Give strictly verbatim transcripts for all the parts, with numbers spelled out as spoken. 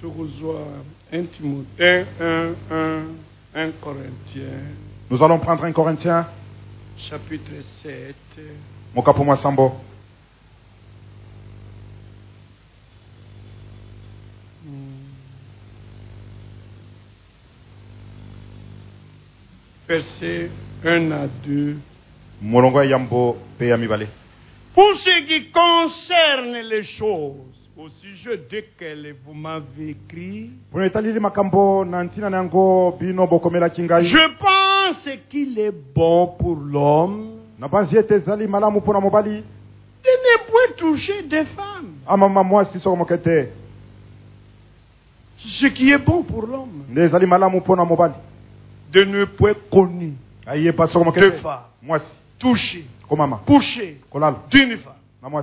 un Timothée, un, un, un Corinthien. Nous allons prendre un Corinthien. Chapitre sept. Mon cas pour moi, Sambo. Versets un à deux. Molongo Yambo Peyamibale. Pour ce qui concerne les choses, au sujet desquelles vous m'avez écrit, je pense qu'il est bon pour l'homme de ne point toucher des femmes. Ce qui est bon pour l'homme, de ne point connaître deux femmes, toucher, coucher d'une femme.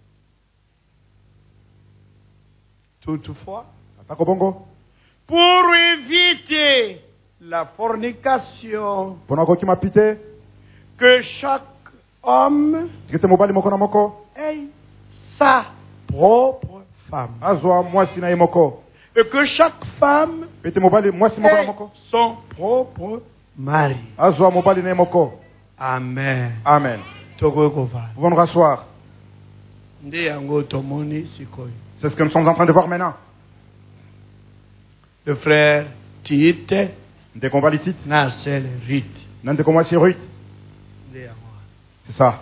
Toutefois, pour éviter la fornication, que chaque homme ait sa propre femme, et que chaque femme ait son propre mari. Amen. Amen. Pouvons nous rasseoir. C'est ce que nous sommes en train de voir maintenant. Le frère Tite, dès qu'on va les titres, c'est Ruth. C'est ça.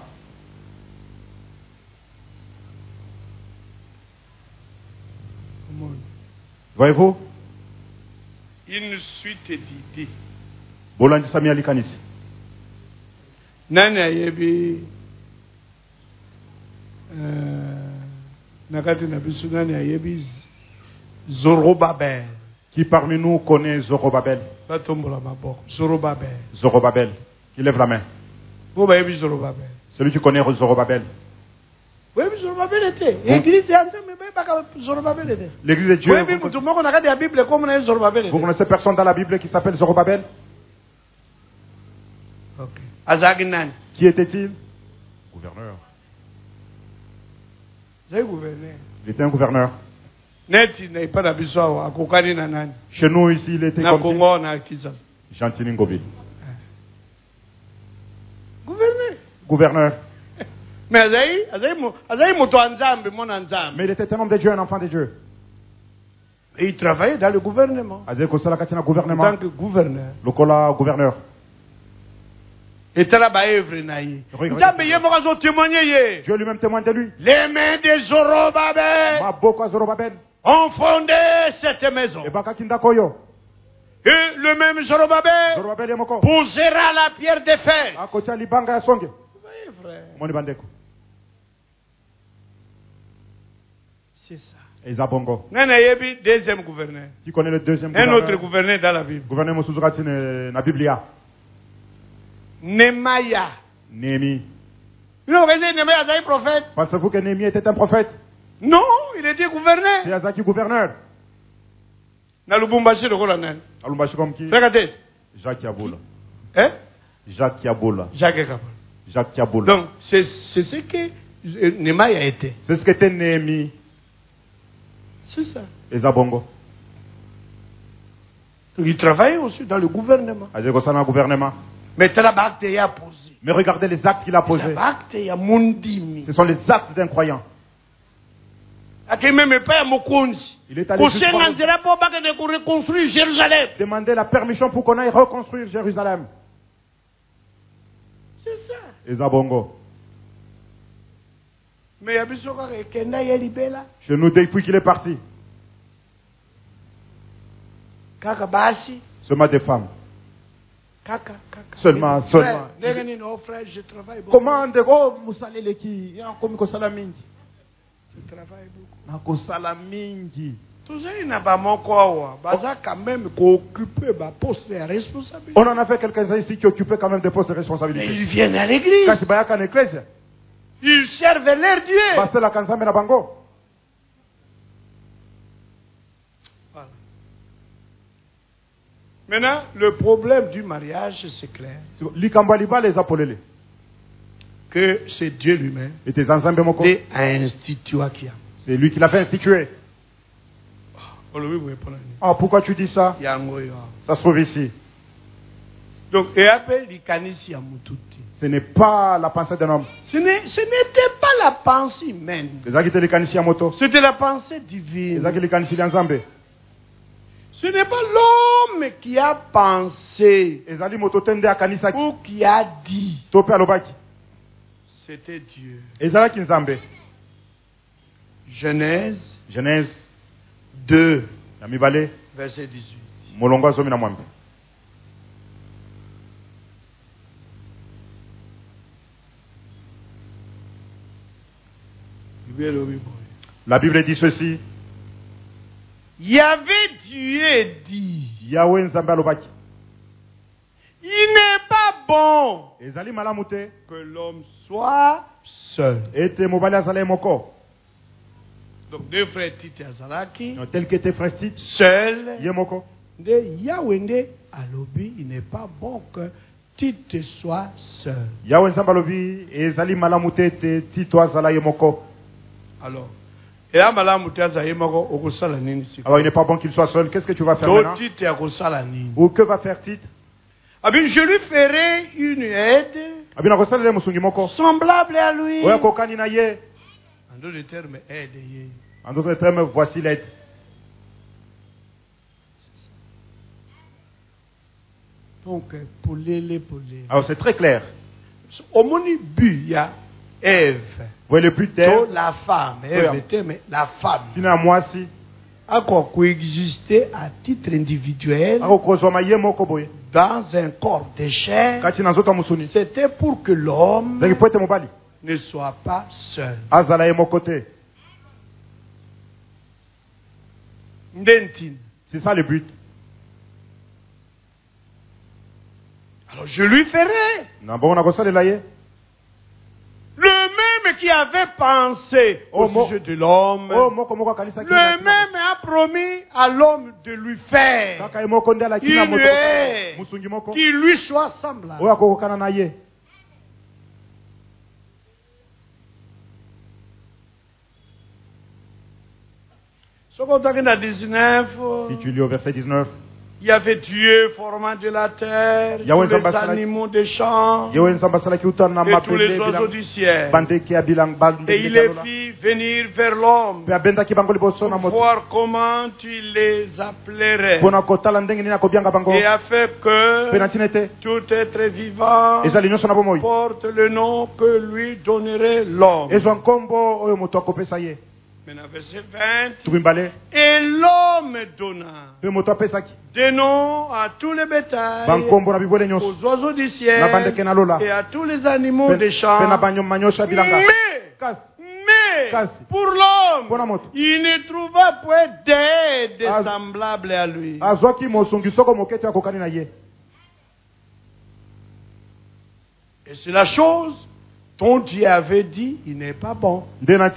Voyez-vous? Une suite d'idées. Bolandi Sami Alikanis. Nani ayebi nakati na biso nani ayebi Zorobabel. Qui parmi nous connaît Zorobabel? Batombola maboko. Zorobabel. Zorobabel. Qui lève la main. Vous voyez Zorobabel. Celui qui connaît Zorobabel. Oui, Zorobabel était. L'église Zorobabel était. L'église de Dieu. Vous connaissez personne dans la Bible qui s'appelle Zorobabel? Ok. Azagnan. Qui était-il? Gouverneur. C'est gouverneur. Il était un gouverneur. Chez nous ici, il était comme Gentini Ngobi. Gouverneur. Gouverneur. Mais il était un homme de Dieu, un enfant de Dieu. Et il travaillait dans le gouvernement. En tant que gouverneur. Le cola gouverneur. Et Dieu lui-même témoigne de lui. Les mains de Zorobabel ont fondé cette maison. Et le même Zorobabel posera la pierre de fer. Vous voyez, frère? C'est ça. Deuxième gouverneur. Qui connaît le deuxième gouverneur? Un autre gouverneur gouverneur dans la Bible. Gouverneur Mosuzurati dans la Biblia. Nehemiah. Néhémie. Vous savez, Nehemiah était un prophète. Pensez-vous que Néhémie était un prophète? Non, il était gouverneur. C'est Azaki gouverneur. Dans Lubumbashi, le colonel. À Lubumbashi comme qui? Regardez. Jacques Yaboula. Hein? Jacques Yaboula. Jacques Yaboula. Jacques Yaboula. Donc, c'est ce que Nehemiah était. C'est ce qu'était Néhémie. C'est ça. Et Zabongo. Il travaillait aussi dans le gouvernement. À le gouvernement. Mais posé. Mais regardez les actes qu'il a posés. Ce sont les actes d'un croyant. Il est allé reconstruire Jérusalem. Demander la permission pour qu'on aille reconstruire Jérusalem. C'est ça. Et Zabongo. Mais chez nous, depuis qu'il est parti, seulement des femmes. Kaka, kaka. Seulement, seulement. Frère, je travaille beaucoup. Comment de oh musalele ki ya komi ko sala mingi. Je travaille beaucoup. Na ko sala mingi. Tout ça il n'a pas mon quoi. Baza quand même occuper ba poste de responsabilité. On en a fait quelques-uns ici qui occupaient quand même des postes de responsabilité. Mais ils viennent à l'église. Quand ils à l'église. Ils servent leur Dieu. Parce que la kanzame na bango. Maintenant, le problème du mariage, c'est clair. Que c'est Dieu lui-même qui a institué. C'est lui qui l'a fait instituer. Oh, pourquoi tu dis ça? Ça se trouve ici. Donc, ce n'est pas la pensée d'un homme. Ce n'était pas la pensée humaine. C'était la pensée divine. Ce n'est pas l'homme qui a pensé ou qui a dit. C'était Dieu. Genèse, Genèse deux, verset dix-huit. La Bible dit ceci. Yahvé Dieu dit. Yahweh Nzambe alobaki. Il n'est pas bon que l'homme soit seul. Donc deux frères Tite Azalaki. Tel que tes frères Tite. Seul. Yemoko. De Yahweh alobi, il n'est pas bon que Tite soit seul. Yahweh Nzambe alobi ezali malamute te Tite azala yemoko. Alors, alors il n'est pas bon qu'il soit seul. Qu'est-ce que tu vas faire maintenant? Ou que va faire Tite? Je lui ferai une aide semblable à lui. En d'autres termes, aide. En d'autres termes, voici l'aide. Donc, pour les, pour les. Alors c'est très clair. Au moni but, il y a Ève. Vous le but d'Ève. La femme. Ève était, mais la femme. Tina moi si. A quoi coexister à titre individuel. Dans un corps de chair. C'était pour que l'homme ne soit pas seul. C'est ça le but. Alors je lui ferai. Le même qui avait pensé au oh, sujet de l'homme, oh, le même a promis à l'homme de lui faire une aide qui lui soit semblable. Si tu lis au verset dix-neuf, il y avait Dieu formant de la terre, tous les animaux des champs, et tous les oiseaux du ciel. Et il les fit venir vers l'homme pour voir comment tu les appellerais. Et a fait que tout être vivant porte le nom que lui donnerait l'homme. Maintenant, verset vingt. Et l'homme donna des noms à tous les bétails, aux oiseaux du ciel et à tous les animaux des champs. Mais, mais pour l'homme, il ne trouva point d'aide semblable à lui. Et c'est la chose dont Dieu avait dit, il n'est pas bon. Parce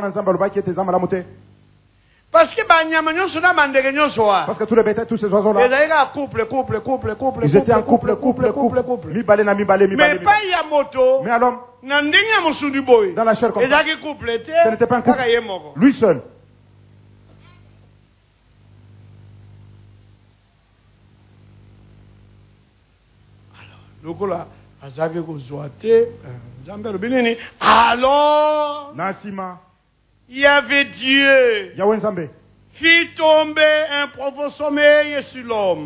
que Parce que tous les bétails, tous ces oiseaux-là, ils étaient en couple, couple, couple, couple. Mais pas Yamoto. Mais à l'homme, dans la chair comme ça, ce n'était pas un couple. Lui seul. Alors, là, alors, il y avait Dieu fit tomber un profond sommeil sur l'homme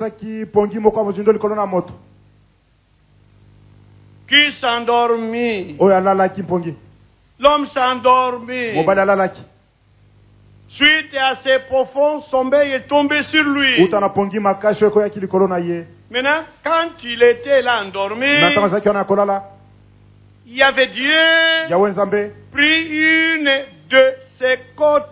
qui s'endormit. L'homme s'endormit. Suite à ce profond sommeil est tombé sur lui. Maintenant, quand il était là endormi, il y avait Dieu pris une de ses côtes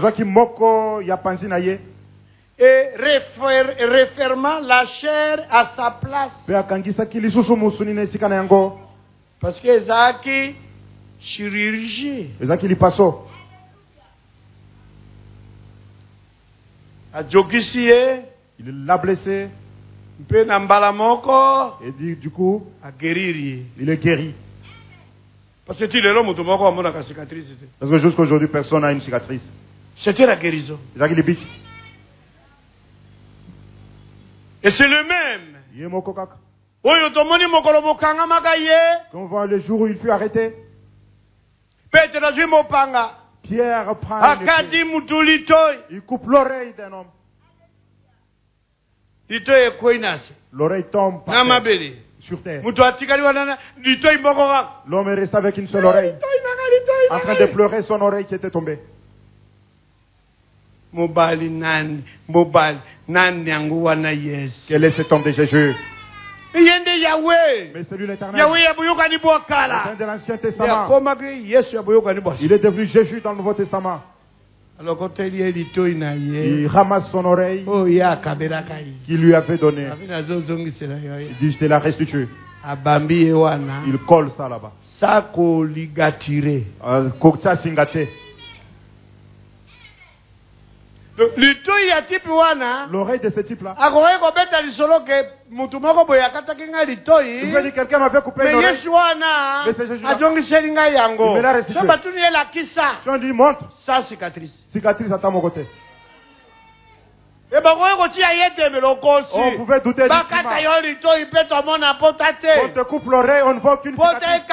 et refermant la chair à sa place. Parce que Zaki chirurgie. A Jokisie, il l'a blessé. Et du, du coup, il est guéri. Parce que jusqu'à aujourd'hui, personne n'a une cicatrice. C'était la guérison. Et c'est le même. Ye moko kaka. Oyo tomoni mokolo mokanga makaye. Quand on voit le jour où il fut arrêté. Petre azwi mopanga. Pierre prend Akadi mutuli toy. Il coupe l'oreille d'un homme. Litoy koinase. L'oreille tombe par terre, sur terre. L'homme est resté avec une seule oreille, en train de pleurer son oreille qui était tombée. Quel est cet homme de Jésus? Mais c'est lui l'Éternel. L'éternel de l'Ancien Testament. Il est devenu Jésus dans le Nouveau Testament. Il ramasse son oreille qu'il lui avait donnée. Il dit, je te la restitue. Il colle ça là-bas. L'oreille de ce type-là. Il veut dire quelqu'un m'avait coupé l'oreille. Mais c'est Jésus-là. Il me l'a restitué. Tu as dit, montre. Ça, cicatrice. Cicatrice à mon côté. On pouvait douter du climat. On te coupe l'oreille, on ne voit qu'une cicatrice.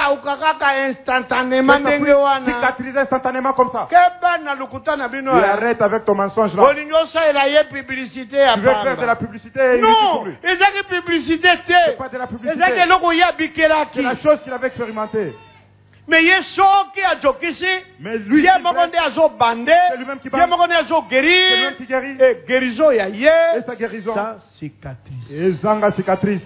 Cicatriser instantanément comme ça. Il arrête avec ton mensonge là. Tu veux faire de la publicité? Non, c'est pas de la publicité. C'est la chose qu'il avait expérimentée. Mais il Mais lui, c'est lui-même qui guérit. Et guérison, et sa guérison. Sa cicatrice. Et zanga cicatrice.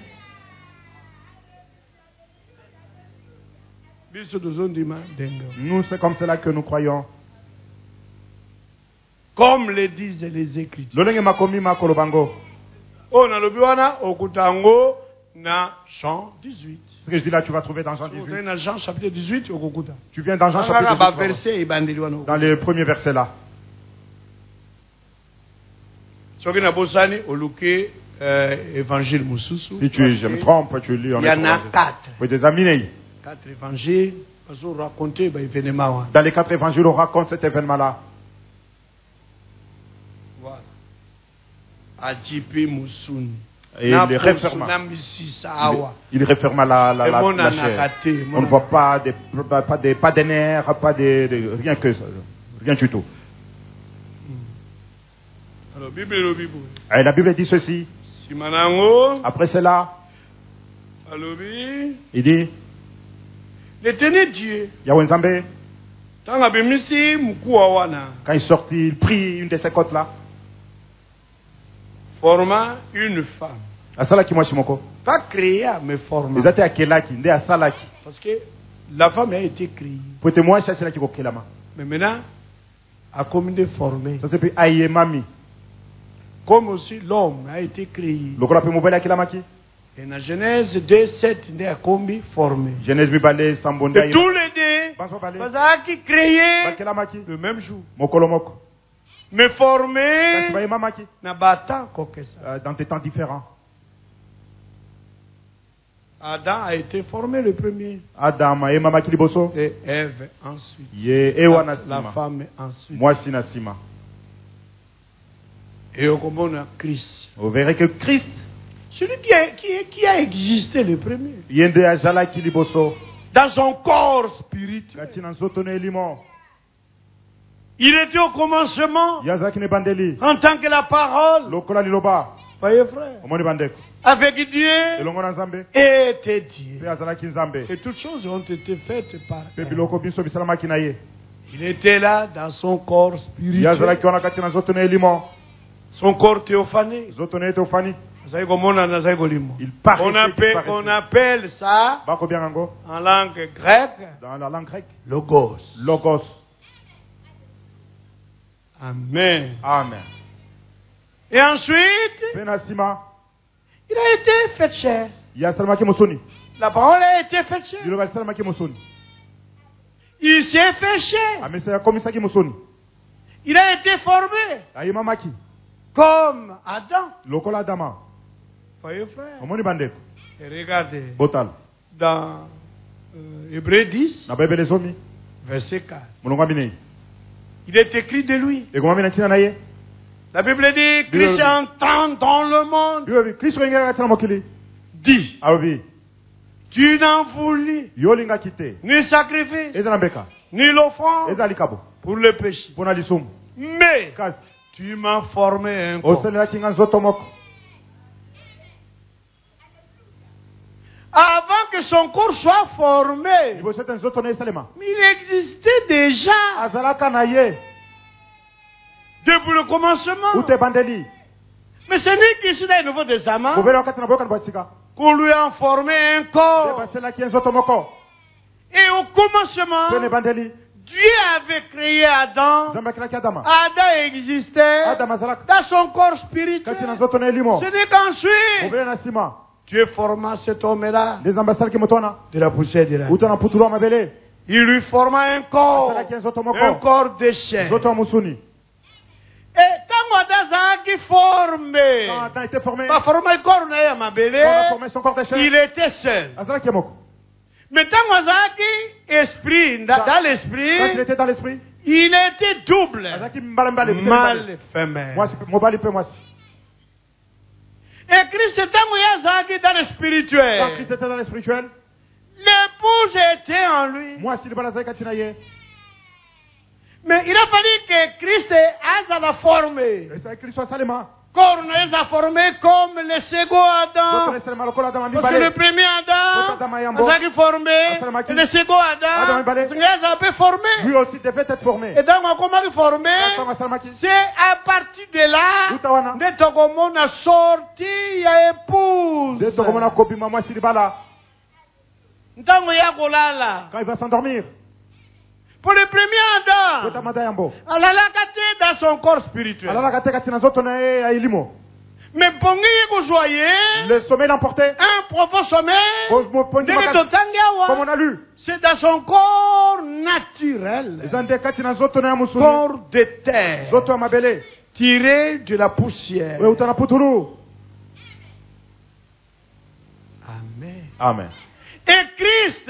Nous, c'est comme cela que nous croyons. Comme le disent les Écritures. Oh, na Jean dix-huit. Ce que je dis là, tu vas trouver dans Jean dix-huit. Dans Jean chapitre dix-huit, tu viens dans Jean chapitre dix-huit. Dans les premiers versets là. Si tu, je me trompe, tu lis en il y en a quatre. Vous examiner. Quatre évangiles. Dans les quatre évangiles, on raconte cet événement-là. Voilà. Adjipi Mousouni. Et il referma. Il, il referma la, la, la, la chair. On ne voit pas des, pas des, pas des nerfs, pas des, de, rien que ça, rien du tout. Alors, Bible, le Bible. Et la Bible dit ceci. Après cela, il dit, l'éternel Dieu, Yahweh Nzambe, quand il sortit, il prit une de ces côtes là. Forma une femme. Pas créée, mais formée. Parce que la femme a été créée. Mais maintenant, a comme de formée. Comme aussi l'homme a été créé. Et dans Genèse deux, sept, il a combi formé. Genèse et tous les deux, parce qu'ils créaient le même jour. Mais formé dans des temps différents. Adam a été formé le premier. Adam et Ève ensuite. La, la femme ensuite. Moi si nasima. Et au commun Christ. Vous verrez que Christ, celui qui a, qui, qui a existé le premier, dans son corps spirituel, il était au commencement en tant que la parole. Voyez frère, avec Dieu était Dieu. Et toutes choses ont été faites par elle. Il était là dans son corps spirituel. Son corps théophané. Il on, appelle, on appelle ça en langue grecque, dans la langue grecque, logos. Logos. Amen. Amen. Et ensuite, il a été fait chair. La parole a été faite chair. Il s'est fait chair. Il a été formé comme Adam. Voyez frère. Et regardez. Dans euh, Hébreux dix, verset quatre. Il est écrit de lui. La Bible dit, Christ est entrant dans le monde. Dit. Tu n'en voulais ni sacrifice, ni l'offrande pour le péché. Mais tu m'as formé un corps. Avant que son corps soit formé, il existait déjà. Depuis le commencement. Mais ce n'est qu'ici dans le Nouveau Testament qu'on lui a formé un corps. Et au commencement, Dieu avait créé Adam. Adam existait dans son corps spirituel. Ce n'est qu'ensuite Dieu forma cet homme-là de la poussière de la terre. Il lui forma un corps, un corps de chair. Et quand Adam a formé, pas formé le corps, il était seul. Mais quand Adam esprit, dans l'esprit, il était double, mâle, femelle. Et Christ était dans le spirituel. L'épouse était en lui. Mais il a fallu que Christ ait la formé. Corps nous a formé comme le second Adam. Parce que le premier Adam a été formé. Et le second Adam a été formé. Lui aussi devait être formé. Et donc, comment il est formé? C'est à partir de là que tu as sorti à épouse. Quand il va s'endormir. Pour le premier Adam, elle a dans son corps spirituel. Mais pour le sommeil l'emportait. Un profond sommeil, comme on a lu, c'est dans son corps naturel. Corps de terre, tiré de la poussière. Amen. Amen. Et Christ,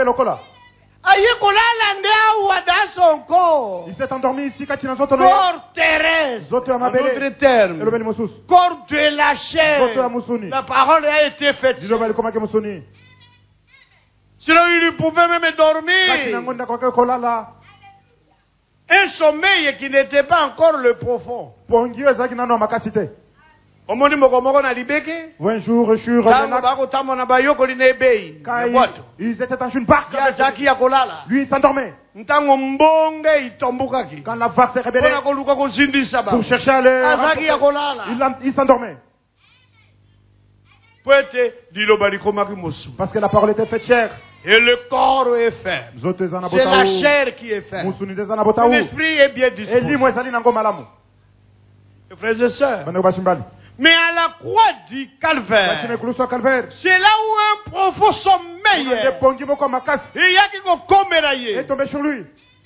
il s'est endormi ici quand il a entendu. Corps terrestre, notre terme. Corps de la chair. La parole a été faite. Sinon il pouvait même dormir. Un sommeil qui n'était pas encore le profond. Un jour, je suis revenu. Ils étaient dans une barque. Lui, il s'endormait. Quand la vague s'est révélée, pour chercher à le... Il s'endormait. Parce que la parole était faite chair. Et le corps est ferme. C'est la chair qui est ferme. L'esprit est bien disposé. Frères et sœurs. Mais à la croix du calvaire, c'est là où un profond sommeil est. Et il y a qui est tombé sur lui.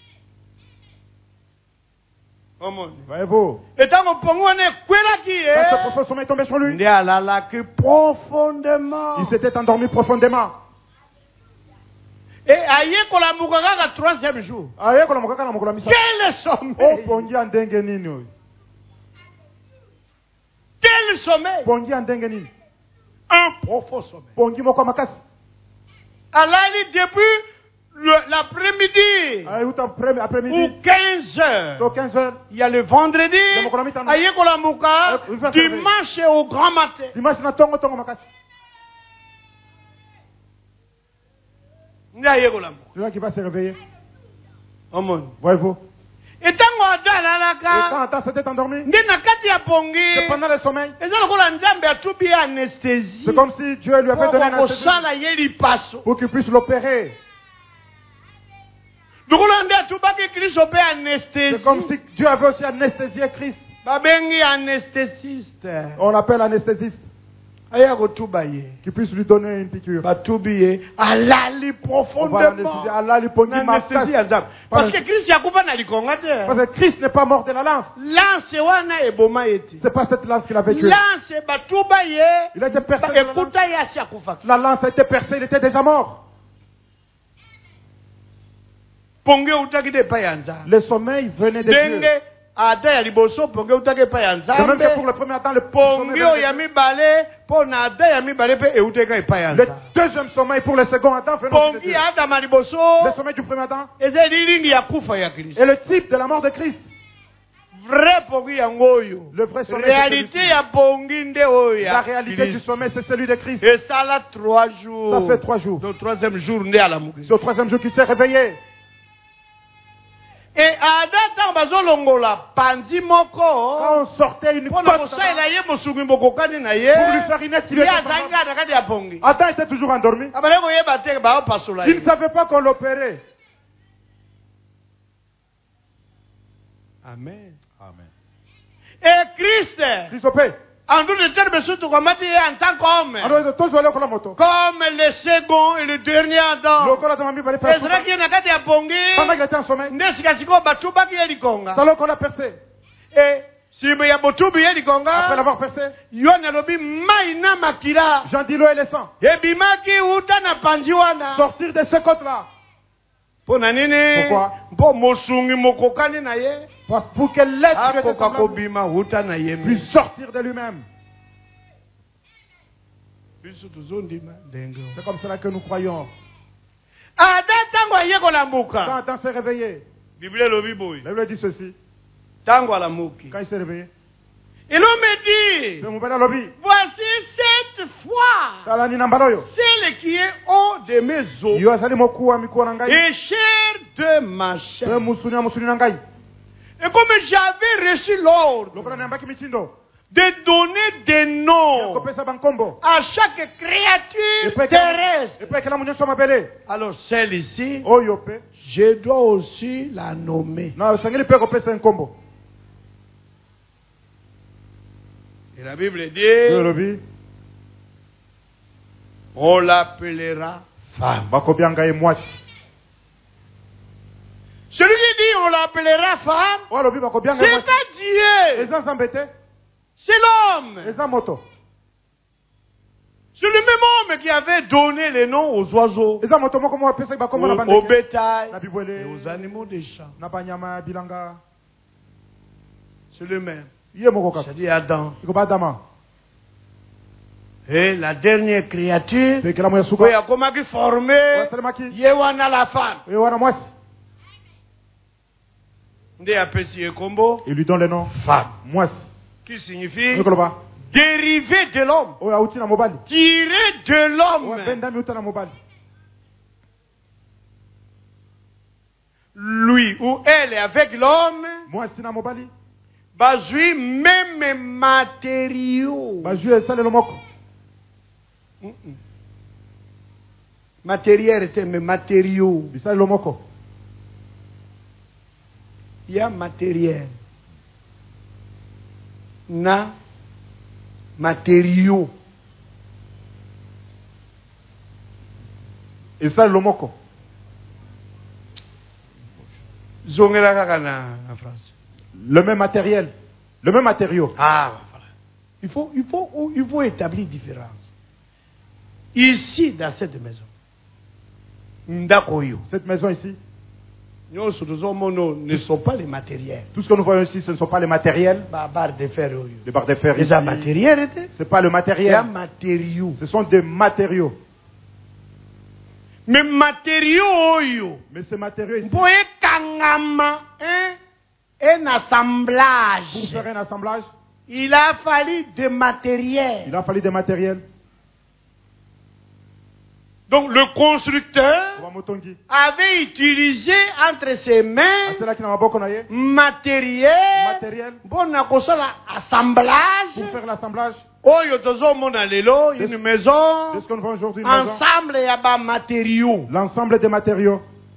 Voyez-vous? Et tant qu'on est ce profond sommeil est tombé sur lui. Profondément. Il s'était endormi profondément. Et aïe qu'on la moukaka le troisième jour. Quel sommeil! Quel sommeil? Un profond sommeil. Alors, depuis l'après-midi ou quinze heures, il y a le vendredi, dimanche et au grand matin. C'est là qu'il va se réveiller. Voyez-vous? Et quand Adam s'était endormi, c'est pendant le sommeil. C'est comme si Dieu lui avait donné l'anesthésie pour qu'il puisse l'opérer. C'est comme si Dieu avait aussi anesthésié Christ. On l'appelle anesthésiste. Qui puisse lui donner une piqûre. Profondément. Parce que Christ Parce que Christ n'est pas mort de la lance. C'est pas cette lance qu'il avait tué. Il a été percé. La lance a été percée, il était déjà mort. Le sommeil venait de Dieu. Ada ya liboso pongi utake pa ya nzambe. De même que pour le premier Adam, le pongi ya mibale po na ada ya mibale pe euteka pa ya nzambe. Le deuxième sommeil pour le second Adam fait pongi ya Adam liboso. Le sommeil du premier Adam. Eze lilingi ya kufa ya Christ. Et le type de la mort de Christ. Vrai pongi ya ngoyo. Le vrai sommeil. Réalité ya pongi nde oya. La réalité du sommeil c'est celui de Christ. Et ça là trois jours. Ça fait trois jours. Le troisième jour nde à la mouki. C'est au troisième jour qu'il s'est réveillé. Et Adam bazolongola panzi moko. Quand on sortait une côte. Pour lui faire une activité. Adam était toujours endormi. Il ne savait pas qu'on l'opérait. Amen. Amen. Et Christ. Christ opère. En d'autres termes, surtout comme en tant qu'homme. Comme le second et le dernier Adam. Et c'est là qu'il y a un pongi. Pendant qu'il était en sommeil. Alors qu'on a percé. Et si il y a Botubi et Likonga. Après l'avoir percé. Yonelobi Maïna Makira. Jean dit l'eau et le sang. Et Bimaki Utana Panjiwana. Sortir de ce côte-là. Pourquoi? Parce pour que l'être puisse sortir de lui-même. C'est comme cela que nous croyons. Quand Adam s'est réveillé, la Bible dit ceci. Quand il s'est réveillé, et l'homme me dit, voici cette fois, celle qui est haut de mes os et chair de ma chair. Et comme j'avais reçu l'ordre de donner des noms à chaque créature terrestre, alors celle-ci, je dois aussi la nommer. Et la Bible dit, on l'appellera femme. Celui qui dit on l'appellera femme, c'est pas Dieu. C'est l'homme. C'est le même homme qui avait donné les noms aux oiseaux, aux, aux bétails et aux animaux des champs. C'est le même. C'est-à-dire Adam. Et la dernière créature, comment il formait, Yewana la femme. Il lui donne le nom femme. Moisse. Qui signifie dérivé de l'homme. Tiré de l'homme. Lui ou elle est avec l'homme. Bazui même matériaux. Matériel était mais matériaux. Il y a matériel. Na matériaux. Et ça le moko. Zongela kakana en France. Le même matériel, le même matériau. Ah, voilà. Il faut, il faut, il faut établir différence. Ici, dans cette maison, cette maison ici, ne sont pas les matériels. Tout ce que nous voyons ici, ce ne sont pas les matériels. Barre de fer. Les barres de fer ici. Ce n'est pas le matériel. Matériaux. Ce sont des matériaux. Mais matériaux. Mais ces matériaux ici. Pour un assemblage. Pour faire un assemblage, il a fallu des matériels. Il a fallu des matériels. Donc le constructeur avait utilisé entre ses mains matériel, bon assemblage. Pour faire l'assemblage. Une maison. Ce qu'on voit aujourd'hui, ensemble il y a matériaux. L'ensemble des matériaux.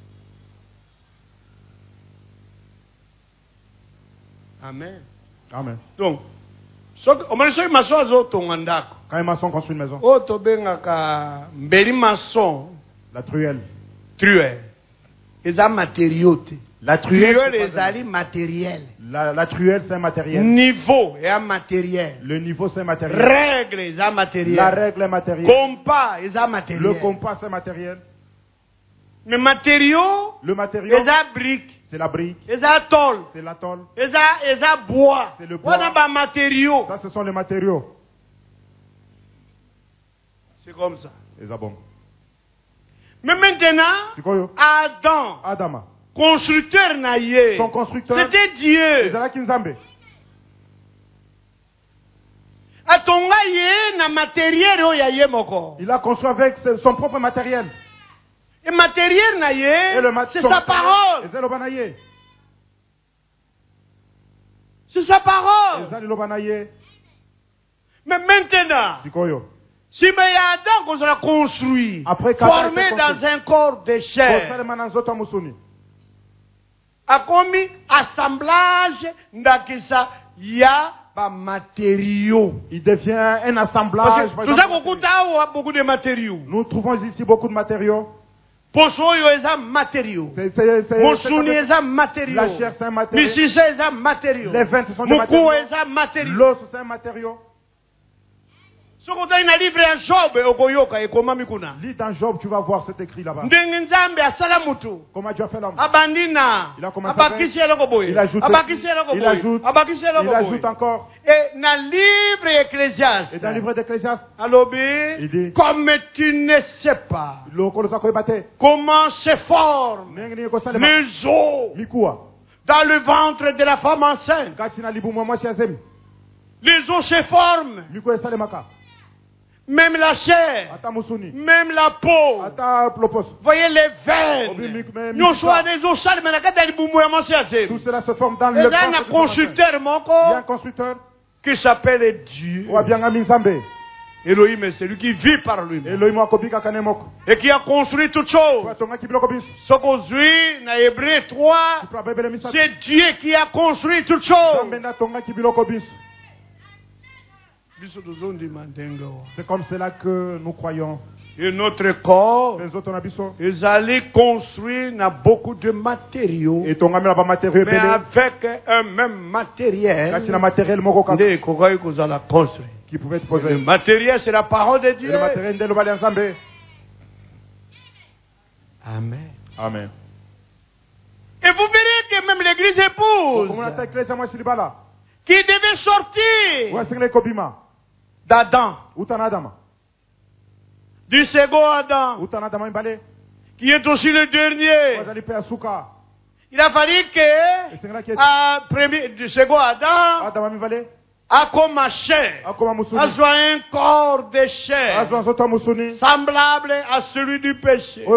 Amen. Amen. Donc, quand un maçon construit une maison, la truelle. Truelle. Les matériaux. La truelle, les matériels. La, la truelle, c'est un matériel. Niveau est un matériel. Le niveau, c'est un matériel. Règle est un matériel. La règle est matérielle. Compas est un matériel. Le compas, c'est matériel. Le matériau, le matériau, est un brique. C'est la brique. C'est la tôle. C'est la tôle. C'est le bois. C'est le bois. On a des matériaux. Ça, ce sont les matériaux. C'est comme ça. Et ça bon. Mais maintenant, Adam, Adam, constructeur naïe, son constructeur, c'était Dieu. Il a construit avec son propre matériel. Et matériel naïe, c'est sa parole. C'est sa parole. Mais maintenant, si Adam qu'on a construit, formé dans un corps de chair, a commis assemblage d'akisa ya ba matériaux. Il devient un assemblage. Tout ça beaucoup de matériaux. Nous trouvons ici beaucoup de matériaux. Posoyo eza matériaux. Mosuni eza matériaux. La chair c'est un matériau. Misise eza matériaux. Les vins ce sont des matériaux. Muku eza matériaux. L'os c'est un matériau. Lis dans Job, tu vas voir cet écrit là-bas. Comment Dieu a fait l'homme. Il a commencé à faire. Il ajoute. Il ajoute. Il ajoute encore. Et dans le livre Ecclésiaste. Et dans le livre d'Ecclésiaste. Il dit. Comme tu ne sais pas. Comment se forment les os dans le ventre de la femme enceinte. Les os se forment. Même la chair, même la peau, voyez les veines, nous sommes des os sales, mais la tout cela se forme dans le ventre. Il y a un constructeur, il y a un constructeur qui s'appelle Dieu. Elohim, c'est lui qui vit par lui-même et qui a construit toutes choses. Ce qu'on dit dans Hébreux trois, c'est Dieu qui a construit toutes choses. C'est comme cela que nous croyons. Et notre corps, ils allaient construire beaucoup de matériaux, mais avec un même matériel, qui pouvait être posé. Le matériel, c'est la parole de Dieu. Le matériel de l'Alliance. Amen. Amen. Et vous verrez que même l'église épouse, qui devait sortir d'Adam, du second Adam, qui est aussi le dernier. Il a fallu que à premier, du second Adam a comme chair, a soit un corps de chair, semblable à celui du péché.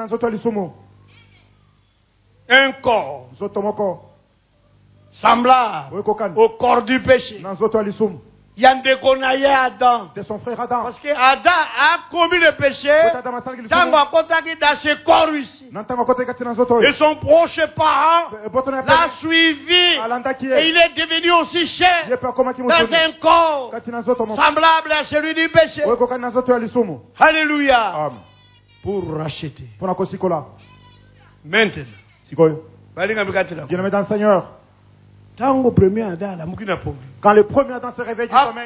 Un corps semblable au corps du péché. Il y a un déconnaillé Adam. De son frère Adam. Parce que Adam a commis le péché. Dans ce corps ici. Et son proche parent l'a suivi. Et il est devenu aussi cher. Dans un corps semblable à celui du péché. Alléluia. Amen. Pour racheter. Maintenant. Bien-aimé dans le Seigneur. Quand le premier Adam se réveille du sommeil,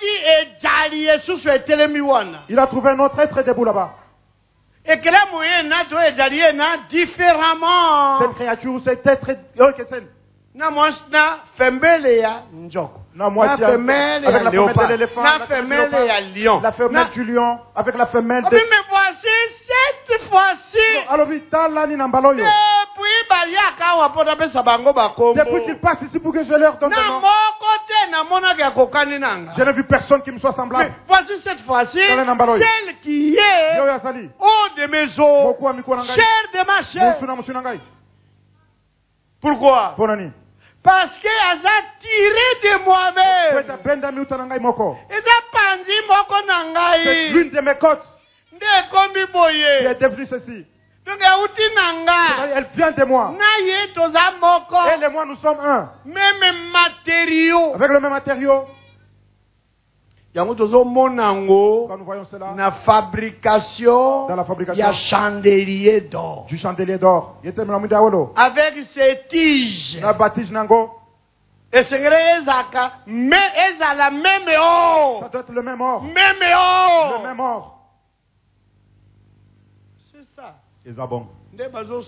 il a trouvé un autre être debout là-bas. Et que la moyenne n'a différemment. Cette créature, cet être, na na fembele ya njoko, na moitié avec la femelle de l'éléphant, na femelle ya lion, la femelle du lion avec la femelle de. Mais voici cette fois-ci. Alors vital là ni nambalo yo. Depuis baliaka wa pona pesa bango bakombo. Depuis qu'il passe ici pour que je leur donne na nom. côté na mona ya kokani nanga. Je n'ai vu personne qui me soit semblable. Mais voici cette fois-ci celle qui est haut de mes os, chair de ma chair. Pourquoi? Parce que elle a tiré de moi-même. Elle a pandi moko nangai. C'est l'une de mes côtes. Nde komi boye. Elle est devenue ceci. Donc elle uti nanga. Elle vient de moi. Na ye toza moko. Elle et moi nous sommes un. Même matériau. Avec le même matériau. Yango tozo monango. Quand nous voyons cela. Na fabrication. Dans la fabrication. Il y a chandelier d'or. Du chandelier d'or. Avec ses tiges. Na batige nango. Et c'est ezaka, mais eza la même or. Ça doit être le même or. Même or. Le même or. C'est ça. Et ça bon. Avec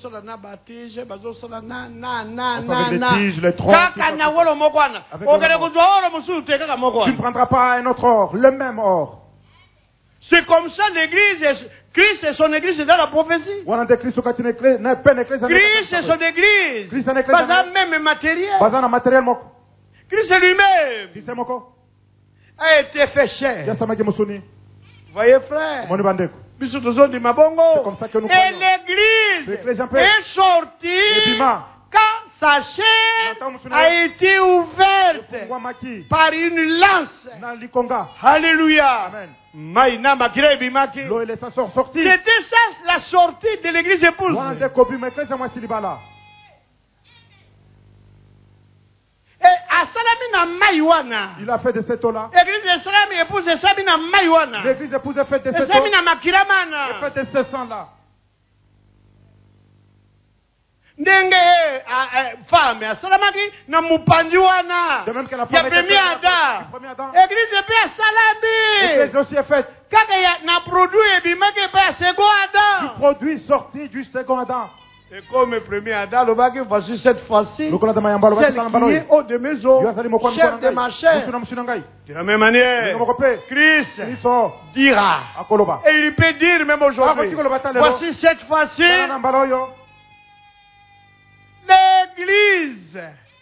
les tiges, les troncs. Tu ne prendras pas un autre or, le même or. C'est comme ça l'église, Christ et son église, c'est dans la prophétie. Christ et son église, pas un même matériel. Christ lui-même a été fait chair. Vous voyez, frère? C'est comme ça que nous et l'église est sortie quand sa chair a été ouverte par une lance. Alléluia. C'était ça la sortie de l'église épouse. Et à Salamina Maïwana, il a fait de cette eau-là. L'église de Salami épouse de Sabina Maïwana. L'église épouse a fait de cette eau. Sabina Makiramana. Il a fait de ce sang-là. Ndenge femme à Salamaki na mupanjiwana. De même que la femme était premier Adam. L'église est bien Salami. L'église aussi est faite. Quand il y a na produit et bimake pas second Adam. Du produit sorti du second Adam. Et comme le premier Adam, le bague, voici cette fois-ci, celle qui est haut de mes os, chef de ma chair. De la même manière, Christ dira, et il peut dire même aujourd'hui, voici cette fois-ci, l'église,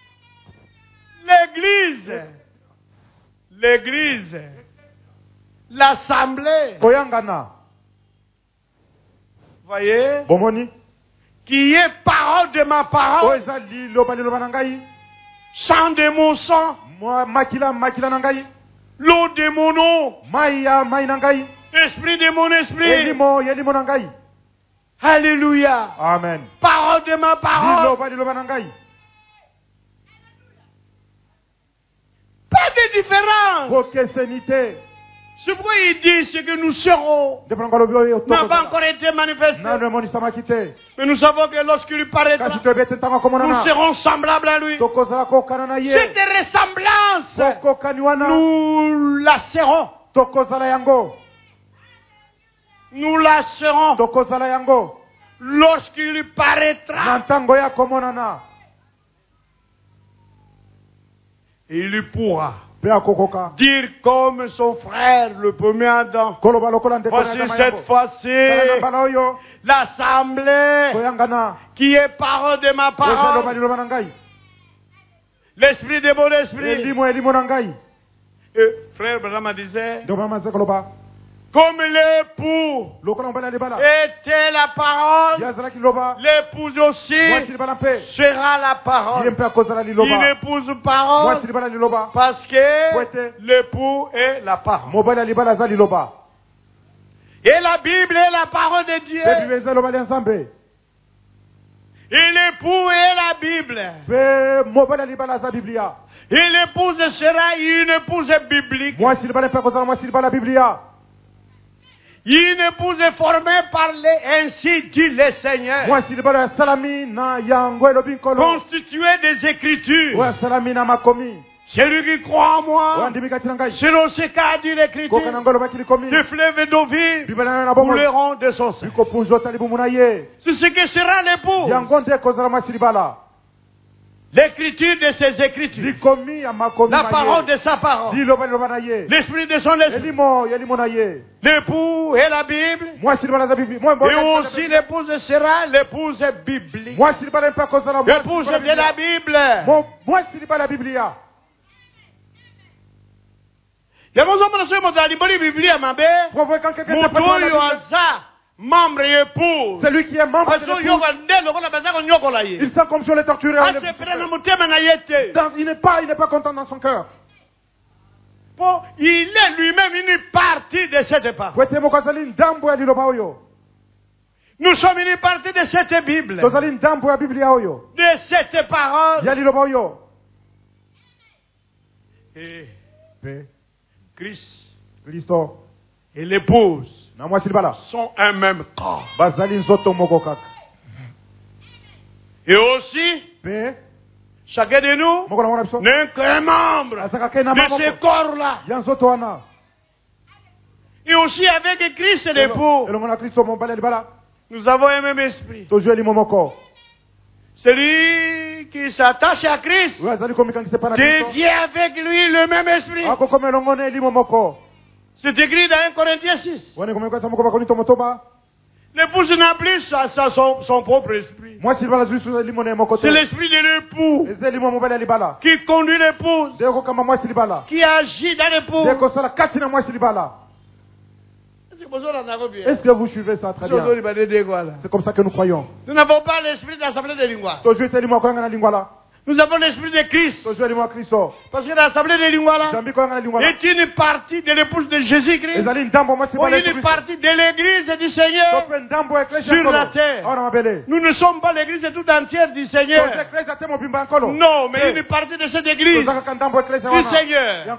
l'église, l'église, l'assemblée, voyez, qui est parole de ma parole, sang de mon sang, l'eau de mon eau, esprit de mon esprit. Alléluia. Amen. Parole de ma parole. Pas de différence. C'est pourquoi il dit ce que nous serons n'a pas encore été manifesté. Mais nous savons que lorsqu'il paraîtra, nous serons semblables à lui. Cette ressemblance, nous la serons. Nous la serons lorsqu'il paraîtra. Et il pourra dire comme son frère, le premier Adam. Voici cette fois-ci l'assemblée qui est parole de ma parole. L'esprit de mon esprit. Et frère Branham disait, comme l'époux était la parole, l'épouse aussi sera la parole. Il épouse parole parce que l'époux est la parole. Et la Bible est la parole de Dieu. Et l'époux est la Bible. Et l'épouse sera une épouse biblique. Une épouse formée par les, ainsi dit le Seigneur, constituée des Écritures. Celui qui croit en moi, selon ce qu'a dit l'Écriture, des fleuves d'eau vive couleront de son sein. C'est ce que sera l'époux. L'écriture de ses écritures, la parole de sa parole, l'esprit de son esprit, l'époux et la Bible, et aussi l'épouse sera l'épouse biblique, l'épouse de la Bible. Membre et épouse. Celui qui est membre de l'épouse, il sent comme si on les torturait. Il n'est pas, il n'est pas content dans son cœur. Il est lui-même une partie de cette parole. Nous sommes une partie de cette Bible. De cette parole. Et Christ et l'épouse sont un même corps. Et aussi, chacun de nous n'est qu'un membre de ce corps-là. Et aussi avec Christ et l'époux, Nous avons un même esprit. Celui qui s'attache à Christ devient avec lui le même esprit. C'est écrit dans un Corinthiens six. L'épouse n'a plus sa, sa, son, son propre esprit. C'est l'esprit de l'époux qui conduit l'épouse, qui agit dans l'épouse. Est-ce que vous suivez ça très bien? C'est comme ça que nous croyons. Nous n'avons pas l'esprit de l'assemblée de Lingua. Nous avons l'esprit de Christ. Parce que l'assemblée de Lingua est une partie de l'épouse de Jésus-Christ. Ou une partie de l'église du Seigneur sur la terre. Nous ne sommes pas l'église tout entière du Seigneur. Non, mais une partie de cette église du Seigneur.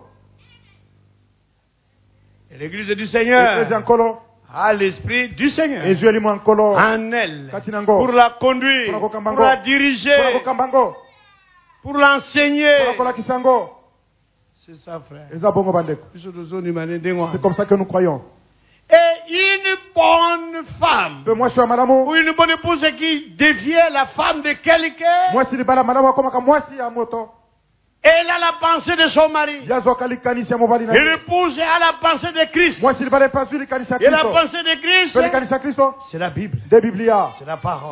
Et l'église du Seigneur a l'esprit du Seigneur en elle pour la conduire, pour la diriger, pour l'enseigner. C'est ça, frère. C'est comme ça que nous croyons. Et une bonne femme ou une bonne épouse qui devient la femme de quelqu'un, elle a la pensée de son mari. Et l'épouse a la pensée de Christ. Et la pensée de Christ, c'est la Bible. C'est la parole.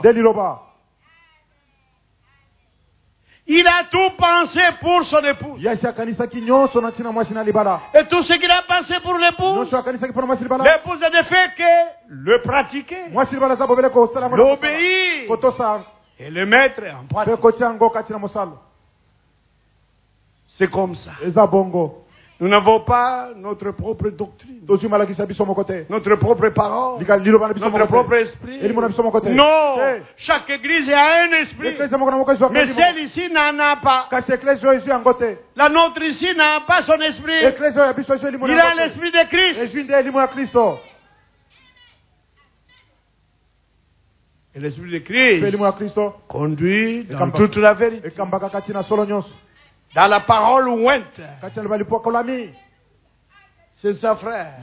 Il a tout pensé pour son épouse. Et tout ce qu'il a pensé pour l'épouse, l'épouse a de fait que le pratiquer, l'obéir et le mettre en pratique. C'est comme ça. Nous n'avons pas notre propre doctrine, notre propre parole, notre propre esprit. Non, chaque église a un esprit. Mais celle-ci n'en a pas. La nôtre ici n'a pas son esprit. Il a l'esprit de Christ. Et l'esprit de Christ conduit dans toute la vérité. Dans la parole ointe. C'est ça, frère.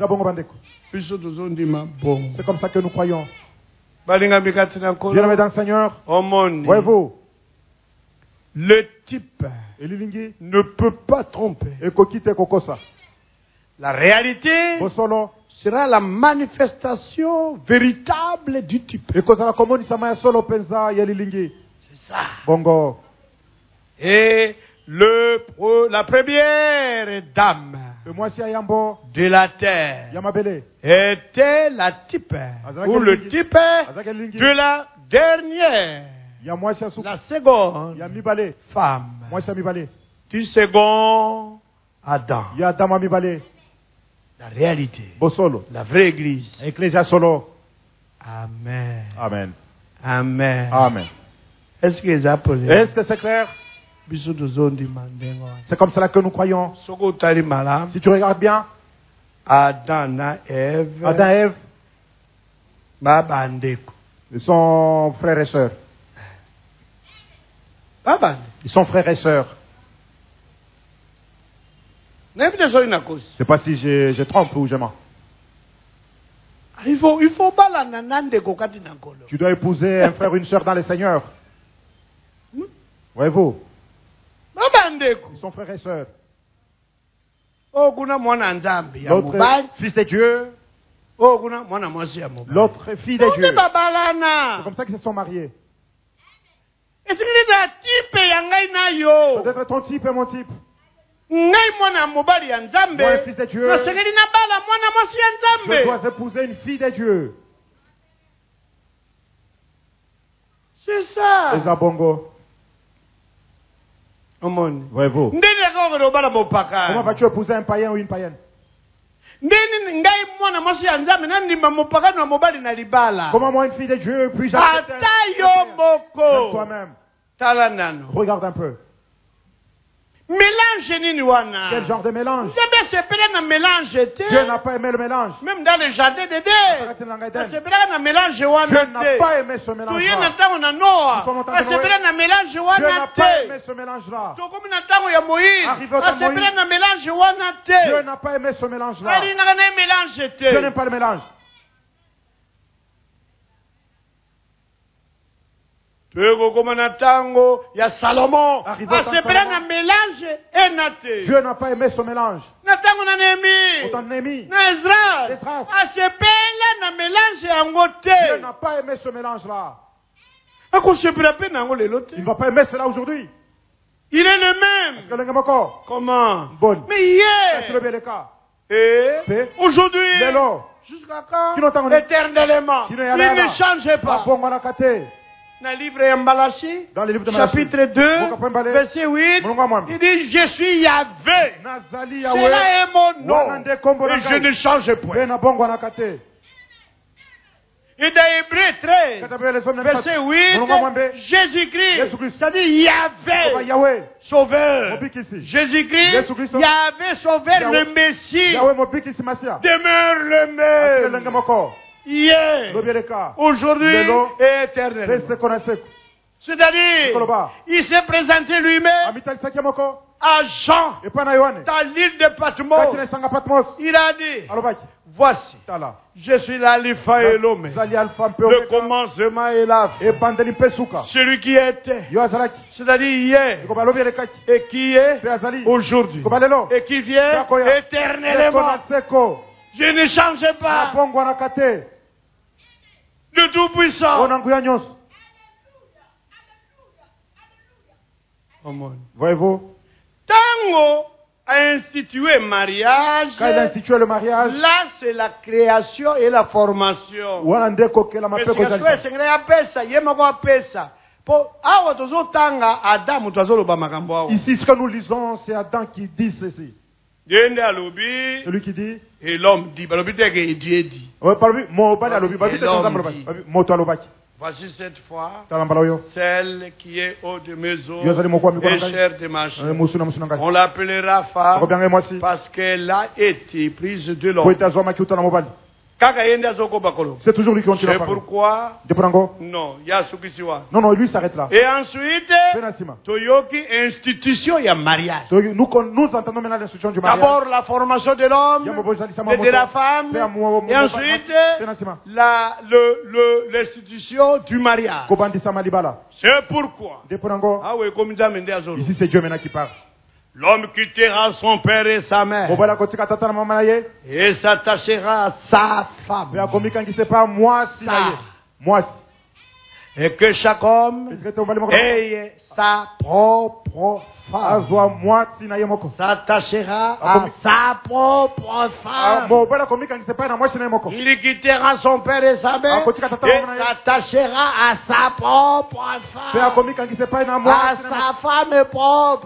C'est comme ça que nous croyons. Bien-aimé dans le Seigneur, voyez-vous, le type ne peut pas tromper. La réalité sera la manifestation véritable du type. C'est ça. Bongo. Et le, la première dame de la terre était la type, ou le type de la dernière, la seconde femme, du second Adam. La réalité, la vraie église. Amen. Amen. Amen. Amen. Est-ce que Est-ce que c'est clair? C'est comme cela que nous croyons. Si tu regardes bien, Adam et Ève, Adam et Ève, ils sont frères et sœurs. Ils sont frères et sœurs. C'est pas si je, je trompe ou je mens. Il faut, il faut tu dois épouser un frère ou une sœur dans le Seigneur. Voyez-vous? Ils sont frères et sœurs. L'autre fils de Dieu. L'autre fille de Dieu. C'est comme ça qu'ils se sont mariés. Peut-être ton type et mon type. Moi, un fils de Dieu, je dois épouser une fille de Dieu. C'est ça. Les abongos. Voyez-vous? Comment vas-tu épouser un païen ou une païenne? Comment moi, une fille de Dieu, puis-je accepter toi-même? Regarde un peu. Quel genre de mélange? Dieu n'a pas aimé le mélange. Même dans le jardin d'Éden, Dieu n'a pas aimé ce mélange-là. Dieu n'a pas aimé ce mélange-là. Arrivé au temps de Moïse, Dieu n'a pas aimé ce mélange-là. Dieu n'aime pas le mélange. Il y a Salomon. Dieu n'a pas aimé ce mélange. Autant Néhémie. Esdras. Dieu n'a pas aimé ce mélange-là. Il ne va pas aimer cela aujourd'hui. Il est le même. Comment? Bon. Mais hier. Et aujourd'hui. Jusqu'à quand? Éternellement. Il ne change pas. Dans le livre de Malachi, chapitre deux, verset huit, il dit, je suis Yahvé. Cela est mon nom. Et je ne change point. Et dans Hébreux treize, verset huit, Jésus-Christ, ça dit Yahvé, sauveur. Jésus-Christ, Yahvé, sauveur, le Messie, demeure le même. Hier, aujourd'hui et éternellement. C'est-à-dire, il s'est présenté lui-même à Jean dans l'île de Patmos. Il a dit, voici, je suis l'alpha et l'oméga, le commencement et la fin, celui qui était, c'est-à-dire hier, et qui est aujourd'hui, et qui vient éternellement. Je ne change pas. Le Tout-Puissant. Voyez-vous? Tango a institué mariage. Quand il a institué le mariage, là c'est la création et la formation. Ici, ce que nous lisons, c'est Adam qui dit ceci. Celui qui dit. Et l'homme dit. Dieu dit. Voici cette fois celle qui est haut de maison et chère de ma chair. On l'appellera femme parce qu'elle a été prise de l'homme. C'est toujours lui qui continue à parler. C'est pourquoi non, il y a Sukisiwa. Non, non, lui s'arrête là. Et ensuite, Toyoki institution, il y a mariage. Nous, nous entendons maintenant l'institution du mariage. D'abord la formation de l'homme, de, de la femme, et ensuite la, le, le, l'institution du mariage. C'est pourquoi. Ici c'est Dieu maintenant qui parle. L'homme quittera son père et sa mère et s'attachera à sa femme. Sa. Et que chaque homme ait sa propre femme. S'attachera à sa propre femme. Il quittera son père et sa mère et s'attachera à sa propre femme. À sa femme propre.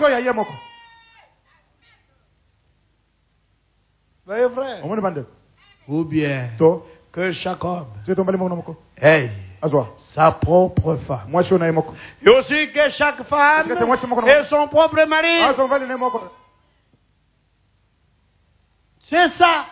Voyez frère? Ou bien que chaque homme ait sa propre femme. Et aussi que chaque femme ait son propre mari. C'est ça.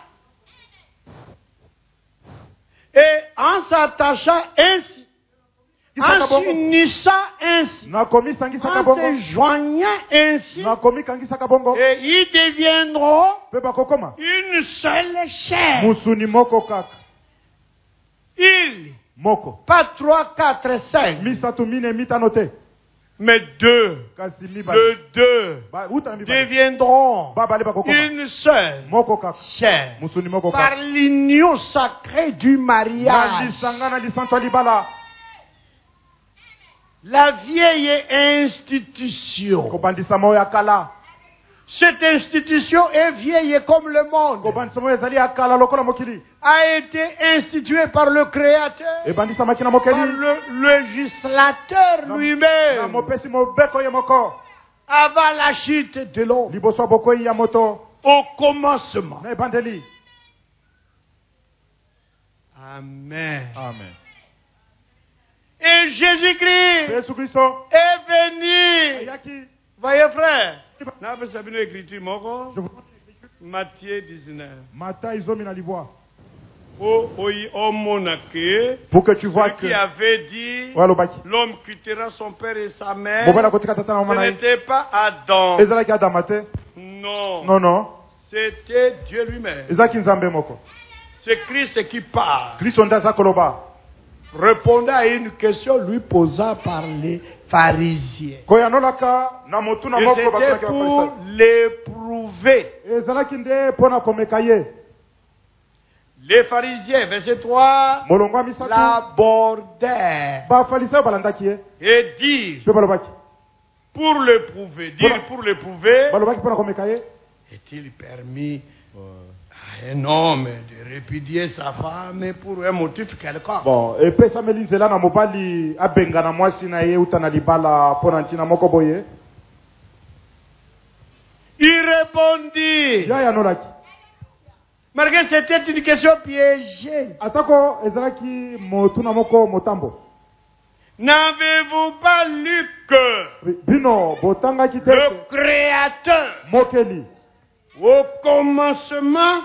Et en s'attachant ainsi, en s'unissant ainsi, en se joignant ainsi, et ils deviendront une seule chair. Il, pas trois, quatre, cinq, mais deux, le deux deviendront une seule chair par l'union sacrée du mariage. La vieille institution. Cette institution est vieille comme le monde. A été instituée par le Créateur, par le législateur lui-même, avant la chute de l'homme, au commencement. Amen. Amen. Et Jésus-Christ est venu. Voyez frère, Matthieu dix-neuf. Pour que tu vois que qui avait dit l'homme quittera son père et sa mère, ce n'était pas Adam. Non. Non, non. C'était Dieu lui-même. C'est Christ qui parle. répondait à une question lui posée par les pharisiens. Et c'était pour l'éprouver. Les pharisiens, verset trois, l'abordaient et disent, pour l'éprouver, dire pour l'éprouver, est-il permis à un homme de répudier sa femme pour un motif quelconque? Bon, et puis ça me dit là na mobali abengana mwasi na ye utana libala ponantina moko boye. Il répondit. Ya ya nolaki. Malgré c'était une question piégée. Atako ezalaki motuna moko motambo. N'avez-vous pas lu que Bino, botanga ki le Créateur mokeli au commencement,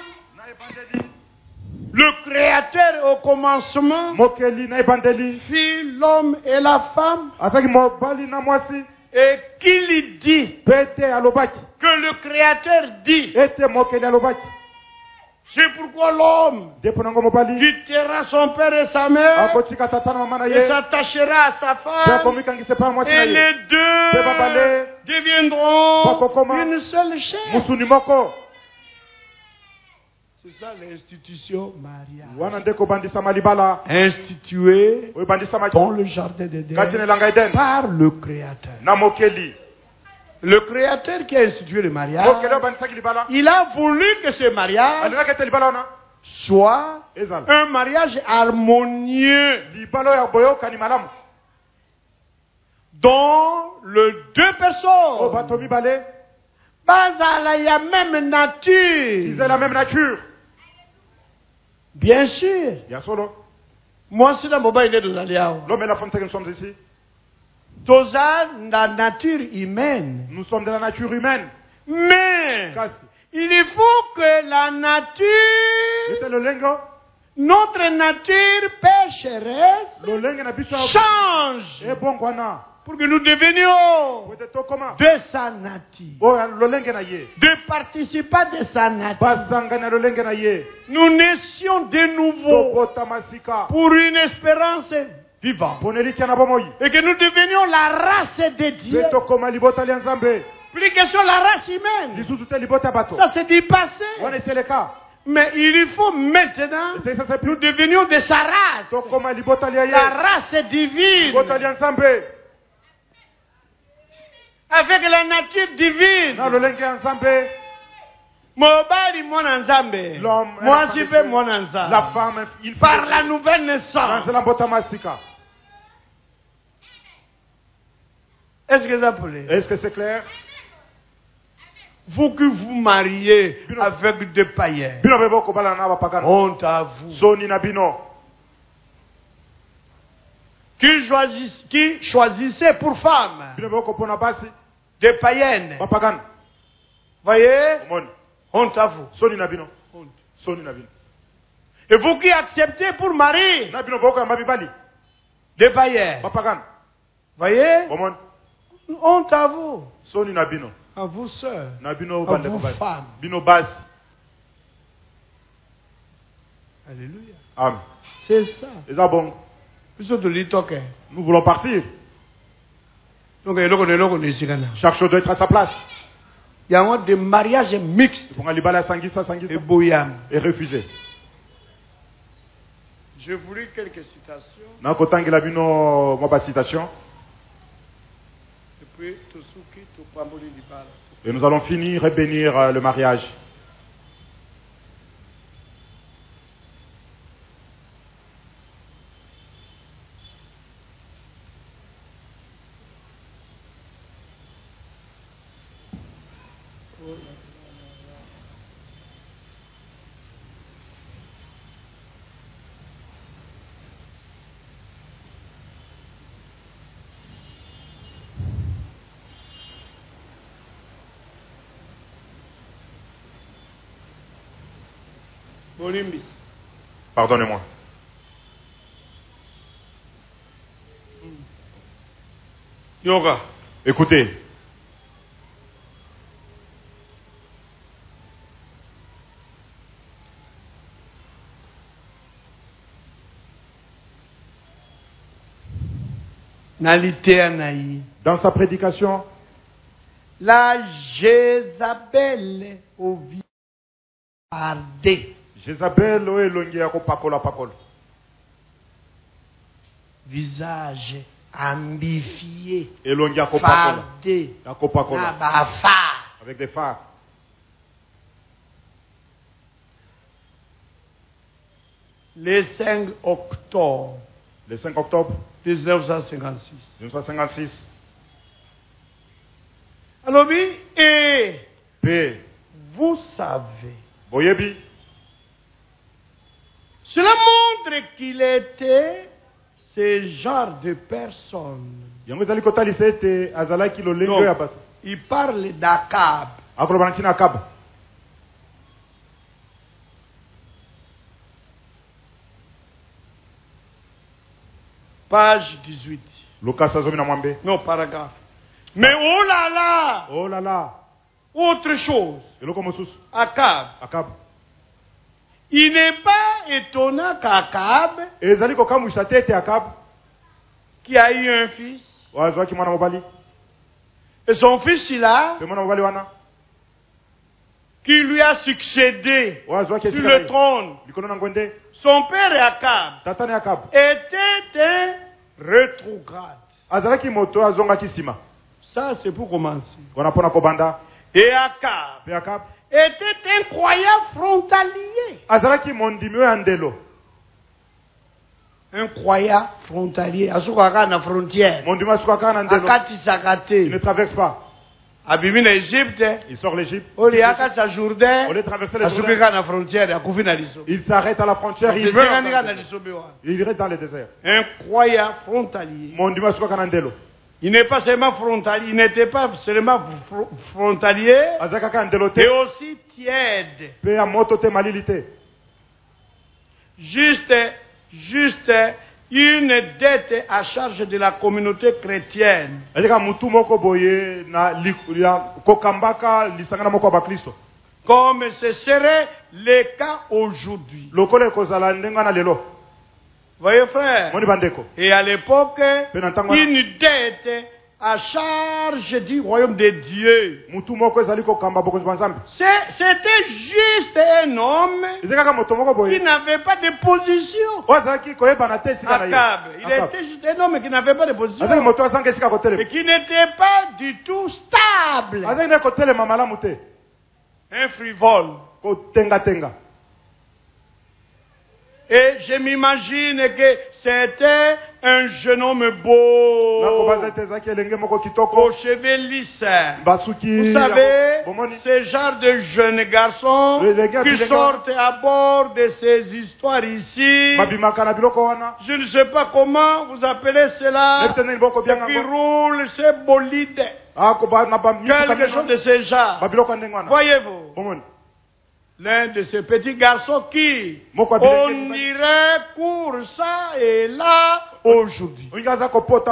le Créateur au commencement mokeli na ebandeli fit l'homme et la femme, ataki mobali na mwasi et qu'il dit pete alobaki que le Créateur dit ete mokeli alobaki. C'est pourquoi l'homme quittera son père et sa mère et s'attachera à sa femme et les deux deviendront une seule chair. C'est ça l'institution mariage. Instituée dans le jardin d'Éden par le Créateur. Le Créateur qui a institué le mariage, il a voulu que ce mariage soit un mariage harmonieux dont les deux personnes basent à la même nature. Ils ont la même nature. Bien sûr. Moi, c'est dans mon bain de l'homme et la femme que nous sommes ici. La nature humaine. Nous sommes de la nature humaine. Mais il faut que la nature, notre nature pécheresse, change pour que nous devenions de sa nature, de participants de sa nature. Nous naissions de nouveau pour une espérance vivant. Et que nous devenions la race de Dieu. Plus question la race humaine. Ça c'est du passé. Mais il faut maintenant nous devenions de sa race. La race divine. Avec la nature divine. Mobali mwana nzambe. Moi je veux mwana nzambe. La femme par la nouvelle naissance. Est-ce que ça plaît? Est-ce que c'est clair? Vous que vous mariez avec des païens, honte à vous. Qui choisissent, qui choisissez pour femme des païennes. Voyez? Honte à vous. Honte. Et vous qui acceptez pour mari des païens. Voyez? Honte à vous. À vous sœurs. À vous femmes. Alléluia. Amen. C'est ça. Nous voulons partir. Chaque chose doit être à sa place. Il y a des mariages mixtes et refusés. Je vous lis quelques citations. Et nous allons finir et bénir le mariage. Pardonnez-moi. Yoga. Écoutez. Dans sa prédication, la Jézabel au visage ardé. Jézabel au elongia ko pakola pakola. Visage ambifié. Elongia ko pakola. Fardé. Ko pakola. Avec des phares. Le cinq octobre. Le cinq octobre. mille neuf cent cinquante-six. mille neuf cent cinquante-six. Alors oui, et P. Vous savez. Boyebi. Cela montre qu'il était ce genre de personne. Non, il parle d'Akab. Akab. Page dix-huit. Non, paragraphe. Mais oh là là! Oh là là! Autre chose. Akab. Akab. Il n'est pas étonnant qu'Akab, qui a eu un fils, et son fils il a, qui lui a succédé sur le trône. Son père Akab était un rétrograde. Ça c'est pour commencer. Et Akab était un croyant frontalier. Un croyant frontalier. À la frontière. Il ne traverse pas. Il sort l'Égypte. Il traverser la frontière. Il s'arrête à la frontière. Il irait dans le désert. Un croyant frontalier. Il n'est pas seulement frontalier, il n'était pas seulement frontalier, et aussi tiède. Juste, juste une dette à charge de la communauté chrétienne. Comme ce serait le cas aujourd'hui. Voyez frère, et à l'époque, une dette à charge du royaume de Dieu. C'était juste un homme qui n'avait pas de position. Akab, il était juste un homme qui n'avait pas de position. Et qui n'était pas du tout stable. Un frivole. Et je m'imagine que c'était un jeune homme beau, aux cheveux lisses. Vous savez, ce genre de jeunes garçons qui sortent à bord de ces histoires ici. Je ne sais pas comment vous appelez cela, qui roulent ces bolides. Quelque chose de ce genre. Voyez-vous? L'un de ces petits garçons qui, on irait pour ça et là aujourd'hui. Vous savez,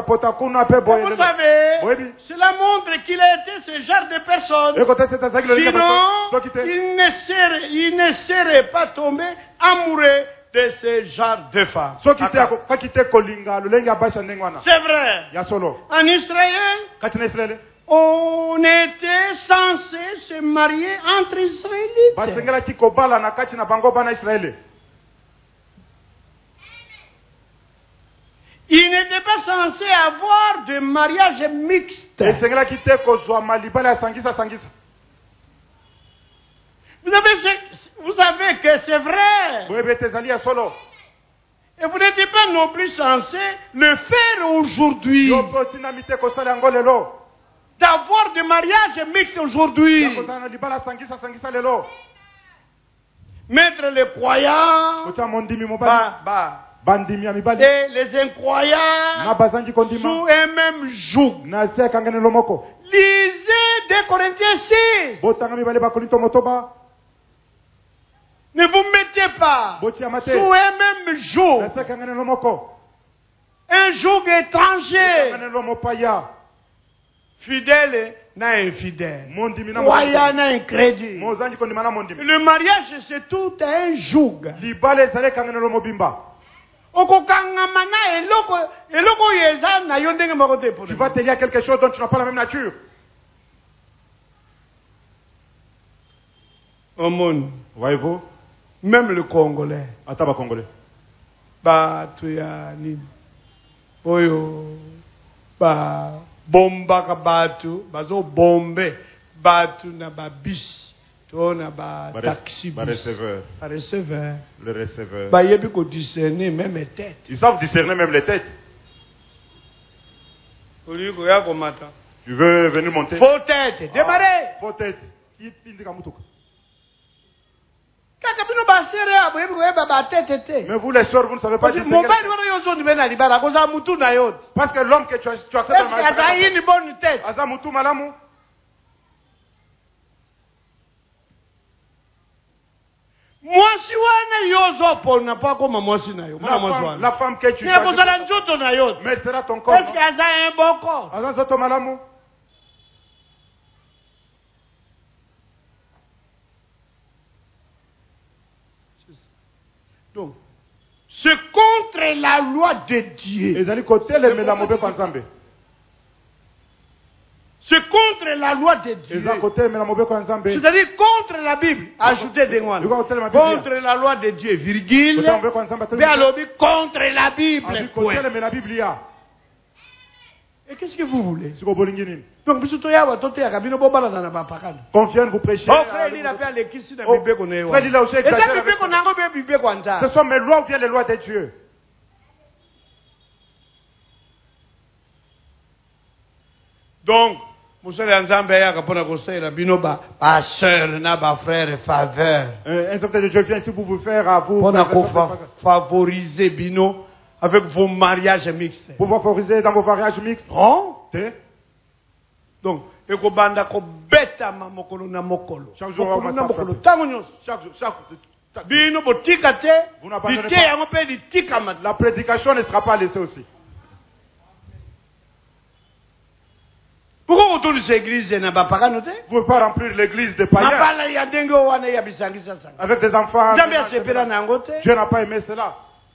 cela montre qu'il a été ce genre de personne. Sinon, il ne serait, il ne serait pas tombé amoureux de ce genre de femmes. C'est vrai. En Israël, on était censé se marier entre Israélites. Il n'était pas censé avoir de mariage mixte. Vous savez, vous savez que c'est vrai. Et vous n'êtes pas non plus censé le faire aujourd'hui. D'avoir des mariages mixtes aujourd'hui. Mettre les croyants bah, bah, et les incroyants sous un même joug. Lisez deux Corinthiens six. Ne vous mettez pas sous un même joug. Un joug étranger. Fidèle n'a infidèle. Croyant n'a incrédule. Le mariage, c'est tout un joug. Tu vas te lier à quelque chose dont tu n'as pas la même nature. Voyez-vous? Même le Congolais. Attends, Congolais. Bah, tu as ni. Oyo. Bah, bomba kabatu. Bazo bombe. Batu na ba bis. To na ba taxi. Ba receveur. Ba receveur. Le receveur. Bah, yebi ko discerner même les têtes. Ils savent discerner même les têtes. Tu veux venir monter? Faux tête. Démarrer. Faux tête. Qui t'indique à Moutouk? Mais vous les sœurs, vous ne savez pas dire. Parce que l'homme que tu as, tu acceptes a une bonne tête. Azamutu malamu. Moi si wana yozo pour n'a pas comme moi si na yo. La femme que tu as. Mais sera ton corps. Est-ce qu'il y a un bon corps? Azazoto malamu. Donc, c'est contre la loi de Dieu. C'est contre la loi de Dieu. C'est-à-dire contre la Bible. Ajoutez des mots. Contre la loi de Dieu, virgule. Mais alors, contre la Bible. Et qu'est-ce que vous voulez? Donc, confiez vous prêchez. Ce sont mes lois ou bien les lois de Dieu. Donc, un serviteur de Dieu vient ici pour vous faire à vous. Favoriser Bino. Avec vos mariages mixtes. Pour vous favoriser dans vos mariages mixtes. Oh? Donc, chaque jour, chaque jour, la prédication ne sera pas laissée aussi. Pourquoi vous tournez cette église et n'avez pas noté? Vous ne pouvez pas remplir l'église de païens. Avec des enfants. Dieu n'a pas aimé cela.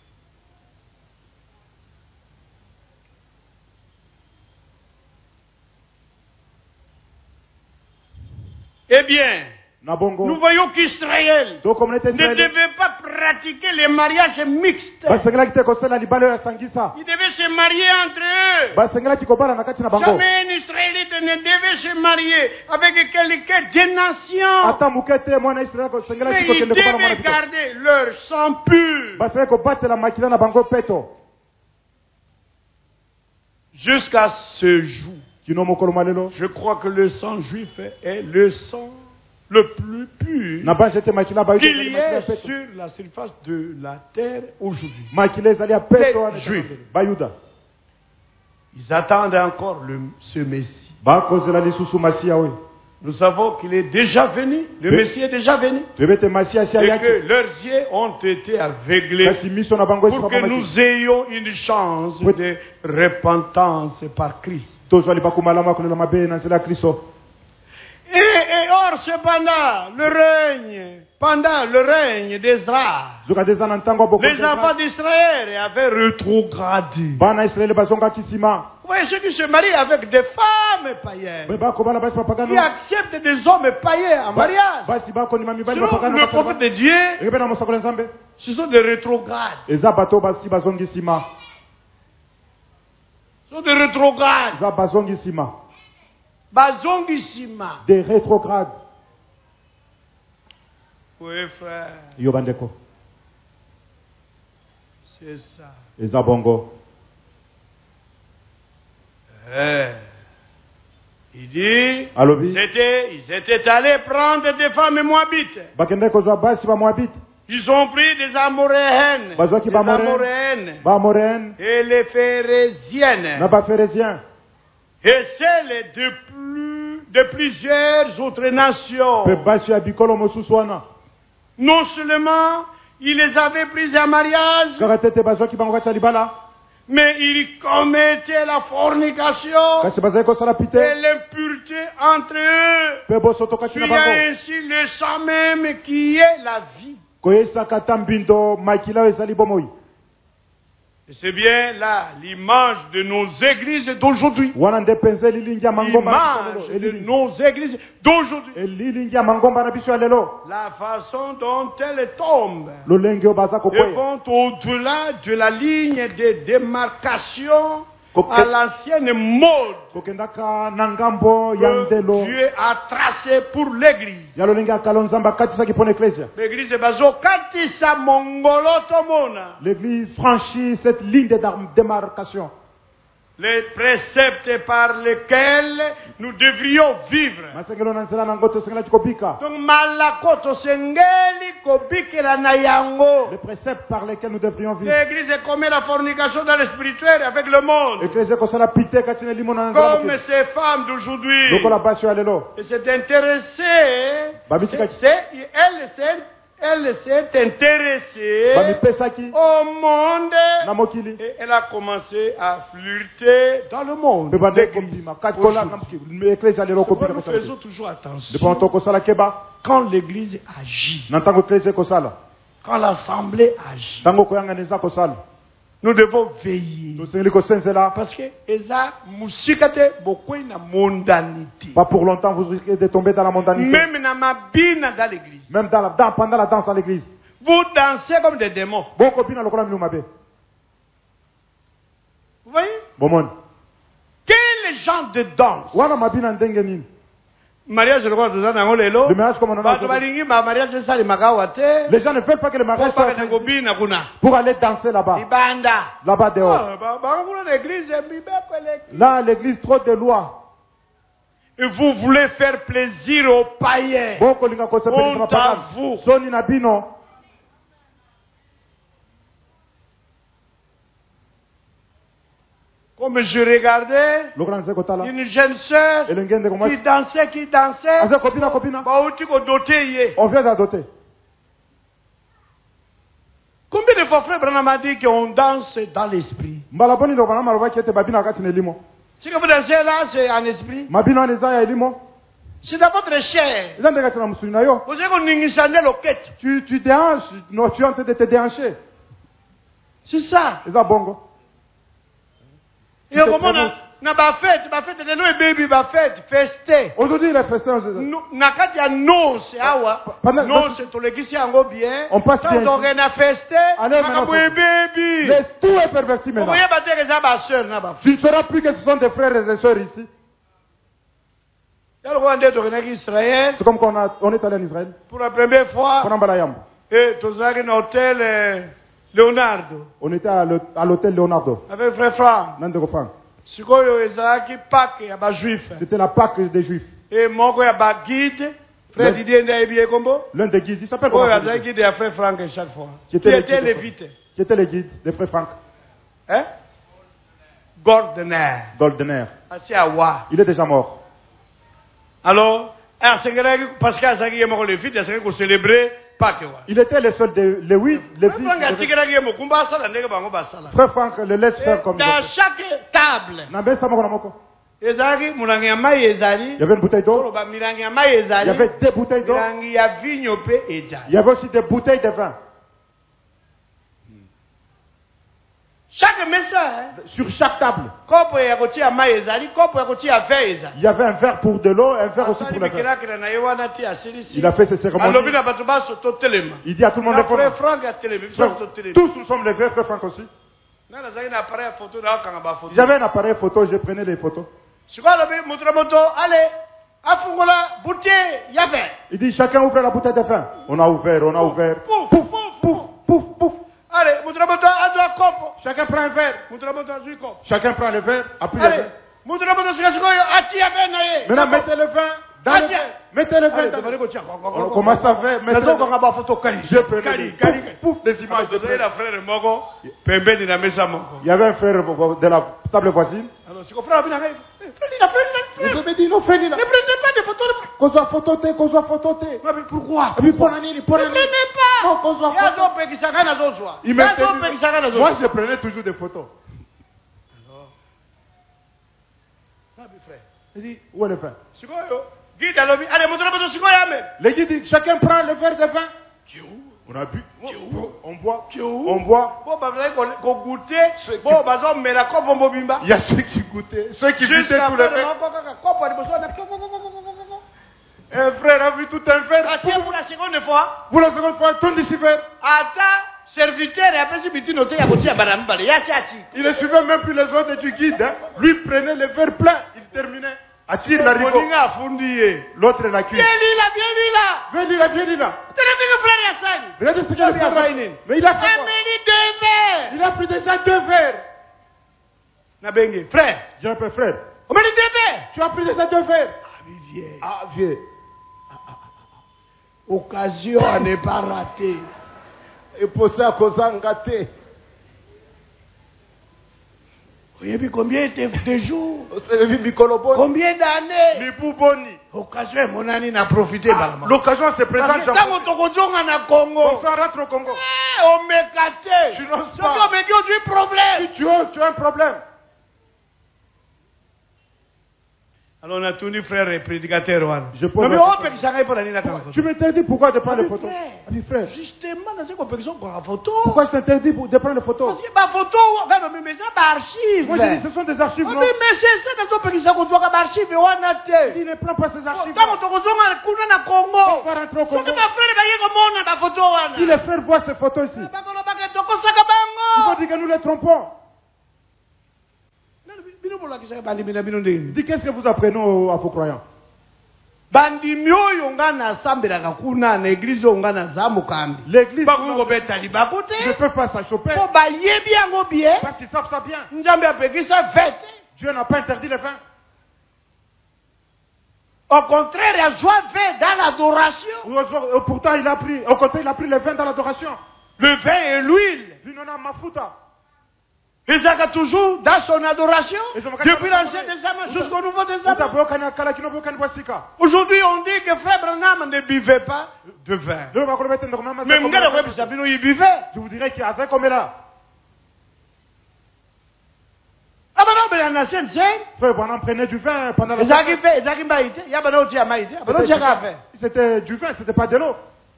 Eh bien, nous voyons qu'Israël ne devait pas pratiquer les mariages mixtes. Ils devaient se marier entre eux. Jamais un Israélite ne devait se marier avec quelqu'un des nations. Mais ils devaient garder leur sang pur. Jusqu'à ce jour. Je crois que le sang juif est le sang le plus pur qu'il y ait sur la surface de la terre aujourd'hui. Les Juifs. Ils attendent encore le, ce Messie. Nous savons qu'il est déjà venu. Le Messie est déjà venu. Et que leurs yeux ont été aveuglés pour que nous ayons une chance de repentance par Christ. Et, et or, cependant, le règne, pendant le règne d'Ezra, les enfants d'Israël avaient rétrogradé. Vous voyez ceux qui se marient avec des femmes païennes, qui acceptent des hommes païens en mariage. Selon le prophète de Dieu, ce sont des rétrogrades. Ce sont des rétrogrades. Bazongisima. Des rétrogrades. Oui, frère. Yobandeko. C'est ça. Ezabongo. Eh. Il dit, ils étaient, ils étaient allés prendre des femmes moabites. Ils ont pris des amoréennes, des amoréennes et les phérésiennes. Et celles de, plus, de plusieurs autres nations. Non seulement il les avait prises en mariage, mais il commettait la fornication et l'impureté entre eux. Il y a ainsi le sang même qui est la vie. C'est bien là l'image de nos églises d'aujourd'hui. L'image de nos églises d'aujourd'hui. La façon dont elles tombent. Elles vont au-delà de la ligne de démarcation à l'ancienne mode que Dieu a tracé pour l'église. L'église bazo katisa mongolo tomona. L'église franchit cette ligne de démarcation. Les préceptes par lesquels nous devrions vivre. Donc malakoto sengeli kobikela na yango. Les préceptes par lesquels nous devrions vivre. L'église est comme la fornication dans le spirituel avec le monde. Comme ces femmes d'aujourd'hui. Et c'est intéressé. Elle s'est Elle s'est intéressée au monde et elle a commencé à flirter dans le monde. Nous faisons toujours attention quand l'église agit, quand l'assemblée agit. Nous devons veiller. Parce que pas pour longtemps vous risquez de tomber dans la mondanité. Même dans l'église. Même dans la, dans, pendant la danse dans l'église. Vous dansez comme des démons. Vous voyez? Quel genre de danse? Mariage, le mariage comme on en a. Les gens ne veulent pas que le mariage soit pour aller danser là-bas. Là-bas dehors. Là, l'église trop de lois. Et vous voulez faire plaisir aux païens. Honte à vous. Comme je regardais une jeune sœur qui dansait, qui dansait. On vient d'adopter. Combien de fois frère Branham a dit qu'on danse dans l'esprit? Si que vous dansez là, c'est en esprit. C'est dans votre chair. Vous savez qu'on n'ingisane l'oquette. Tu, tu déhanches, non, tu es en train de te déhancher. C'est ça. C'est ça, bongo. Et au moment na ba fête, ba fête de nous baby ba fête, festé. Aujourd'hui les festins. Na kati ya nose awa. Nose to l'église yango bien. On passe bien. Donc on a festé. Na ba baby. Laisse tout est perverti maintenant. Vous voyez ba dire ça ba sœur na ba. Tu ne sauras plus que ce sont tes frères et tes sœurs ici. C'est comme quand on, a, on est allé en Israël. Pour la première fois. Et tous allés dans l'hôtel Leonardo. On était à l'hôtel Leonardo. Avec frère Franck. C'était la Pâque des Juifs. Et mon guide, frère Didier Ndaïbi Kombo. L'un des guides, il s'appelle comment? Il guide à frère Franck chaque fois. Qui était les vites. Qui était les guides de frère Franck? Hein? Goldener. Goldener. Il est déjà mort. Alors, parce qu'il y a les vites, il faut célébrer Pâques. Il était le seul de les huit, les huit. Frère Franck le laisse faire comme ça. Dans chaque table. Il y avait une bouteille d'eau. Il y avait deux bouteilles d'eau. Il y avait aussi des bouteilles de vin. Chaque message, sur chaque table, il y avait un verre pour de l'eau, un verre aussi pour le vin. Il a fait ses cérémonies. Il dit à tout le monde de prendre. Tous nous sommes levés, frère Franck aussi. J'avais un appareil photo, je prenais les photos. Il dit chacun ouvre la bouteille de vin. On a ouvert, on a ouvert. Pouf, pouf, pouf, pouf. Allez, chacun prend un verre. Chacun prend le verre. Après maintenant, mettez le vin dans le verre. Mettez le vin dans le verre. On commence à faire. Je prenais pouf, des images de frère. Il y avait un frère de la table voisine. Il me dit non, frère, ne prenez pas de photos. Qu'on soit phototé, qu'on soit phototé. Mais pourquoi? Ne prenez pas. Non, qu'on soit phototé. Il me dit, moi je prenais toujours des photos. Il dit, où est le vin? Le guide dit, chacun prend le verre de vin. On a bu, on boit, on boit. Il y a ceux qui goûtaient, ceux qui buvaient tout le verre. Un frère a vu tout un verre. Pour la seconde fois. Pour la seconde fois, tout ici verre. Serviteur et après il ne suivait même plus les ordres du guide. Hein. Lui prenait les verres pleins, il terminait. Attire la rigo. L'autre la cuit. Viens là, viens là. Viens là, viens là. Regardez ce qu'il a fait. Mais il a fait quoi? Il a pris déjà deux verres. Frère. J'ai un peu frère. Tu as pris déjà deux verres. Ah, vieux. Ah, vieux. Occasion à ne pas rater. Et pour ça, qu'on s'en gâté. Vous avez vu combien de jours? Combien d'années? Occasion, mon année n'a profité. L'occasion se présente. On rentre au Congo. On me gâté. Tu n'oses pas. On me dit du problème. Si tu oses, tu as un problème. Alors on a tout dit frère et prédicateur. Je peux mais tu m'interdis pourquoi de prendre les photos? Ami frère. Justement, dans cette compétition pour la photo. Pourquoi je t'interdis de prendre les photos? Parce que ma photo, mais c'est pas archives. Moi je dis ce sont des archives. Non? Mais c'est ça dans cette compétition qu'on doit archives. Il ne prend pas ces archives. Quand on a Congo. On va rentrer au Congo. Si les frères voient ces photos ici, ils vont dire que nous les trompons. Dis qu'est-ce que vous apprenez à vos croyants? L'église ne peut pas s'achoper parce qu'ils savent ça bien. Dieu n'a pas interdit le vin. Au contraire, il a joué dans l'adoration. Pourtant, il a pris, au contraire, il a pris le vin dans l'adoration. Le vin et l'huile. Isaac a toujours dans son adoration, depuis l'Ancien Testament jusqu'au Nouveau Testament. Aujourd'hui, on dit que Frère Branham ne buvait pas de vin. Mais il buvait. Je vous dirais qu'il y a un comme là. Ah ben non, mais en Ancien Frère Branham prenait du vin pendant la Isaac C'était du vin, c'était pas de l'eau.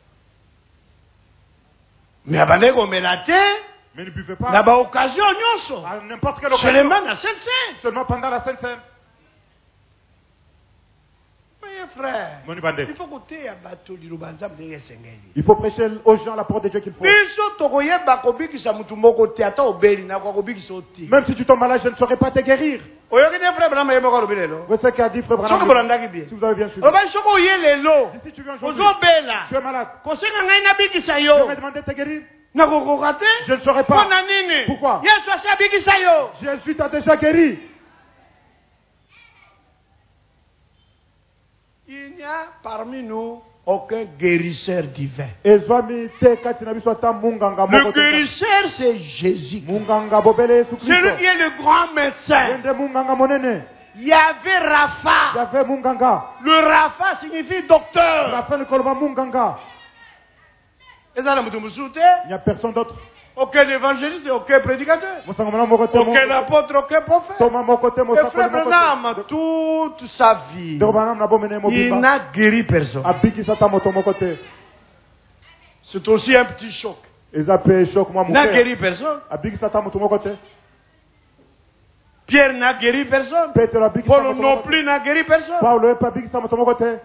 Mais abandonné comme la terre. Mais ne buvez pas. Là-bas, occasion, à n'importe quelle occasion. Seulement la Sainte Seine. Seulement pendant la Sainte Seine. Voyez, frère. Il faut côté à bateau du Lubanza. Il faut prêcher aux gens la parole de Dieu qu'il faut. Même si tu tombes malade, je ne saurais pas te guérir. Vous savez qu'a dit Frère Branham? Si vous avez bien suivi. Si tu viens aujourd'hui, tu es malade. Je vais demander de te guérir. Je ne saurais pas. Pourquoi? Jésus t'a déjà guéri. Il n'y a parmi nous aucun guérisseur divin. Le guérisseur, c'est Jésus. C'est lui qui est le grand médecin. Il y avait Rapha. Le Rapha signifie docteur. Il n'y a personne d'autre. Aucun évangéliste, aucun prédicateur. Aucun apôtre, aucun prophète. Et Frère Branham, toute sa vie, il n'a guéri personne. C'est aussi un petit choc. Il n'a guéri personne. Pierre n'a guéri personne. Paul non plus n'a guéri personne.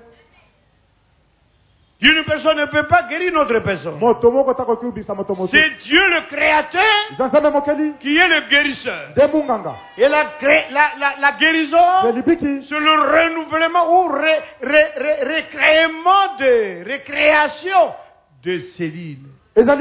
Une personne ne peut pas guérir une autre personne. C'est Dieu le créateur qui est le guérisseur. Et la, la, la, la guérison, c'est le renouvellement ou ré, ré, ré, récréement de récréation de cellules. Il y a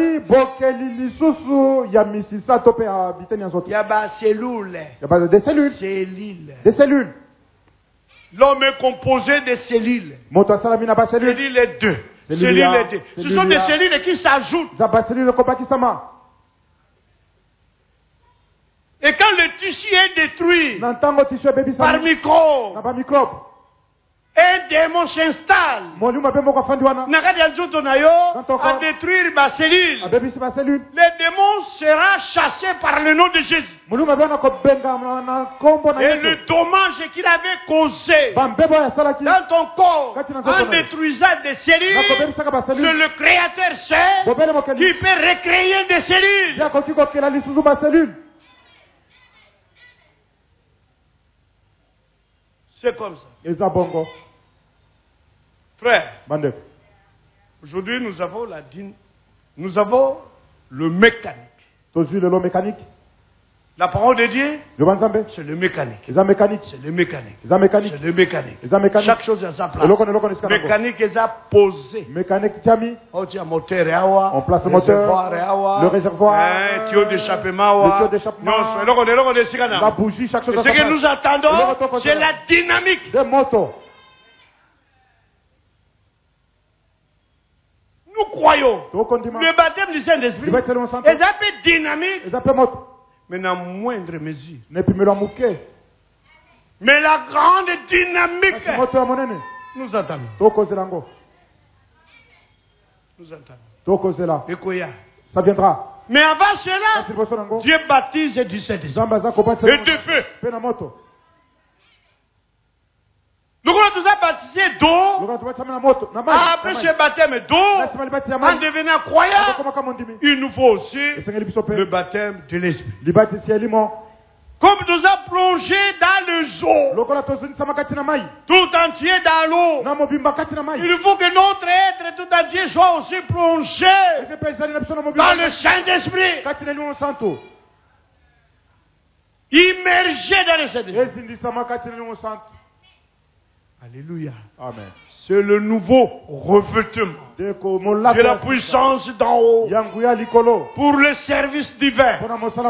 des cellules. Cellules. Des cellules. L'homme est composé de cellules. Cellules est deux. Cellules est deux. Ce sont des cellules qui s'ajoutent. Et quand le tissu est détruit par microbe, un démons s'installent. À détruire ma cellule. Les démons seront chassés par le nom de Jésus. Et le dommage qu'il avait causé dans ton corps en détruisant des cellules, c'est le Créateur seul qui peut recréer des cellules. C'est comme ça. Frère, aujourd'hui nous avons la dîne, nous avons le mécanique. La parole de Dieu, c'est le mécanique. C'est le mécanique. C'est le mécanique. Chaque chose a sa place. Mécanique est à poser. On tient moteur, on place le moteur, le réservoir, le tuyau d'échappement. La bougie, chaque chose a sa place. Ce que nous attendons, c'est la dynamique. Des motos. Nous croyons. Le baptême du Saint-Esprit est un peu dynamique. Mais dans moindre mesure. Mais la grande dynamique, nous attendons. Nous attendons. Ça viendra. Mais avant cela, Dieu baptise du Saint-Esprit et de feu. Donc on a tous baptisé d'eau. Après ce baptême d'eau, en devenant croyant, il nous faut aussi le baptème de l'Esprit. Comme nous avons plongé dans le zoo, tout entier dans l'eau, il faut que notre être tout entier soit aussi plongé dans le Saint-Esprit. Immergé dans le Saint-Esprit. Alléluia. Amen. C'est le nouveau revêtement de la puissance d'en haut pour le service divin.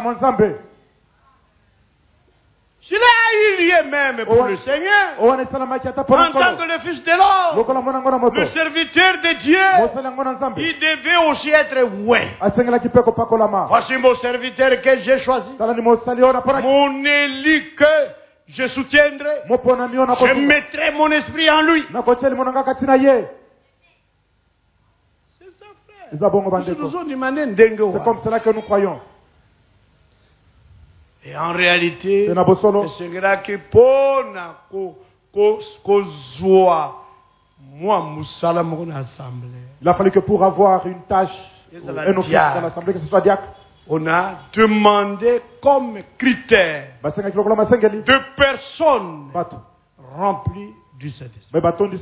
S'il a eu lieu même pour le Seigneur, en tant que le Fils de l'homme, le serviteur de Dieu, il devait aussi être oué. Voici mon serviteur que j'ai choisi, mon élu que je soutiendrai, je mettrai mon esprit en lui. C'est ça, frère. C'est comme cela que nous croyons. Et en réalité, il a fallu que pour avoir une tâche, un office dans l'assemblée, que ce soit diacre, on a demandé comme critère de personnes remplies du Saint-Esprit.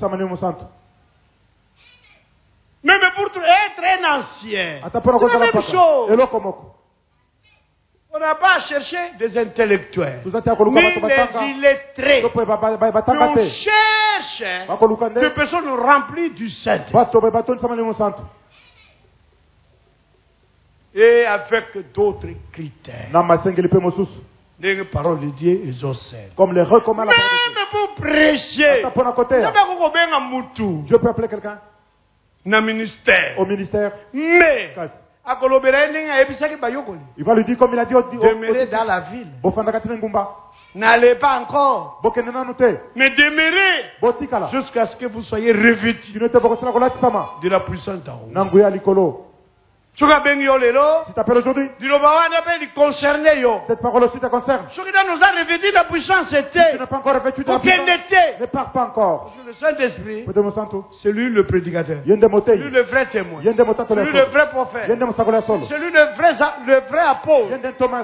Même pour être un ancien, c'est la même chose. On n'a pas à chercher des intellectuels, ni des illettrés. Mais on cherche des personnes remplies du Saint-Esprit. Et avec d'autres critères. Les paroles de Dieu, ils osent. Comme les recommande la parole de Dieu. Même pour prêcher. Dieu peut appeler quelqu'un. Au ministère. Au ministère. Mais. Il va lui dire comme il a dit au demeurer dans la ville. N'allez pas encore. Mais demeurez jusqu'à ce que vous soyez revêtus de la puissance d'en haut. Si tu t'appelles aujourd'hui, cette parole aussi te concerne. Si tu n'es pas encore revêtu de la puissance, ne pars pas encore. Le Saint-Esprit, c'est lui le prédicateur. C'est lui le vrai témoin. C'est lui le vrai prophète. C'est lui le vrai, le vrai apôtre.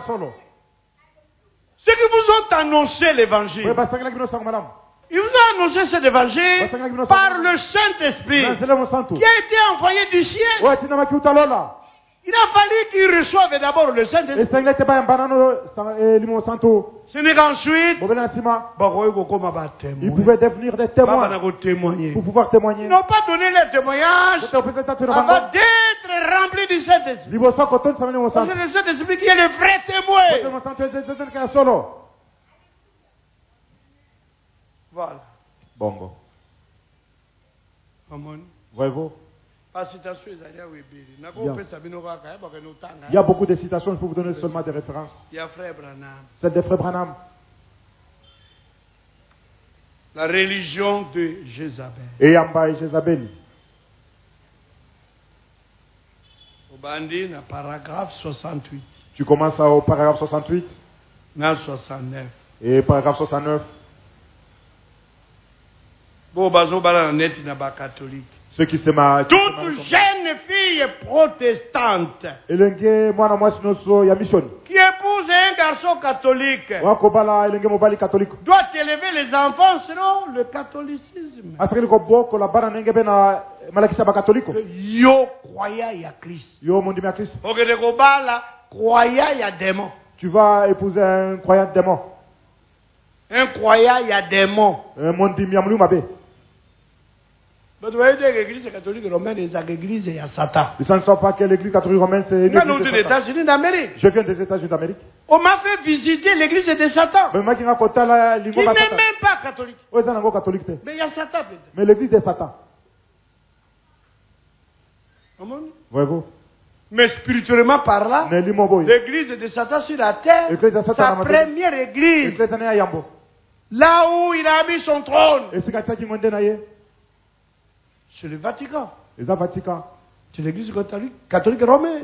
Ceux qui vous ont annoncé l'évangile, ils vous ont annoncé cet évangile par le Saint-Esprit qui a été envoyé du ciel. Il a fallu qu'il reçoive d'abord le Saint-Esprit. Ce n'est qu'ensuite, ils pouvaient devenir des témoins pour pouvoir témoigner. Ils n'ont pas donné le témoignage avant d'être remplis du Saint-Esprit. C'est le Saint-Esprit qui est le vrai témoin. Voilà. Bongo. Amen. Voyez-vous? Bien. Il y a beaucoup de citations, je peux vous donner seulement des références. Il y a frère Branham. C'est des frères Branham. La religion de Jézabel. Et Yamba et Jézabel. Obandi, na paragraphe soixante-huit. Tu commences au paragraphe soixante-huit. Na soixante-neuf. Et paragraphe soixante-neuf. Bo bazo bala net na ba catholique. Ce qui se m'a. Toute jeune fille protestante. Elenge mwana mwasi noso ya mission. Qui épouse un garçon catholique. Wako bala elenge mobali catholique. Doit élever les enfants selon le catholicisme. Asakeli ko boko la bana nenge bena malakisa ba catholique. Yo croya ya Christ. Yo mondimi ya Christ. Okede ko bala croya ya démon. Tu vas épouser un croyant démon. Un croyant ya démon. Un mondimi ya muluma be. Mais vous voyez que l'église catholique romaine est l'église de Satan. Ils ne savent pas que l'église catholique romaine c'est une église des États-Unis d'Amérique. Je viens des États-Unis d'Amérique. On m'a fait visiter l'église de Satan. Qui n'est même pas catholique. Mais il y a Satan peut-être. Mais l'église de Satan. Voyez-vous? Mais spirituellement parlant, l'église de Satan sur la terre, sa première église, là où il a mis son trône, c'est le Vatican. C'est l'église catholique, catholique romaine.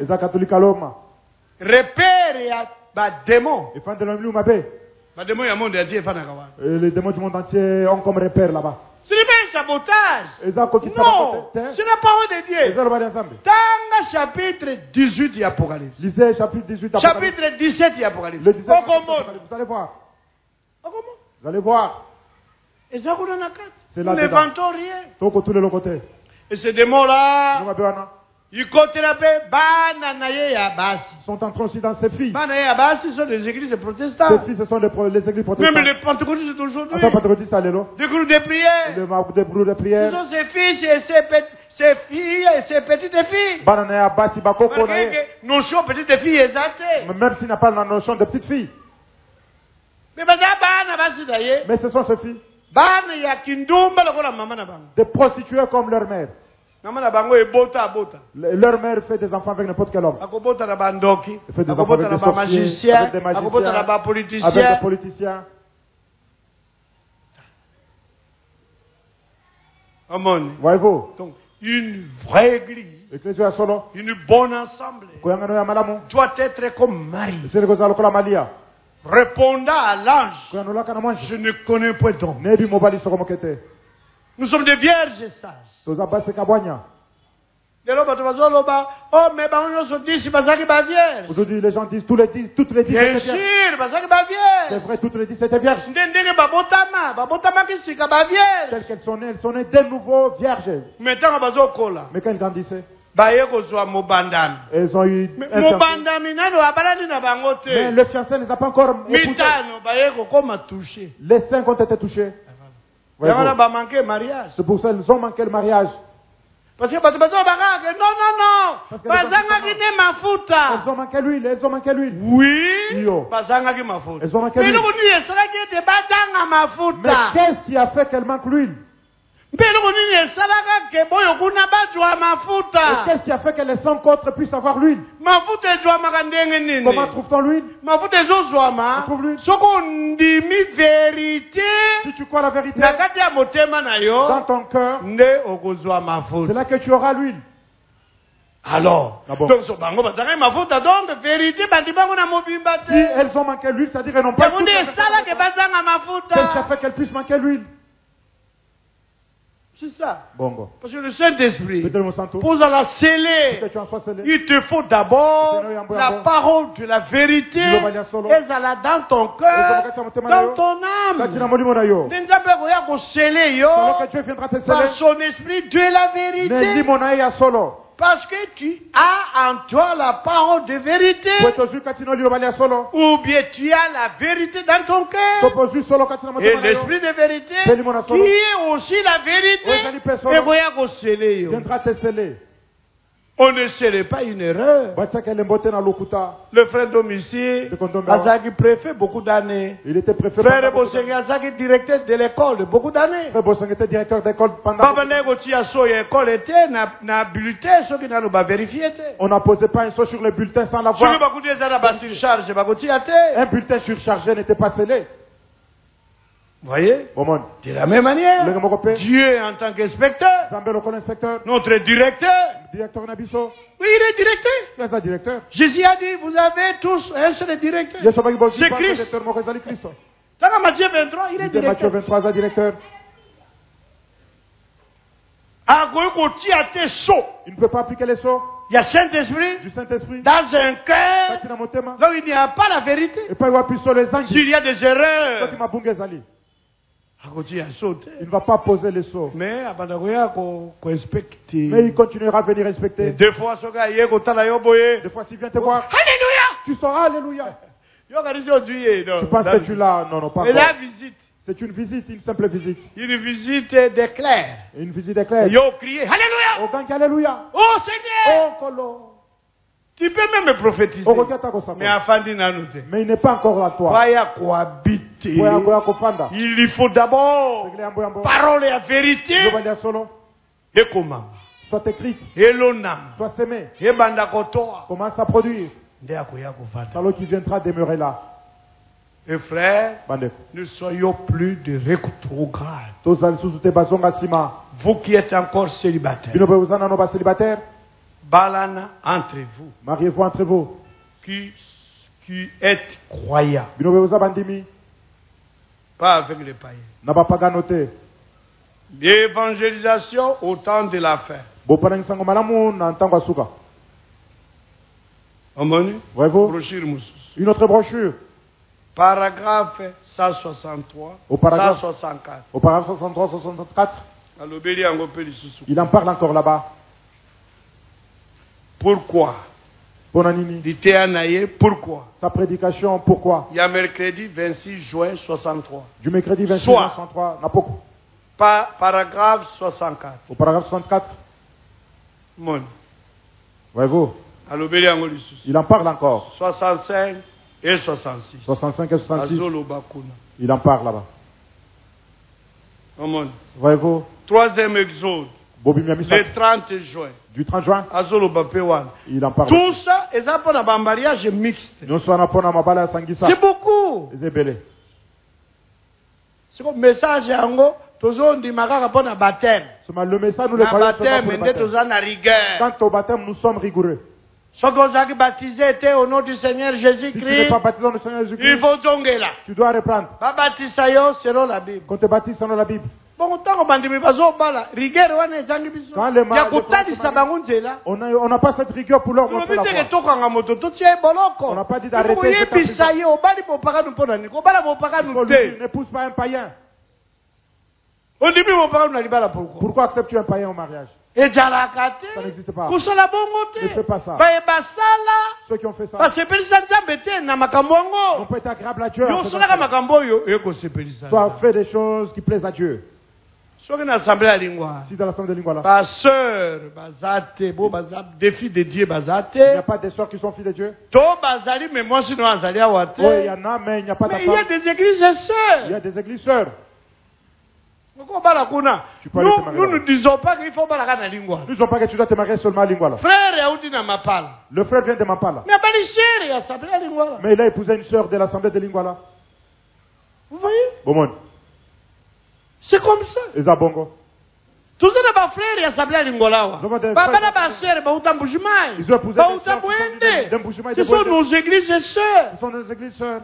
Repère et bah démon. Bah démon il y a monde entier fan akawa. Les démons du monde entier ont comme repère là-bas. Ce n'est pas un sabotage. Non, c'est la parole de Dieu. Tanga chapitre dix-huit de l'Apocalypse. Lisez chapitre dix-huit d'Apocalypse. Chapitre dix-sept de l'Apocalypse. Le dix-sept. Vous allez voir. Vous allez voir. Et ça, c'est là. Nous n'inventons rien. Donc, tous les côtés. Et ces démons-là, ils sont entrés aussi dans ces filles. Ce sont des églises protestantes. Ces filles, ce sont les, les églises protestantes. Même les pentecôtistes d'aujourd'hui. Des groupes de prière. Des groupes de prière. Ce sont ces filles et ces, ces filles et ces petites filles. Que notion petites filles exactes. Même s'il n'y a pas la notion de petites filles. Mais ce sont ces filles. Des prostituées comme leur mère. Leur mère fait des enfants avec n'importe quel homme. Elle fait des enfants avec des sorciers, avec des magiciens, avec des politiciens. Voyez-vous? Donc, une vraie église, une bonne assemblée, doit être comme Marie. Répondant à l'ange, je ne connais point d'homme. Nous sommes des vierges sages. Aujourd'hui, les gens disent tous les dix, toutes les dix étaient vierges. C'est vrai, toutes les dix étaient vierges. Telles qu'elles sont nées, elles sont nées de nouveau vierges. Mais quand elles grandissaient, elles ont eu un mais le fiancé ne les a pas encore épousés. Les cinq ont été touchés. C'est pour ça qu'ils ont manqué le mariage. Parce que non, non, non. Elles ont manqué l'huile, elles ont manqué l'huile. Oui. Elles ont manqué l'huile. Mais qu'est-ce qui a fait qu'elles manquent l'huile? Et qu'est-ce qui a fait que les cent autres puissent avoir l'huile? Comment trouve-t-on l'huile? On trouve l'huile. Si tu crois la vérité dans ton cœur, c'est là que tu auras l'huile. Alors, donc, si elles ont manqué l'huile, c'est-à-dire qu'elles n'ont pas toute la vérité. Qu'est-ce qui a fait qu'elles puissent manquer l'huile? C'est ça. Bongo. Parce que le Saint-Esprit, pour la sceller, il te faut d'abord la parole de la vérité, et ça là dans ton cœur, dans ton âme. Par son esprit, Dieu est la vérité. Parce que tu as en toi la parole de vérité. Ou bien tu as la vérité dans ton cœur. Et l'esprit de vérité qui est aussi la vérité. Et voyez qu'on scellé. On ne scellait pas une erreur. Le frère Domicier Azaki préfet beaucoup d'années. Il était préfet. Frère Bossengé Azaki directeur de l'école de beaucoup d'années. Frère Bossengé était directeur d'école pendant. On n'a posé pas un saut sur le bulletin sans l'avoir. Un bulletin surchargé n'était pas scellé. voyez? De la même manière, Dieu en tant qu'inspecteur, notre directeur. Oui, il est directeur. directeur. Jésus a dit, vous avez tous un seul directeur. C'est Christ. Dans Matthieu vingt-trois, il est directeur. vingt-trois, directeur. Il ne peut pas appliquer les sceaux. Il y a Saint-Esprit, du Saint-Esprit dans un cœur, donc il n'y a pas la vérité. S'il y a des erreurs, il ne va pas poser les sceaux. Mais, mais il continuera à venir respecter. Des fois, des fois s'il vient te voir, Alléluia, tu sauras Alléluia. Tu penses que tu l'as? Non, non, pas encore. La visite. C'est une visite, une simple visite. Une visite d'éclair. Une visite d'éclair. Ils ont crié Alléluia. Oh, Alléluia. Oh Seigneur. Oh Kolo. Tu peux même prophétiser. Oh, mais Afandi Nanoute. Mais il n'est pas encore là, toi. Il lui faut d'abord parole et la vérité. Et comment? Soit écrite. Et l'onam. Soit sémée. Et bandakotoa. Commence à produire. C'est l'eau qui viendra demeurer là. Et frères, ne soyons plus de rétrogrades. Vous qui êtes encore célibataires, balana entre vous. Mariez-vous entre vous. Qui, qui êtes croyants. Pas avec les païens. L'évangélisation au temps de la fin. Une autre brochure. Paragraphe cent soixante-trois, au paragraphe, cent soixante-quatre. Au paragraphe soixante-trois, soixante-quatre. Il en parle encore là-bas. Pourquoi? Pourquoi? Sa prédication, pourquoi? Il y a mercredi vingt-six juin soixante-trois. Du mercredi vingt-six juin soixante-trois, n'a pas. Pa paragraphe soixante-quatre. Au paragraphe soixante-quatre. Mon. Voyez-vous? Il en parle encore. soixante-cinq. Et soixante-six. soixante-cinq et soixante-six. Il en parle là-bas. Voyez-vous? Troisième exode. Le trente juin. Du trente juin. Il en parle. Tout ça, c'est un mariage mixte. C'est beaucoup. C'est comme message yango. Le message nous le croyons pour le baptême. Quant au baptême, nous sommes rigoureux. Si tu n'es baptisé au nom du Seigneur Jésus-Christ, il faut tomber là. Tu dois reprendre. Baptiser selon la Bible. Quand tu baptises selon la Bible. Bon, tant qu'on rigueur, on n'a pas cette rigueur pour leur montrer la foi. On n'a pas dit d'arrêter. Ne n'épouse pas un païen. Pourquoi acceptes-tu un païen au mariage? Ça n'existe pas. Ne fais pas ça. Ceux qui ont fait ça n'ont pas été agréables à Dieu. Soit fait des choses qui plaisent à Dieu. Si dans l'assemblée de Lingwala, des filles de Dieu, il n'y a pas des sœurs qui sont filles de Dieu. Oui, il y en a, mais il n'y a pas de mais il y a des églises sœurs. Il y a des églises sœurs. Nous, nous ne disons pas qu'il faut pas la lingua. Nous ne disons pas que tu dois te marier seulement à Lingwala. Frère, le frère vient de Mapala. Mais il a épousé une sœur de l'assemblée de Lingwala. Vous voyez? Bon, c'est comme ça. Et ça bongo. Tous les frères, il y a l'assemblée de Lingwala. Papa n'a sœur, bah autant bougemai. Ils ont épousé des sœurs. Ce sont nos églises et sœurs. Ce sont nos églises sœurs.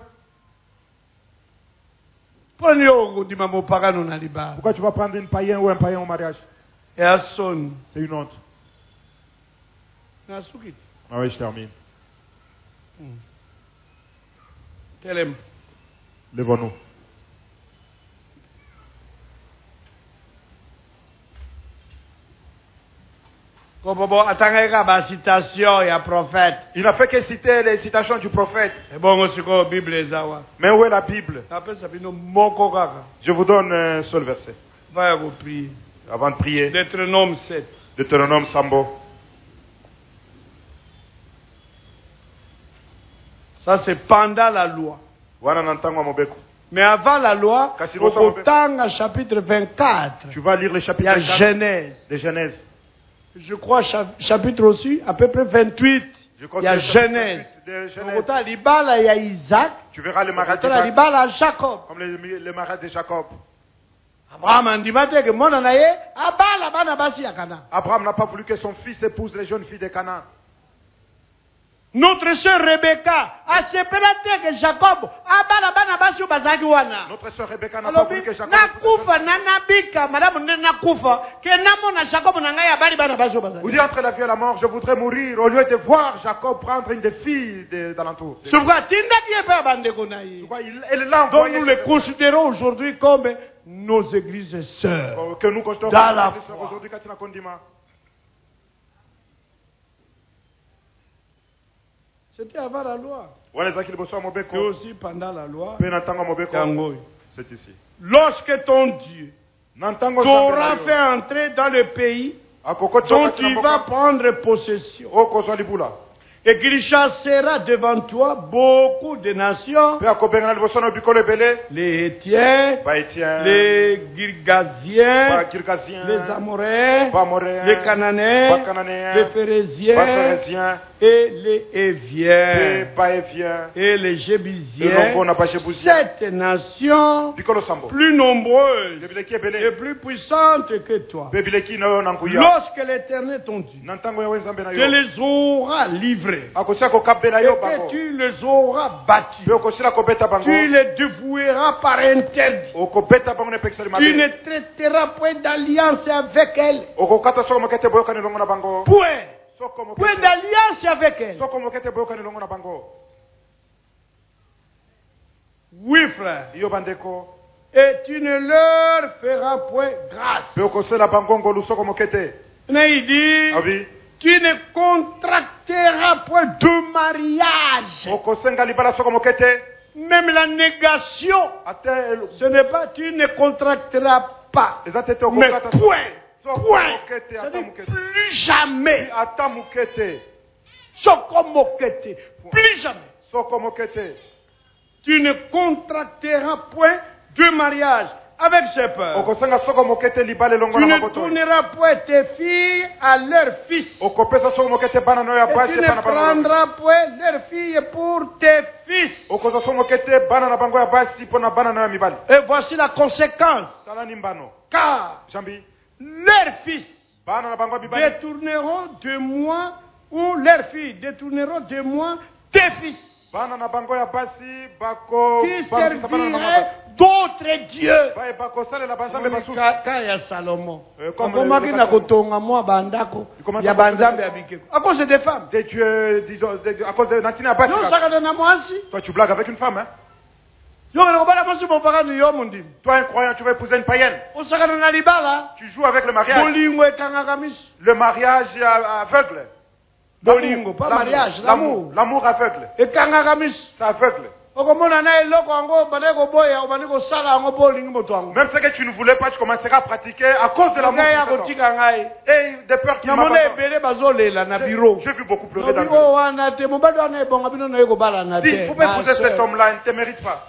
Pourquoi tu vas prendre une païen ou un païen au mariage? C'est une honte. Ah oui, je termine. Lèvons-nous. Il n'a fait que citer les citations du prophète. Mais où est la Bible? Je vous donne un seul verset. Avant de prier. Deutéronome sept. Deutéronome Sambo. Ça c'est pendant la loi. Mais avant la loi, au chapitre vingt-quatre. Tu vas lire le chapitre vingt-quatre. Il y a Genèse. De Genèse. Je crois chapitre aussi, à peu près vingt-huit. Il y a Genèse. Il y a Isaac. Tu verras le marais de Jacob. Comme le, le marais de Jacob. Abraham n'a pas voulu que son fils épouse les jeunes filles de Canaan. Notre sœur Rebecca a séparé que Jacob Notre sœur Rebecca n'a pas voulu que Jacob Vous dites entre la vie et la mort, je voudrais mourir au lieu de voir Jacob prendre une des filles d'alentour. De, Donc nous les considérons aujourd'hui comme nos églises sœurs. Que nous considérons dans la foi. Aujourd'hui quand C'était avant la loi. Et aussi pendant la loi. C'est ici. Lorsque ton Dieu t'aura fait entrer dans le pays dont tu vas prendre possession, et qu'il chassera devant toi beaucoup de nations, les Hétiens, les Girgasiens, les Amoréens, les Cananéens, les Phérésiens, et les Éviens, et les Jébusiens, cette nation plus nombreuse et plus puissante que toi. Lorsque l'Éternel ton Dieu te les aura livrés, et que tu les auras battus, tu les dévoueras par interdit. Tu ne traiteras point d'alliance avec elles. Point. Point d'alliance avec elles. Oui, frère. Et tu ne leur feras point grâce. Mais il dit, tu ne contracteras point de mariage. Même la négation, ce n'est pas tu ne contracteras pas. Mais point. Point. Plus jamais. Sokomokete. Plus jamais. Tu ne contracteras point de mariage avec ces peurs. Tu ne tourneras point tes filles à leurs fils. Et tu ne prendras point leurs filles pour tes fils. Et voici la conséquence. Car leurs fils détourneront de moi, ou leurs filles détourneront de moi tes fils, qui serviraient d'autres dieux. Quand il y a Salomon, à cause des femmes. Des dieux, disons, à cause de Natina Abbas. Toi, tu blagues avec une femme, hein? Toi, un croyant, tu vas épouser une païenne. Tu joues avec le mariage. Le mariage aveugle. Bolingo, pas mariage, l'amour. L'amour aveugle. Et kangagamis. C'est aveugle. Même ce que tu ne voulais pas, tu commenceras à pratiquer à cause de l'amour. Et des peurs qui m'ont J'ai vu beaucoup pleurer dans le monde. Si il faut épouser cet homme-là, il ne te mérite pas.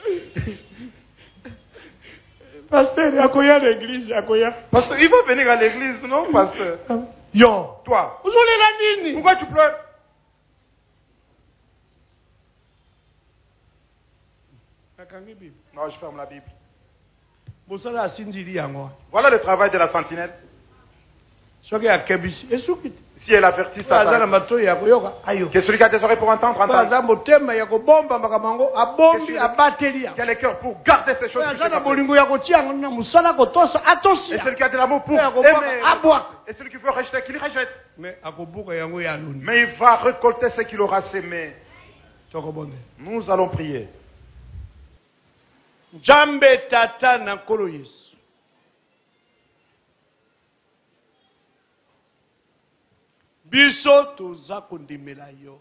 Pasteur, Yakoya l'église, Yakoya. Pasteur, il va venir à l'église, non, pasteur? Yo. Toi. Pourquoi tu pleures? Non, je ferme la Bible. Voilà le travail de la sentinelle. Si elle avertit Satan, que celui qui a des oreilles pour entendre, entendre. Qui a les cœurs pour garder ces choses. Et celui qui a de l'amour pour aimer. Et celui qui veut rejeter, qu'il rejette. Mais il va récolter ce qu'il aura sémé. Nous allons prier. Jambe tata na nkolo Yesu. Biso toza kondimela yo.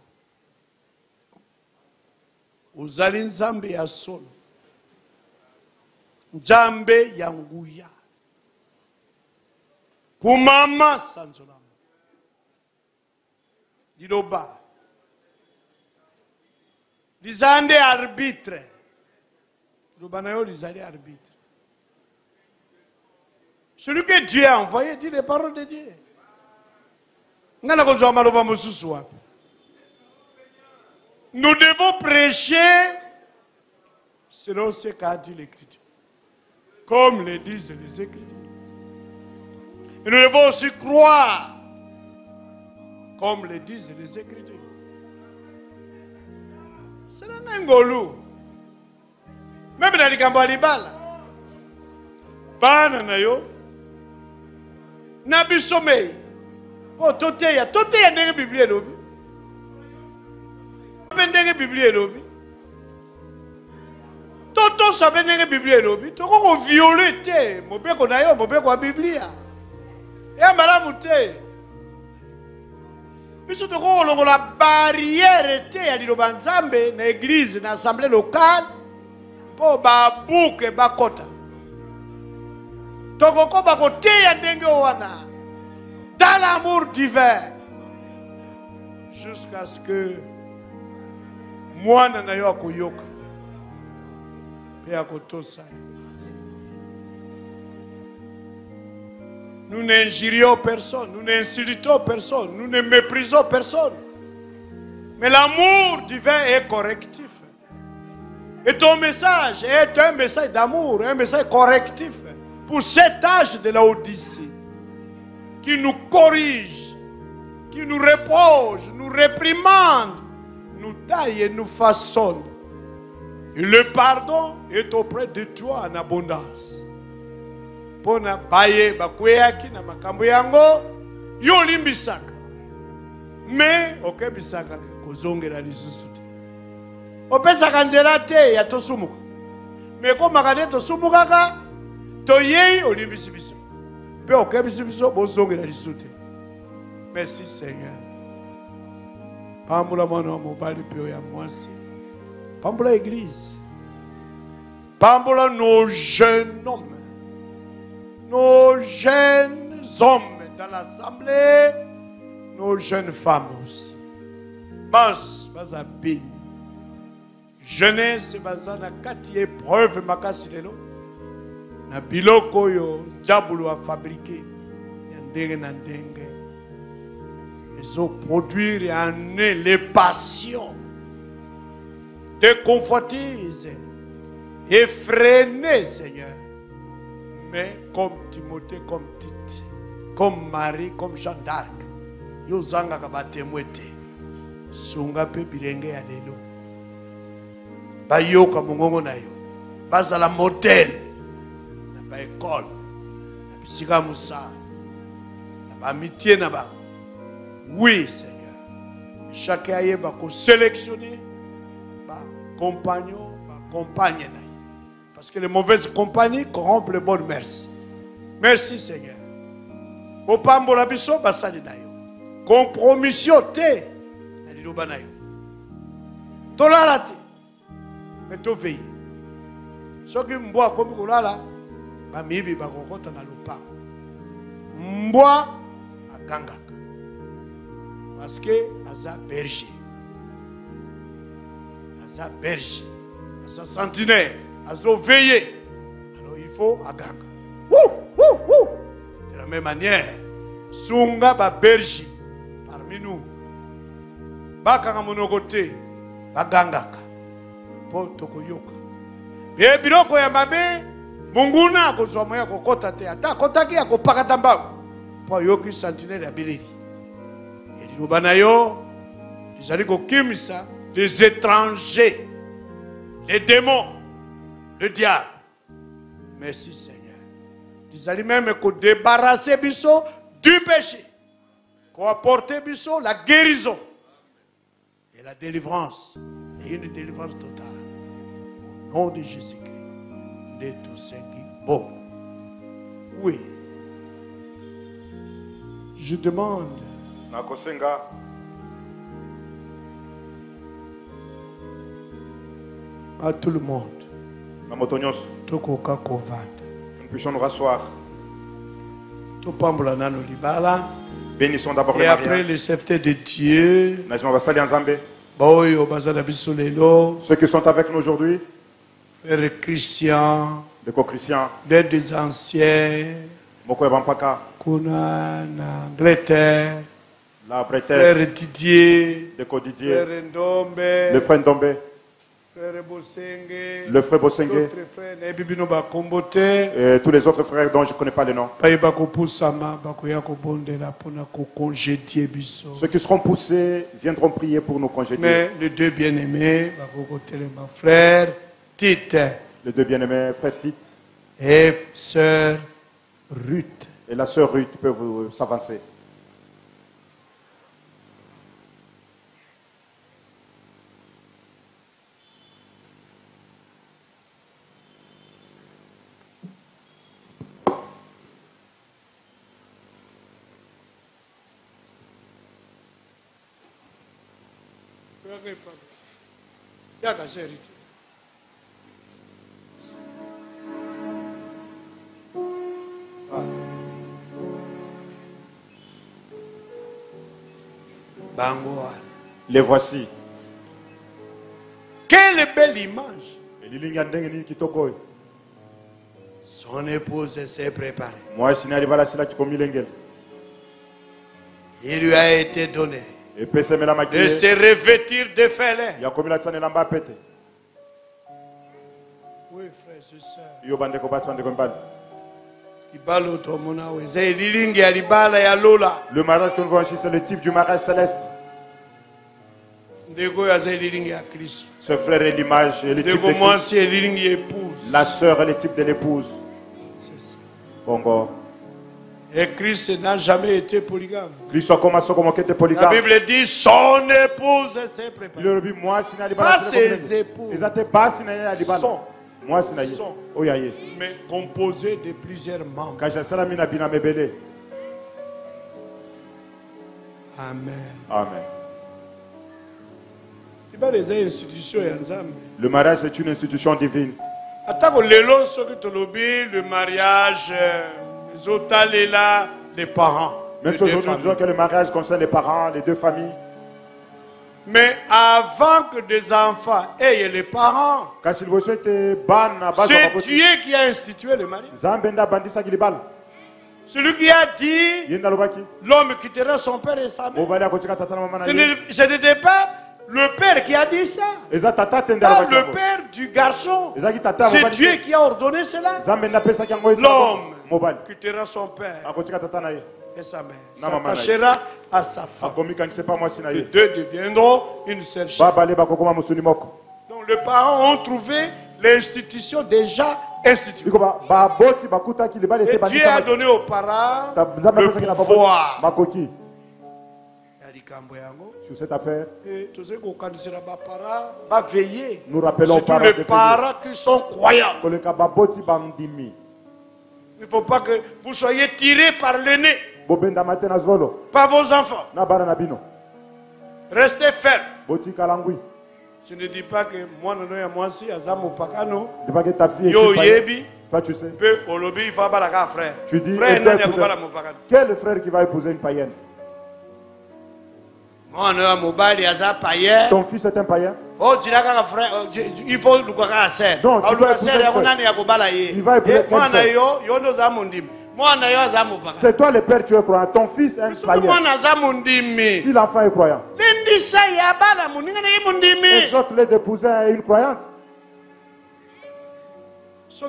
Ozali nzambe ya solo. Nzambe ya nguya. Kumama sanzolamo. Diloba. Lizande arbitre. Arbitre. Celui que Dieu a envoyé dit les paroles de Dieu. Nous devons prêcher selon ce qu'a dit l'Écriture, comme le disent les Écritures. Et nous devons aussi croire, comme le disent les Écritures. C'est un ngolou. Même dans les Gambalibala. Bana na yo. Nabi sommeil. Po toteya. Toteya ndenge Bible lobi. Ndenge Bible lobi. Toto sabe ndenge Bible lobi. Toko ko violer te. Mobeko na yo, mobeko wa Biblia. Ya malamu te. Biso toko longo la barrière te ya liloba nzambe na église na assemblée locale. Po ba bouke ba kota. Toko ko ba kote ya ndenge wana. Dans l'amour divin. Jusqu'à ce que moi na yo akoyoka. Pe akotosa. Nous n'injurions personne, nous n'insultons personne, nous ne méprisons personne. Mais l'amour divin est correctif. Et ton message est un message d'amour, un message correctif pour cet âge de la Odyssée qui nous corrige, qui nous repose, nous réprimande, nous taille et nous façonne. Et le pardon est auprès de toi en abondance. Pona baye bakweyaki na makambo yango yo limbisaka me okebisaka kozongela lisusu te opesaka nzela te ya tosumuka me komaka nde tosumukaka toyei olimbisi biso mpe okebisi biso bozongela lisusu te. Merci Seigneur. Pambola mwana wa mobali mpe ya mwasi, pambola église, pambola nos jeunes hommes, nos jeunes hommes dans l'assemblée, nos jeunes femmes aussi. Bas, baza béni. Jeunesse, baza na kati épreuve makasi lelo. Na biloko yo, diabolo a fabriqué. Yandenge na ndenge. Ils ont produit en eux les passions. Des convoitises. Effrénées, Seigneur. Mais comme Timothée, comme Tite, comme Marie, comme Jeanne d'Arc, yo zanga kaba temwete, sunga pe bilenge ya lelo, ba yo ka mongongo na yo, bazala modèle, na ba école, na bisika musa, na ba amitié na ba. Oui Seigneur, chacun aye ba ko sélectionner, ba compagnon, ba compagne na. Parce que les mauvaises compagnies corrompent les bonnes merci. Merci Seigneur. Au pambola biso basali na yo. Compromission te na liloba na yo. Tolala te. Mais to veille. Soki mbwa komi kolala, ba mibi ba kokota na lupa. Mbwa agangaka. Parce que aza berger. Aza berger. Aza sentinelle. Azo veiller. Alors il faut aganga. Wouh, wouh, wouh. De la même manière, sunga ba berger parmi nous. Bakanga monogote, bagangaka. Po tokoyoka. Be biloko ya mabe, munguna kozwa moya kokota te. Ata kotaki ya kopakata mbangu. Po yoki sentinelle ya bilili. Et liloba na yo, izali kokimisa des étrangers, les démons. Le diable. Merci Seigneur. Ils allaient même qu'on débarrasser biso du péché. Qu'on apporte biso la guérison. Et la délivrance. Et une délivrance totale. Au nom de Jésus-Christ. De tous ceux qui... Bon. Oui. Je demande... Nakosenga. À tout le monde. Nous puissions nous rasseoir. Bénissons d'abord et après les serviteurs de Dieu, ceux qui sont avec nous aujourd'hui, les Christians, les co-chrétiens, des anciens, Kuna, Angleterre, La bretelle. Frère Didier. De Codidier. Frère Ndombe. Le frère Ndombe. Frère Bosenge. Le frère Bosenge. Et tous les autres frères dont je ne connais pas les noms. Ceux qui seront poussés viendront prier pour nous congédier. Mais les deux bien-aimés, frère Tite. Les deux bien-aimés, frère Tite. Et sœur Ruth. Et la sœur Ruth peuvent s'avancer. Les voici. Quelle belle image. Son épouse s'est préparée. Il lui a été donné de se revêtir de fêlés. Oui, frère, c'est ça. Le mariage que nous voyons ici, c'est le type du mariage céleste. Ce frère est l'image et le type de Christ. La sœur est le type de l'épouse. Bongo. Et Christ n'a jamais été polygame. Christ a commencé comme était polygame. La Bible dit son épouse s'est préparée. Pas ses épouses. Son. Son. Mais composé de plusieurs membres. Amen. Amen. Le mariage est une institution divine. Le mariage, les parents. Même si aujourd'hui nous disons que le mariage concerne les parents, les deux familles. Mais avant que des enfants aient les parents, c'est Dieu qui a institué le mariage. Celui qui a dit l'homme quittera son père et sa mère. Ce n'était pas le père qui a dit ça. Pas le père du garçon. C'est Dieu qui a ordonné cela. L'homme quittera son père et sa mère. S'attachera à sa femme. Les deux deviendront une seule chair. Donc les parents ont trouvé l'institution déjà instituée. Et Dieu a donné aux parents le pouvoir. Sur cette affaire, nous rappelons aux parents, les parents qui sont croyants. Il ne faut pas que vous soyez tirés par le nez par vos enfants. Restez fermes. Je ne dis pas que moi, moi aussi, ta fille est toi, tu sais. Tu dis, quel est le frère qui va épouser une païenne? Ton fils est un païen. Il faut le donc, tu vas épouser il va épouser quelle sœur? C'est toi le père, tu es croyant. Ton fils est un païen. Si l'enfant est croyant, exhorte-les d'épouser une croyante. Si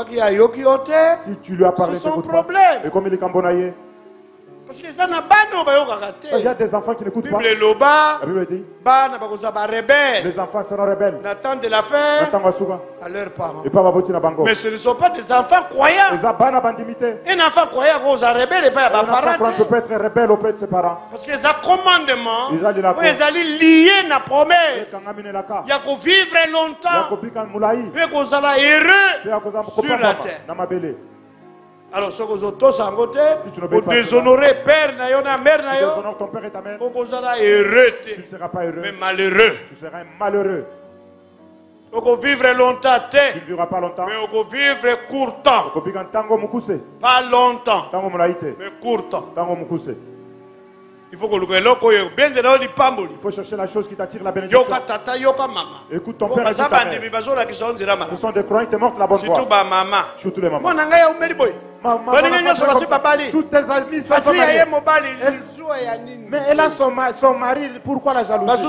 tu lui as parlé, c'est son problème. Et comme il est cambonaillé, parce que ça n'a il y a des enfants qui n'écoutent pas. La Bible dit les enfants seront rebelles. N'attendent de la faire à leurs parents. Mais ce ne sont pas des enfants croyants. Un enfant croyant vous a rebelle et pas à parents. peut être rebelle auprès de ses parents. Parce que ça commandement, vous allez lier la promesse. Il y a que vivre longtemps. Et que vous allez heureux sur la terre. Alors, ce que vous avez vous déshonorez père, mère, vous allez heureux, tu ne seras pas heureux, mais malheureux. Tu seras malheureux. Vous vivre longtemps, tu ne vivras pas longtemps, mais vous vivre court temps. Pas longtemps, mais court temps. Il faut que le bien de il faut chercher la chose qui t'attire la bénédiction. Écoute ton père et ta mère. Ce sont des croyants qui te montrent la bonne voie. Surtout ma maman. Surtout les mamans. Ma, ma, tous tes amis sont mariés. Mais elle a son, son mari, pourquoi la jalousie?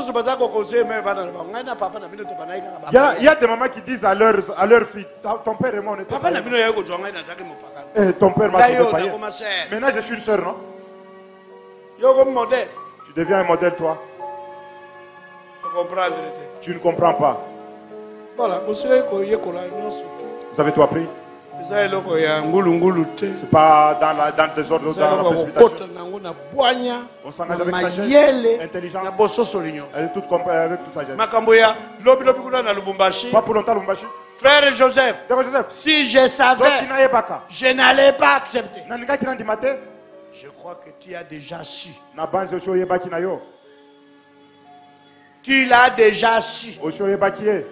Il y, a, il y a des mamans qui disent à leur, à leur fille, ton père et moi on était païens. Eh, ton père m'a trouvé païen. Maintenant je suis une soeur, non? Tu deviens un modèle, toi. Tu ne comprends pas. Vous avez tout appris? C'est pas dans, la, dans le désordre, dans la précipitation. On s'engage avec sagesse, intelligence, avec toute, avec toute sagesse. Pas pour longtemps, Lubumbashi. Frère Joseph, si je savais, je n'allais pas accepter. Je crois que tu as déjà su. Tu l'as déjà su. Voilà.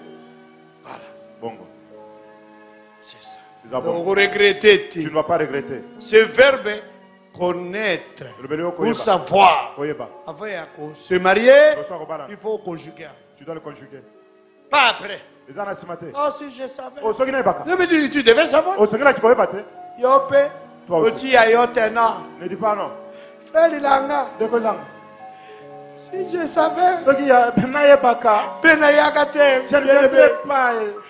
C'est ça. Donc, regretter. Tu ne vas pas regretter. Ce verbe connaître ou savoir. Avant de se marier, il faut conjuguer. Tu dois le conjuguer. Pas après. Oh, si je savais. Non, mais tu, tu devais savoir. Yope. Toi aussi. Ne dis pas non. Frère Ilanga. Si je savais. Je ne savais pas.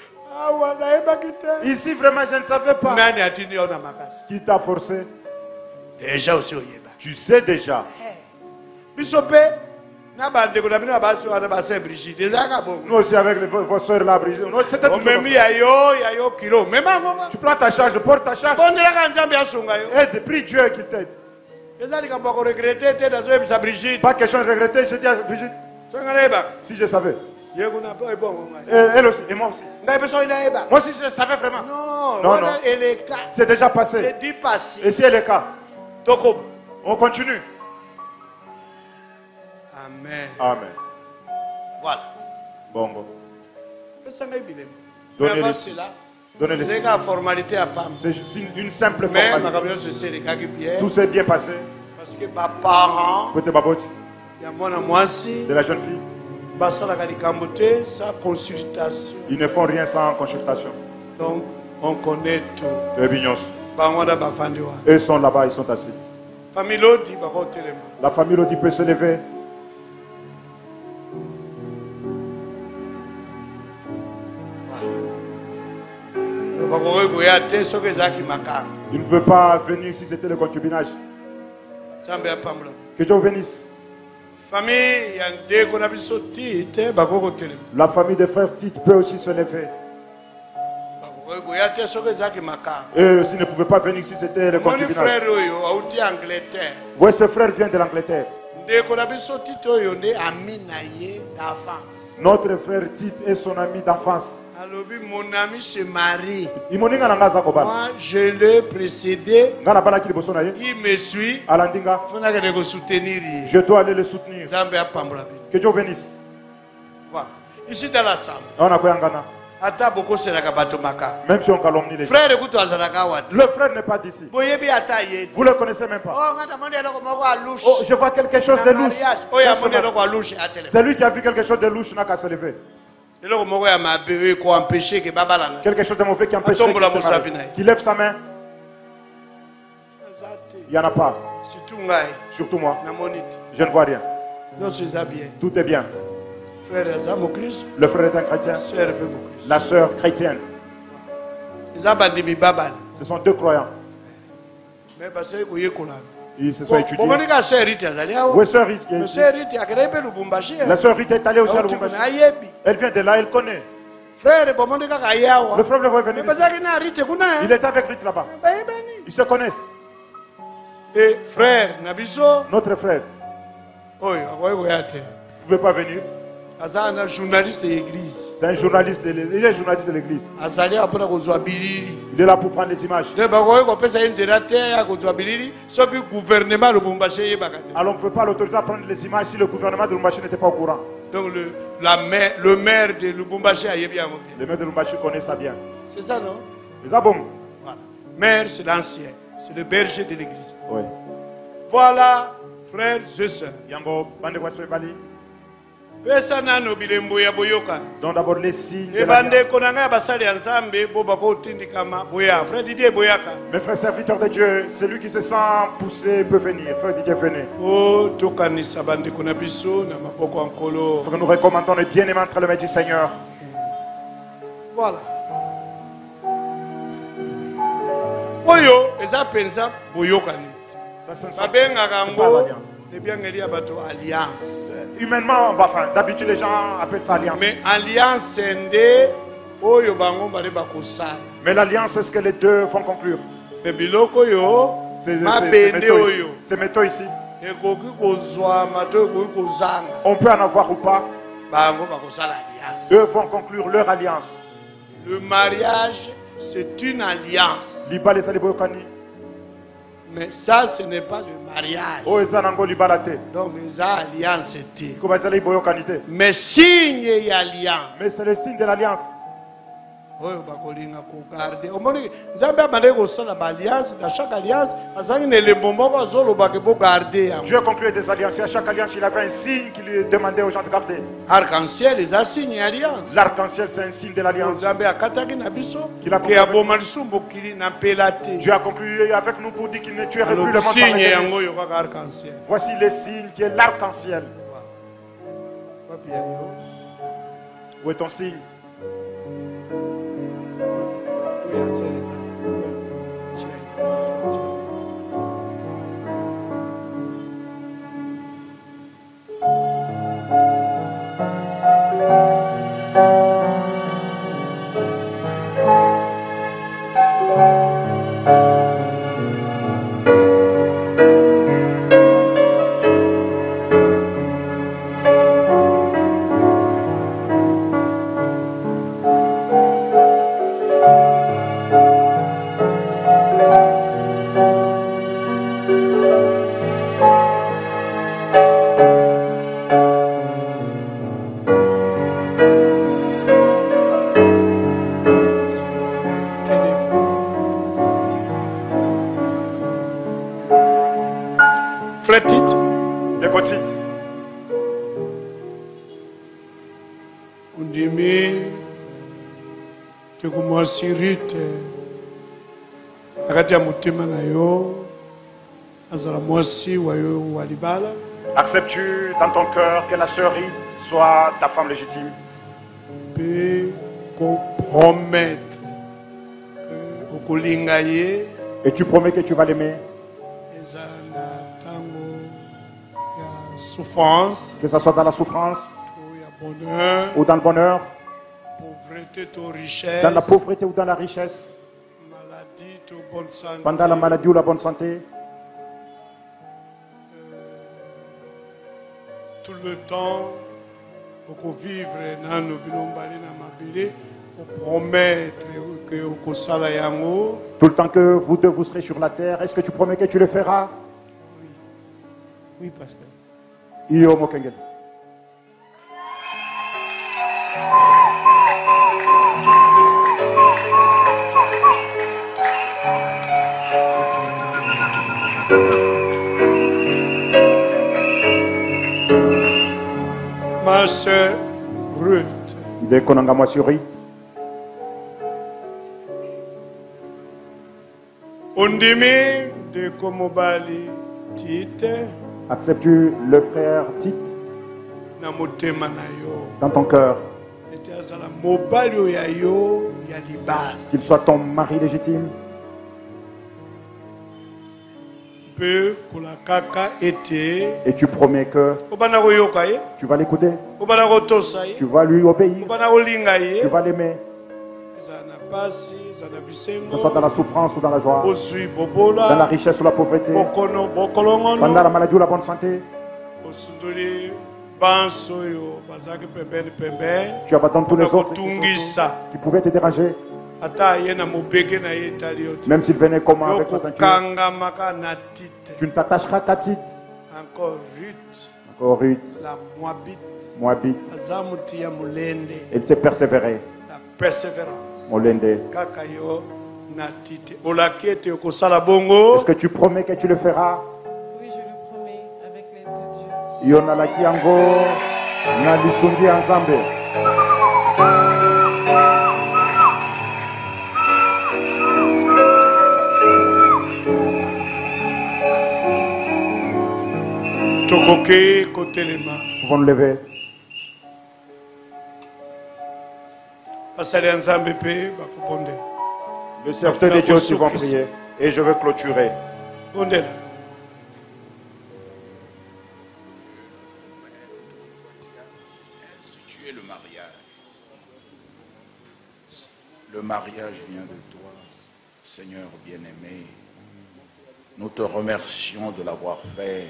Ici vraiment je ne savais pas. Qui t'a forcé? Déjà aussi. Tu sais déjà. Nous aussi avec les, vos soeurs là, Brigitte. Tu prends ta charge, porte ta charge. Et prie Dieu qu'il t'aide. Pas question de regretter, je dis à Brigitte. Si je savais. Et elle aussi, et moi aussi. Moi aussi je savais vraiment. Non, non, non. C'est déjà passé. C'est dit passé. Et si elle est cas, on continue. Amen. Amen. Voilà. Bon, bon. Donnez-les. Donnez-les. C'est une formalité à part. C'est une simple formalité. Tout s'est bien passé. Parce que ma parent, de la jeune fille, sans consultation. Ils ne font rien sans consultation. Donc, on connaît tout. Eux sont là-bas, ils sont assis. La famille Lodi peut se lever. Il ne veut pas venir si c'était le concubinage. Que Dieu vous bénisse. La famille des frères Tite peut aussi se lever. Eux aussi ne pouvaient pas venir si c'était le concubinage. Voici ce frère vient de l'Angleterre. Notre frère Tite est son ami d'enfance. Mon ami se marie. Moi, je l'ai précédé. Il me suit. Je dois aller le soutenir. Que Dieu bénisse. Voilà. Ici dans la salle. Même si on calomnie les gens. Le frère n'est pas d'ici. Vous ne le connaissez même pas. Oh, je vois quelque chose de louche. C'est lui qui a vu quelque chose de louche, n'a qu'à se lever. Quelque chose de mauvais qui empêche qu'il lève sa main. Il n'y en a pas. Surtout moi. Je ne vois rien. Tout est bien. Le frère est un chrétien. La sœur chrétienne. Ce sont deux croyants. Ils se sont étudiés. Où est sœur Rita? La sœur Rita est allée aussi à Lubumbashi. Elle vient de là, elle connaît. Le frère ne va venir. Il est avec Rita là-bas. Ils se connaissent. Et frère Nabiso, notre frère, vous ne pouvez pas venir. C'est un journaliste de l'église. C'est un journaliste de l'église. Il est journaliste de l'église. Il est là pour prendre les images. Alors on ne peut pas l'autoriser à prendre les images si le gouvernement de Lubumbashi n'était pas au courant. Donc le, la maire, le maire de Lubumbashi a bien. Le maire de Lubumbashi connaît ça bien. C'est ça, non? C'est ça, bon. Voilà. Maire, c'est l'ancien. C'est le berger de l'église. Oui. Voilà, frères et sœurs. Yango, bande Donc d'abord les signes de mes frères serviteurs de Dieu, celui qui se sent poussé peut venir. Frère Didier, venez. Frère, nous recommandons les bien-aimés entre les mains du Seigneur. Voilà. Oyo, eza penza boyokani. Ça c'est pas l'alliance. Alliance. Humainement, enfin, d'habitude les gens appellent ça alliance. Mais alliance c'est oyo bango bale bakosala. Mais l'alliance c'est ce que les deux vont conclure. Mais biloko yo, c'est oyo. C'est métaux ici. Ekoki kozwa mato ekoki kozanga. On peut en avoir ou pas. Bango bakosala alliance. Eux vont conclure leur alliance. Le mariage c'est une alliance. Liba les boyokani. Mais ça, ce n'est pas le mariage. Oh, donc, les alliances étaient. Mais signe et alliance. Mais c'est le signe de l'alliance. Dieu a conclu des alliances. À chaque alliance, il avait un signe qu'il lui demandait aux gens de garder. Arc-en-ciel, les signes et alliance. L'arc-en-ciel, c'est un signe de l'alliance. Dieu a conclu avec nous pour dire qu'il ne tuerait plus le monde par l'arc-en-ciel. Voici le signe qui est l'arc-en-ciel. Où est ton signe? Des petites. Undimi te kumwasirite akati ya mutima na yo azala mwasi wa yo walibala. Acceptes-tu dans ton cœur que la sœur soit ta femme légitime? Pe compromettre okulinga ye. Et tu promets que tu vas l'aimer? Souffrance, que ce soit dans la souffrance bonheur, ou dans le bonheur, pauvreté ou richesse, dans la pauvreté ou dans la richesse, maladie ou bonne santé, pendant la maladie ou la bonne santé, euh, tout le temps pour vivre dans nos bilombali na mabili, pour promettre que au sala yango. Tout le temps que vous deux vous serez sur la terre, est-ce que tu promets que tu le feras? Oui, oui, pasteur. Iyo Mokengeli. Ma sœur Ruth. De Konanga Mwasuri. Ondimi de Komobali Tite. Acceptes-tu le frère Tite dans ton cœur? Qu'il soit ton mari légitime. Et tu promets que tu vas l'écouter, tu vas lui obéir, tu vas l'aimer. Que ce soit dans la souffrance ou dans la joie, dans la richesse ou la pauvreté, pendant la maladie ou la bonne santé. Tu abandonnes tous les autres qui pouvaient te déranger. Même s'il venait comment avec sa ceinture, tu ne t'attacheras qu'à Tite. Encore Ruth, Encore Ruth, la Moabite, Moabite. Elle s'est persévérée. La persévérance. Molende. Est-ce que tu promets que tu le feras? Oui, je le promets avec l'aide de Dieu. Yonala Kiango. Na lisungi ya Nzambe. Tokoke kotelema. Pouvons nous lever. Le serviteur de Dieu aussi vont prier. Et je veux clôturer. Instituer le mariage. Le mariage vient de toi, Seigneur bien-aimé. Nous te remercions de l'avoir fait.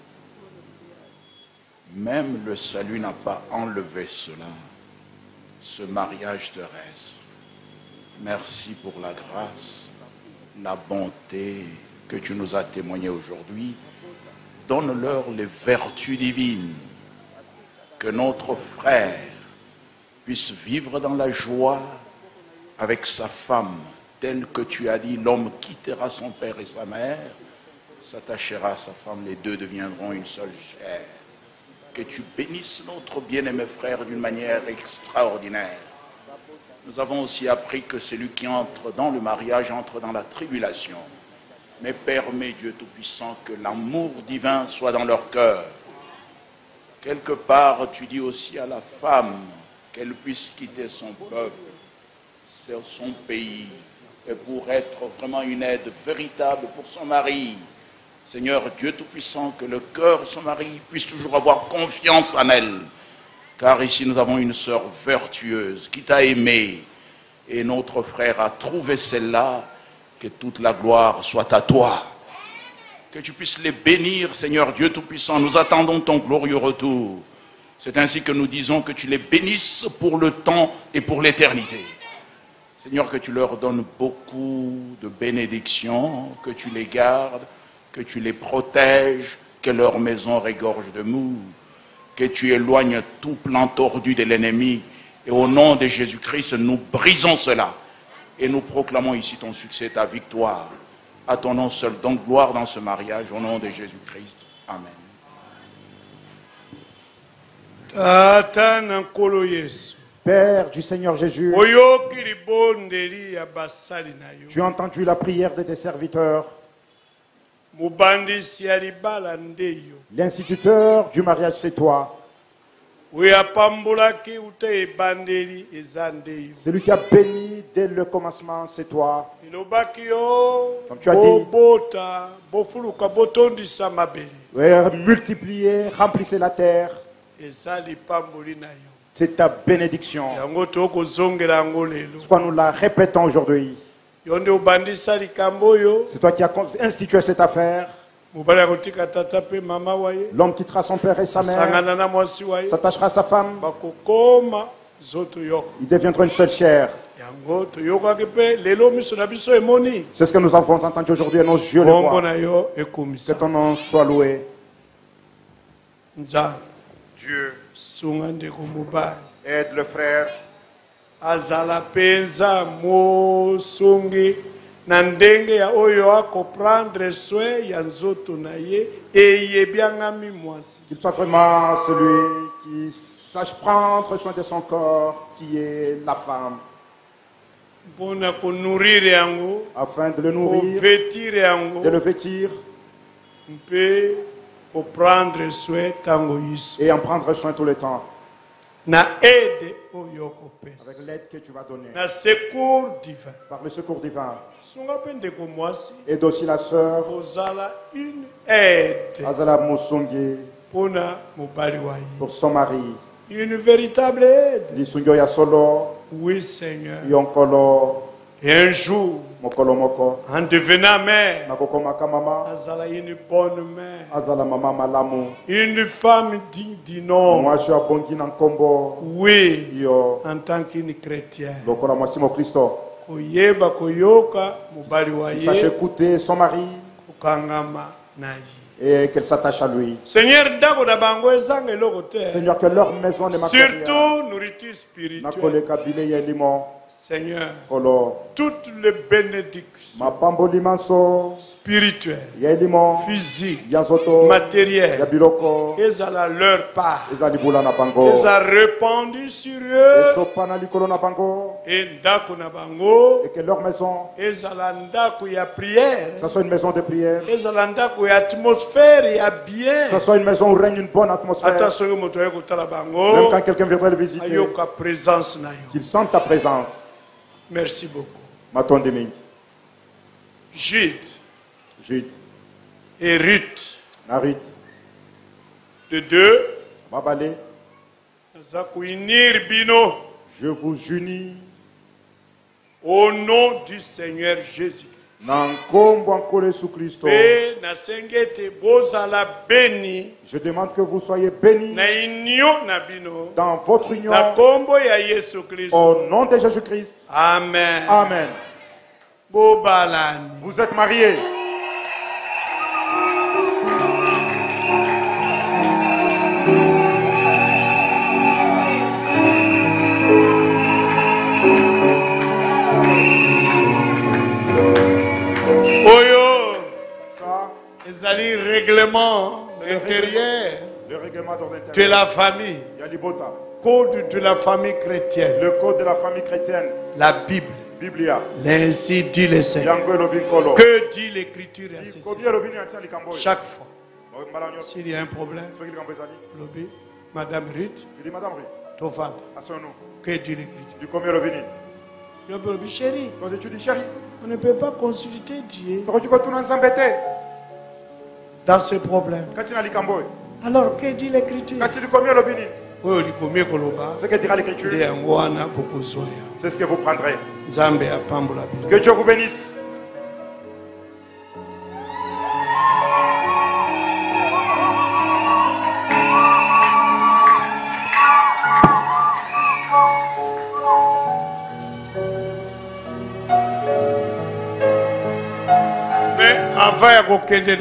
Même le salut n'a pas enlevé cela. Ce mariage terrestre. Merci pour la grâce, la bonté que tu nous as témoignée aujourd'hui. Donne-leur les vertus divines. Que notre frère puisse vivre dans la joie avec sa femme, tel que tu as dit, l'homme quittera son père et sa mère, s'attachera à sa femme, les deux deviendront une seule chair. Que tu bénisses notre bien-aimé frère d'une manière extraordinaire. Nous avons aussi appris que celui qui entre dans le mariage entre dans la tribulation. Mais permets, Dieu Tout-Puissant, que l'amour divin soit dans leur cœur. Quelque part, tu dis aussi à la femme qu'elle puisse quitter son peuple, son pays, et pour être vraiment une aide véritable pour son mari. Seigneur Dieu Tout-Puissant, que le cœur de son mari puisse toujours avoir confiance en elle. Car ici nous avons une sœur vertueuse qui t'a aimé. Et notre frère a trouvé celle-là. Que toute la gloire soit à toi. Que tu puisses les bénir, Seigneur Dieu Tout-Puissant. Nous attendons ton glorieux retour. C'est ainsi que nous disons que tu les bénisses pour le temps et pour l'éternité. Seigneur, que tu leur donnes beaucoup de bénédictions, que tu les gardes, que tu les protèges, que leur maison regorge de mou, que tu éloignes tout plan tordu de l'ennemi. Et au nom de Jésus-Christ, nous brisons cela. Et nous proclamons ici ton succès, ta victoire. À ton nom seul, donc gloire dans ce mariage, au nom de Jésus-Christ. Amen. Père du Seigneur Jésus, tu as entendu la prière de tes serviteurs. L'instituteur du mariage, c'est toi. Celui qui a béni dès le commencement, c'est toi. Comme tu as dit, oui, multipliez, remplissez la terre. C'est ta bénédiction. Soit nous la répétons aujourd'hui. C'est toi qui as institué cette affaire. L'homme quittera son père et sa mère, s'attachera à sa femme. Il deviendra une seule chair. C'est ce que nous avons entendu aujourd'hui et nos yeux le voient. Que ton nom soit loué. Dieu, aide le frère. Na ndenge ya oyo akoprendre soin ya nzoto na ye eyebiangami mwasi. Qu'il soit vraiment celui qui sache prendre soin de son corps, qui est la femme. Mpona ko nourrir yango, afin de le nourrir, vêtir yango, de le vêtir, mpe ko prendre soin tango yiso. Et en prendre soin tout le temps. Na aide oyo kopesa. Avec l'aide que tu vas donner. Na secours divin. Par le secours divin. Songa pende ko mwasi. Aide aussi la sœur. Ozala une aide. Azala musongi. Pona mobali wa ye. Pour son mari. Une véritable aide. Lisungo ya solo. Oui Seigneur. Yonkolo. Et un jour, mokolo moko, en devenant mère, mama, azala une bonne mère, azala mama malamu, une femme digne du nom. Moi je abongi na nkombo. Oui, yo, en tant qu'une chrétienne. Lokola mwasi mo Kristo. Koyeba koyoka mobali wa ye. Sache écouter son mari. Kokangama na ye. Et qu'elle s'attache à lui. Seigneur, Seigneur, que leur maison ne surtout nourriture spirituelle. Seigneur, toutes les bénédictions spirituelles, physiques, matérielles, elles ont leur part. Elles ont répandu sur eux. Et que leur maison, elles ont la prière. ça soit une maison de prière. Elles ont la atmosphère et bien. Ça soit une maison où règne une bonne atmosphère. Même quand quelqu'un viendrait le visiter, qu'il sente ta présence. Merci beaucoup. Jude. Jude. Et Ruth. Ruth. De deux. Mabale. Je vous unis au nom du Seigneur Jésus. Je demande que vous soyez bénis dans votre union au nom de Jésus-Christ. Amen. Amen. Vous êtes mariés. Les règlements intérieurs de la famille. Code de la famille chrétienne. Le code de la famille chrétienne. La Bible. Biblia. L'ainsi dit le Seigneur. Que dit l'Écriture à ceci? Chaque fois. S'il y a un problème, Madame Ruth, ton femme. Que dit l'Écriture? Chérie, on ne peut pas consulter Dieu dans ce problème. Alors, que dit l'Écriture? Ce que dira l'Écriture, c'est ce que vous prendrez. Que Dieu vous bénisse. Avant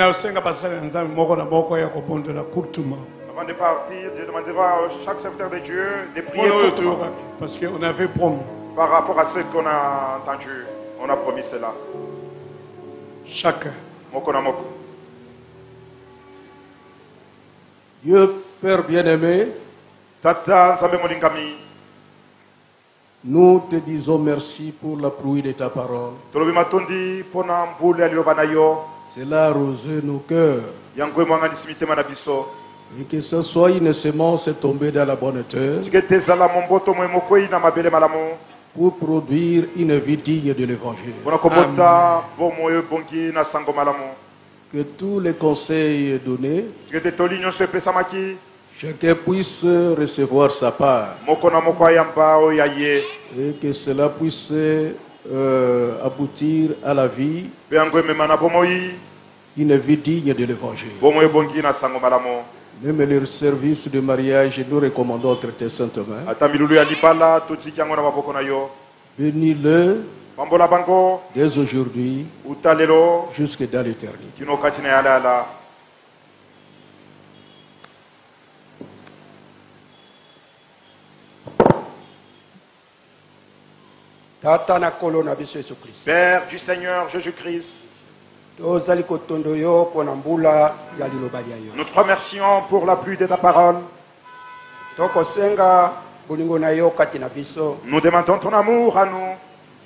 de partir, je demanderai à chaque serviteur de Dieu de prier pour nous. Parce qu'on avait promis. Par rapport à ce qu'on a entendu, on a promis cela. Chacun. Dieu Père bien-aimé, Tata Nzambe Molingami, nous te disons merci pour la pluie de ta parole. Cela a arrosé nos cœurs. Et que ce soit une semence tombée dans la bonne terre pour produire une vie digne de l'évangile. Que tous les conseils donnés, chacun puisse recevoir sa part. Et que cela puisse euh, aboutir à la vie, une vie digne de l'évangile. Même le service de mariage, nous recommandons entre tes saintes mains. Bénis-le dès aujourd'hui jusque dans l'éternité. Père du Seigneur Jésus-Christ, nous te remercions pour la pluie de ta parole. Nous demandons ton amour à nous.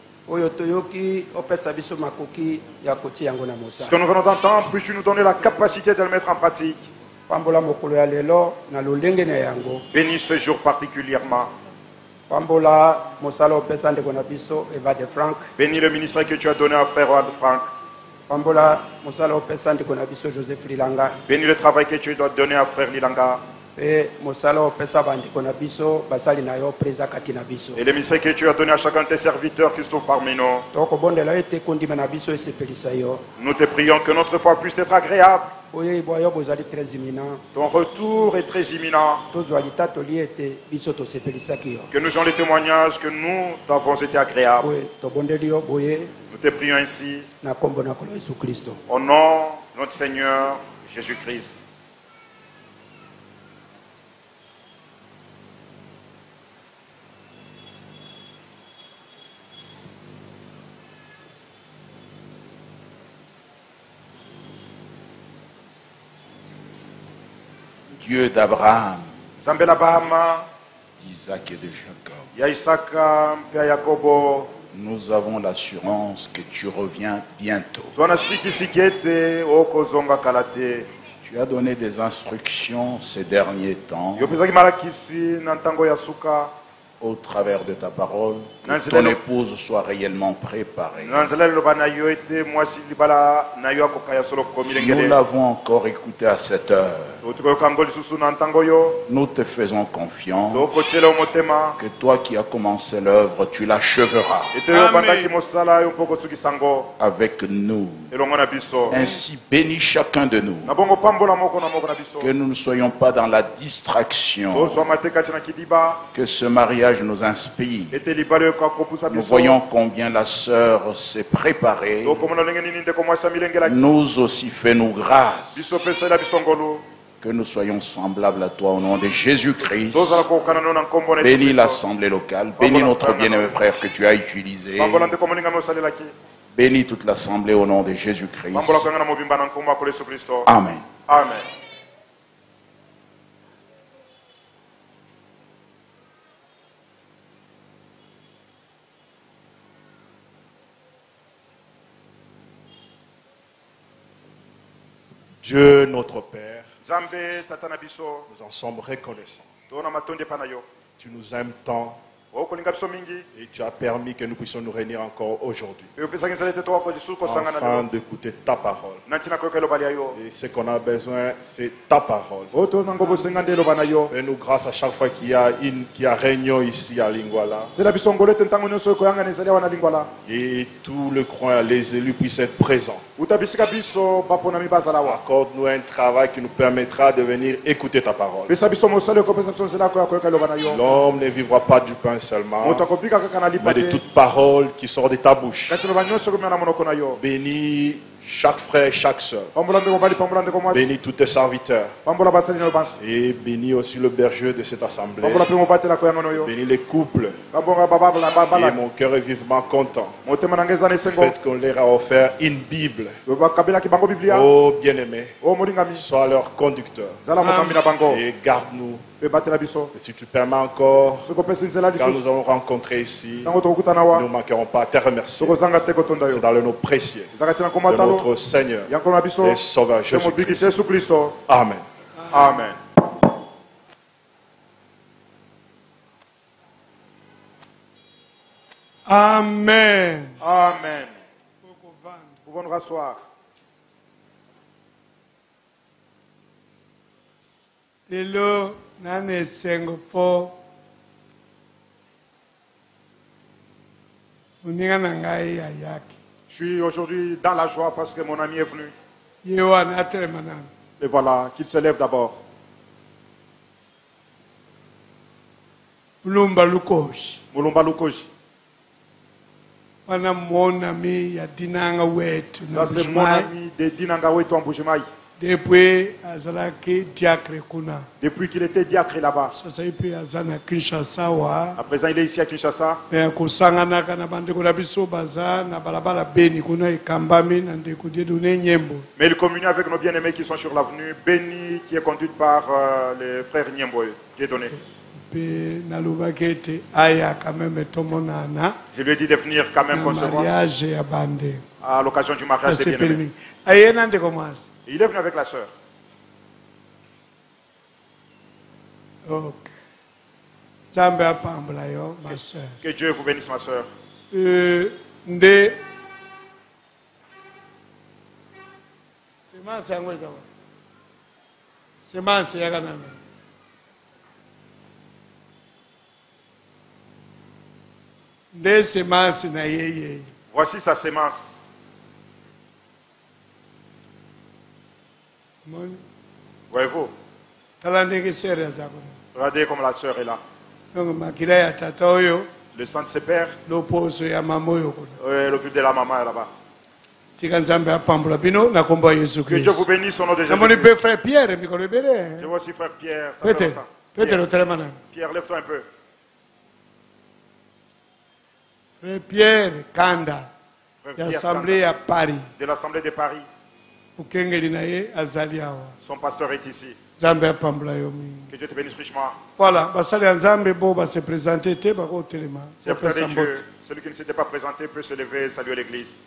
Ce que nous venons d'entendre, puis-tu nous donner la capacité de le mettre en pratique. Bénis ce jour particulièrement. Bénis le ministère que tu as donné à frère Wad Frank. Bénis le travail que tu dois donner à frère Lilanga. Et le ministère que tu as donné à chacun de tes serviteurs qui sont parmi nous. Nous te prions que notre foi puisse être agréable. Ton retour est très imminent. Que nous ayons les témoignages que nous avons été agréables. Nous te prions ainsi. Au nom de notre Seigneur Jésus-Christ. Dieu d'Abraham, d'Isaac et de Jacob, nous avons l'assurance que tu reviens bientôt. Tu as donné des instructions ces derniers temps au travers de ta parole, que ton épouse soit réellement préparée. Nous l'avons encore écouté à cette heure. Nous te faisons confiance que toi qui as commencé l'œuvre, tu l'acheveras avec nous. Ainsi bénis chacun de nous, que nous ne soyons pas dans la distraction, que ce mariage nous inspire. Nous voyons combien la sœur s'est préparée. Nous aussi, fais-nous grâce que nous soyons semblables à toi au nom de Jésus-Christ. Bénis l'assemblée locale, bénis notre bien-aimé frère que tu as utilisé. Bénis toute l'assemblée au nom de Jésus-Christ. Amen. Amen. Dieu notre Père, nous en sommes reconnaissants. Tu nous aimes tant et tu as permis que nous puissions nous réunir encore aujourd'hui afin d'écouter ta parole. Et ce qu'on a besoin, c'est ta parole. Fais-nous grâce à chaque fois qu'il y a une qui a réunion ici à Lingwala. Et tout le coin, les élus puissent être présents. Accorde-nous un travail qui nous permettra de venir écouter ta parole. L'homme ne vivra pas du pain seulement, mais de toute parole qui sort de ta bouche. Bénis chaque frère, chaque soeur. Bénis tous tes serviteurs. Et bénis aussi le berger de cette assemblée. Bénis les couples. Et mon cœur est vivement content du fait qu'on leur a offert une Bible. Oh bien-aimé, sois leur conducteur. Et garde-nous. Et si tu permets encore, quand nous avons rencontré ici, nous ne manquerons pas à te remercier. C'est dans le nom précieux de notre Seigneur et Sauveur Jésus-Christ. Amen. Amen. Amen. Amen. Pouvons nous rasseoir. Lelo nane sengopo uninga nangai ayaki. Je suis aujourd'hui dans la joie parce que mon ami est venu. Yewa na tremanan. Et voilà, qu'il se lève d'abord. Mulumba lukoshi. Mulumba lukoshi. Wana mona mi ya dinanga wetu. Ça c'est mon ami de dinanga wetu en Bujimaï. Depuis azalaki diacre kuna. Depuis qu'il était diacre là-bas. Sasa ipi azana Kinshasa wa. À présent il est ici à Kinshasa. Mais kusangana kana bandeko na biso baza na balabala Beni kuna ikambami na ndeko die donner nyembo. Mais il communie avec nos bien-aimés qui sont sur l'avenue Beni qui est conduite par euh, les frères Nyembo qui est donné. Pe na lubakete aya quand même tomonana. Je lui ai dit de venir quand même concevoir. Mariage ya bande. À l'occasion du mariage des bien-aimés. Ayena ndeko mas. Il est venu avec la sœur. Ok. Jambe apambula yo, ma sœur. Que Dieu vous bénisse, ma sœur. Euh, nde. Semence yango ezawa. Semence ya kana. Nde semence na yeye. Voici sa sémence. Voyez-vous? Regardez comme la sœur est là. Le sang de ses pères. Le vue de la maman est là-bas. Que Dieu vous bénisse au nom de Jésus. Je vois aussi frère Pierre. Ça fait Pierre, Pierre lève-toi un peu. Frère Pierre Kanda. L'Assemblée à Paris. De l'Assemblée de Paris. Son pasteur est ici. Que Dieu te bénisse richement. Voilà, se présenter. C'est frère de Dieu. Celui qui ne s'était pas présenté peut se lever et saluer l'église.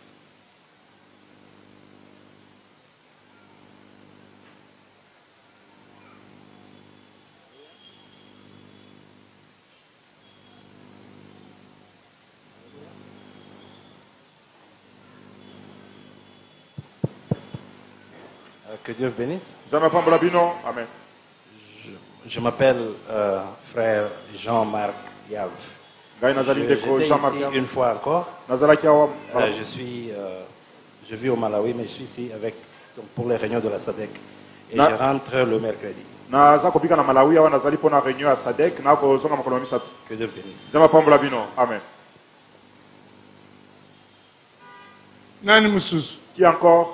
Que Dieu bénisse. Amen. Je, je m'appelle euh, frère Jean-Marc Yav. J'étais ici une fois encore. Euh, je suis, euh, je vis au Malawi, mais je suis ici avec, donc, pour les réunions de la S A D C. Et na, je rentre le mercredi. Que Dieu bénisse. Amen. Qui encore?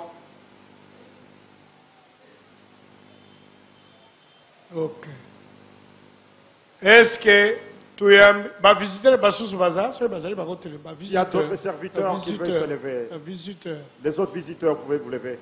Ok. Est-ce que tu es un visiteur Il y a d'autres serviteurs qui veulent se lever. Visiteur. Les autres visiteurs, vous pouvez vous lever.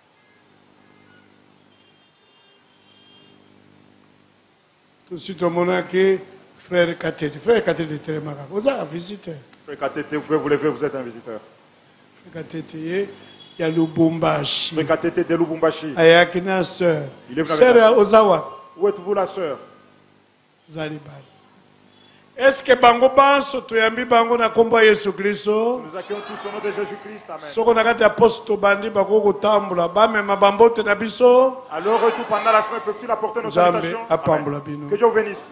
Tout de suite, on a que frère Katete. Frère Katete est très malade. Vous êtes un visiteur. Frère Katete, vous pouvez vous lever, vous êtes un visiteur. Frère Katete, il y a Lubumbashi. Frère Katete de Lubumbashi. Il y a une sœur. Sœur Ozawa. Où êtes-vous la sœur? Zalibali. Est-ce que bango banso tuyambi bango na kombo Yesu Kristo? Nous accueillons tous au nom de Jésus-Christ. Amen. Soko na kati apôtre bandi bako kotambula ba mema bambote na biso. Alors retour pendant la semaine peuvent-ils apporter nos salutations? Amen. Que Dieu vous bénisse.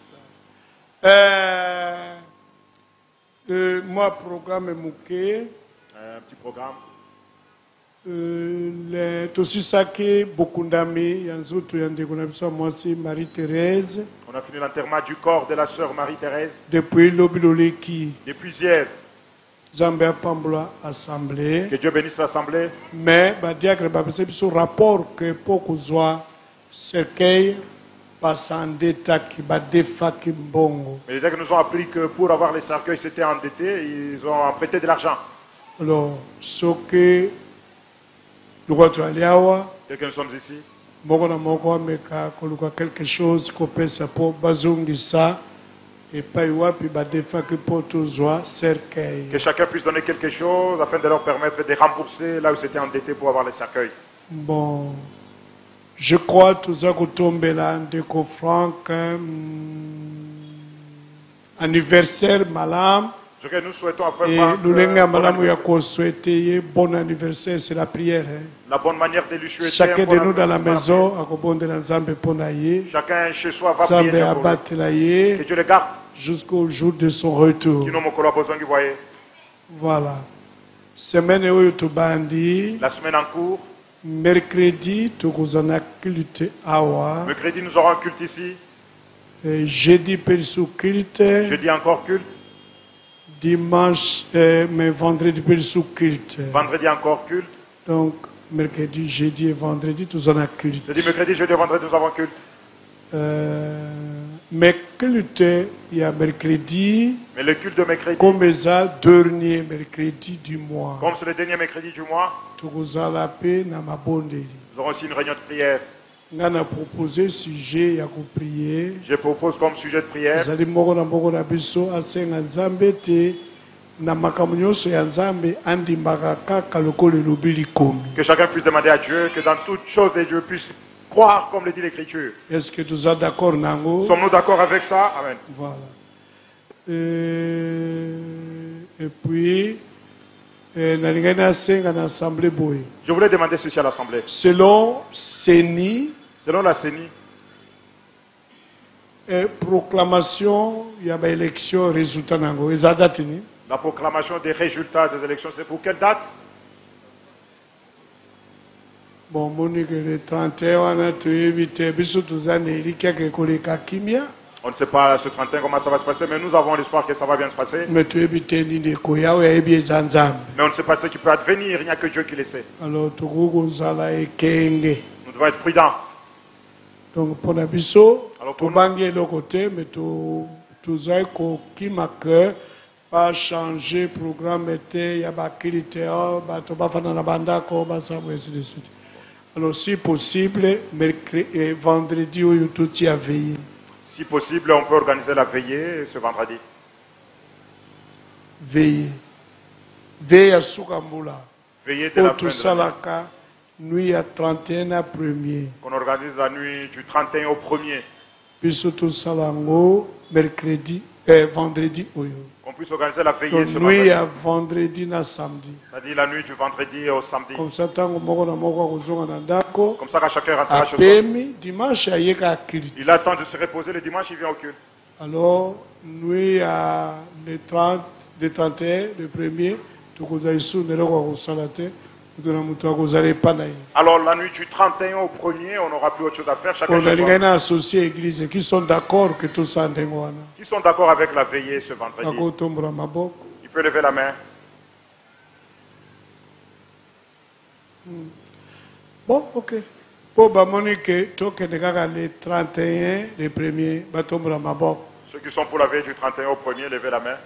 Euh, euh, moi programme Mouké. Un petit programme. Euh, Tosisake Bokundami Yanzutu Yandekunabisa Moisi Marie-Thérèse. On a fini l'enterrement du corps de la sœur Marie-Thérèse. Depuis l'Obiloleki. Depuis hier. Zambia Pambula Assemblée. Que Dieu bénisse l'Assemblée. Mais Badiakre Babese ce rapport que Pokozwa Cercueil Passandeta qui Badefa Kimbongo. Mais les gens nous ont appris que pour avoir les cercueils, c'était endetté, ils ont prêté de l'argent. Alors, ce que Dès que nous sommes ici, quelque chose qu'on peut pour bazungisa et pas que que chacun puisse donner quelque chose afin de leur permettre de rembourser là où c'était endetté pour avoir les cercueils. Bon, je crois que tout ça que tombe là de Franck anniversaire malam. Que nous souhaitons à frère et Franck, nous euh, bon souhaiter bon anniversaire, c'est la prière. Hein. La bonne manière de lui souhaiter. Chacun de nous dans la maison, chacun chez soi va prier que Dieu le garde jusqu'au jour de son retour. Voilà. Semaine où tu bandi. La semaine en cours. Mercredi, tu as culte awa. Mercredi, nous aurons un culte ici. Et jeudi, culte. Jeudi encore culte. Dimanche, euh, mais vendredi, culte. Vendredi encore culte. Donc, mercredi, jeudi et vendredi, nous avons culte. Jeudi, mercredi, jeudi et vendredi, nous avons culte. Euh, mais culte, il y a mercredi. Mais le culte de mercredi. Comme ça, dernier mercredi du mois. Comme c'est le dernier mercredi du mois. Nous aurons aussi une réunion de prière. On a proposé sujet à prier. Je propose comme sujet de prière. Que chacun puisse demander à Dieu que dans toutes choses de Dieu puisse croire comme le dit l'Écriture. Est-ce que tu es d'accord, Nango? Sommes-nous d'accord avec ça? Amen. Voilà. Et, et puis, je voulais demander ceci à l'Assemblée. Selon Séni, Selon la C E N I, et proclamation, il y a une élection, résultat. La proclamation des résultats des élections, c'est pour quelle date? Bon, Monique, le trente et un, tu évites, on ne sait pas ce trente et un comment ça va se passer, mais nous avons l'espoir que ça va bien se passer. Mais tu évites, mais on ne sait pas ce qui peut advenir, il n'y a que Dieu qui le sait. Alors, tu nous devons être prudents. Donc, pour la biso, tu bangues le côté, mais tu as qui m'a cœur, pas changer programme, il y a des critères, tu vas faire la bande, ainsi de suite. Alors, si possible, mercredi, vendredi, où tout y a veillé. Si possible, on peut organiser la veillée ce vendredi. Veillée. Veillée à Soukamboula. Veillée de la fin de l'année. Nuit à trente et un à premier. On organise la nuit du trente et un au premier. Puis surtout Salango, mercredi, euh, vendredi. Oyo. On puisse organiser la veillée ce vendredi. Nuit à vendredi na samedi. C'est-à-dire la nuit du vendredi au samedi. Comme ça, tant que Comme ça, quand chacun rentrera chez soi. Dimanche, il attend de se reposer le dimanche, il vient au culte. Alors, nuit à le trente, le trente et un, le premier, tout le monde alors la nuit du trente et un au premier, on n'aura plus autre chose à faire. Chacun chez soi. Qui sont d'accord que tout ça Qui sont d'accord avec la veillée ce vendredi? Il peut lever la main. Hmm. Bon, ok. Pour Monique, le trente et un, le premier, ceux qui sont pour la veille du trente et un au premier, levez la main.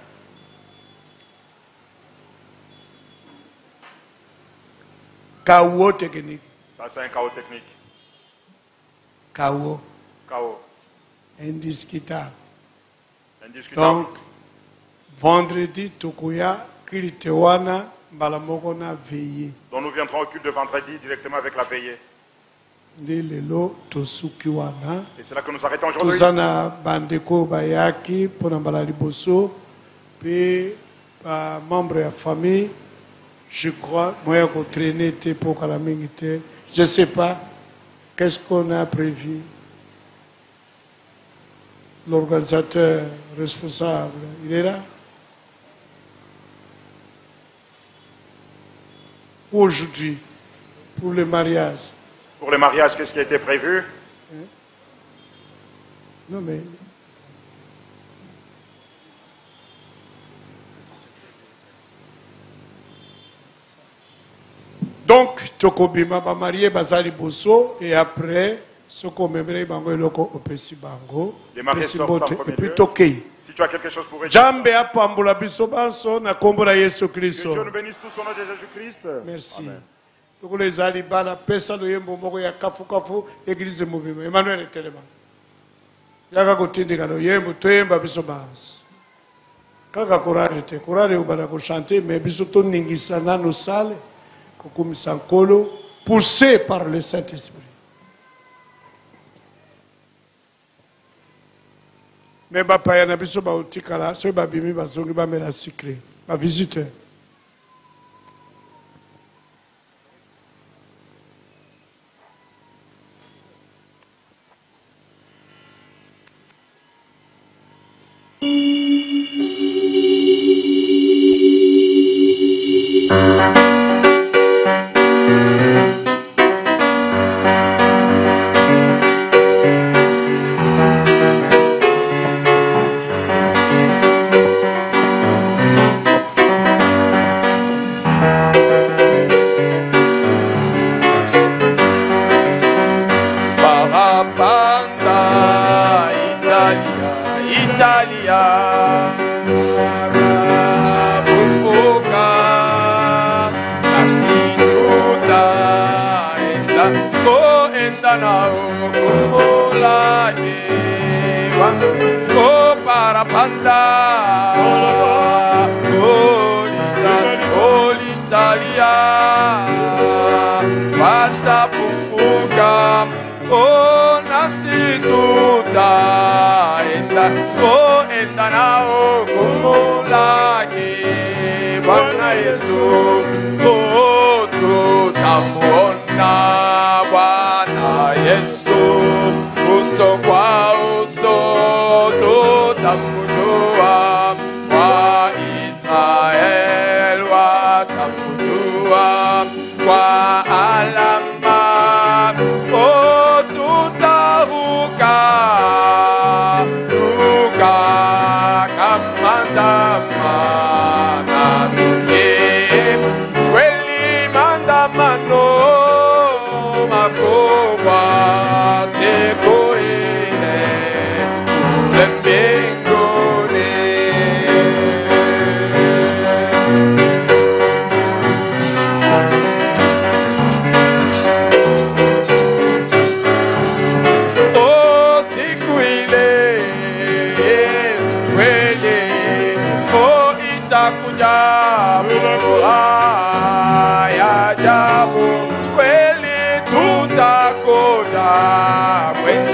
Chaos technique. Ça, c'est un chaos technique. Chaos. Chaos. Indiscutable. Indiscutable. Donc, vendredi, Tokoya, Kilitewana, Balamokona, veillée. Donc, nous viendrons au culte de vendredi directement avec la veillée. Et c'est là que nous arrêtons aujourd'hui. Tozana Bandeko Bayaki, Ponambala Liboso, puis membre de la famille. Je crois, moi, je traîner pour Kalamingite. Je ne sais pas, qu'est-ce qu'on a prévu? L'organisateur responsable, il est là? Aujourd'hui, pour le mariage. Pour le mariage, qu'est-ce qui a été prévu? Hein? Non, mais... Donc, Tokobima va marier Bazali Bosso et après, ce qu'on m'aimerait, Bango et Loko Opesi Bango. Les mariés sortent en premier lieu. Si tu as quelque chose pour dire. Jambe a Pambola Bisobanso, na Kombola Yesu Christo. Que Dieu nous bénisse tous au nom de Jésus-Christ. Merci. Donc, les Alibana, Pesa de Yembo Moko ya Kafu Kafu, Église Mouvement. Emmanuel est tellement. Yaka Kotindi Kano Yembo, Toyemba Bisobans. Kaka Korare te, Korare Ubana ko chanter, mais Bisoto Ningisana no sale. Poussé par le Saint-Esprit. Mais papa, il y a des gens qui ont secret. Ma visiteur.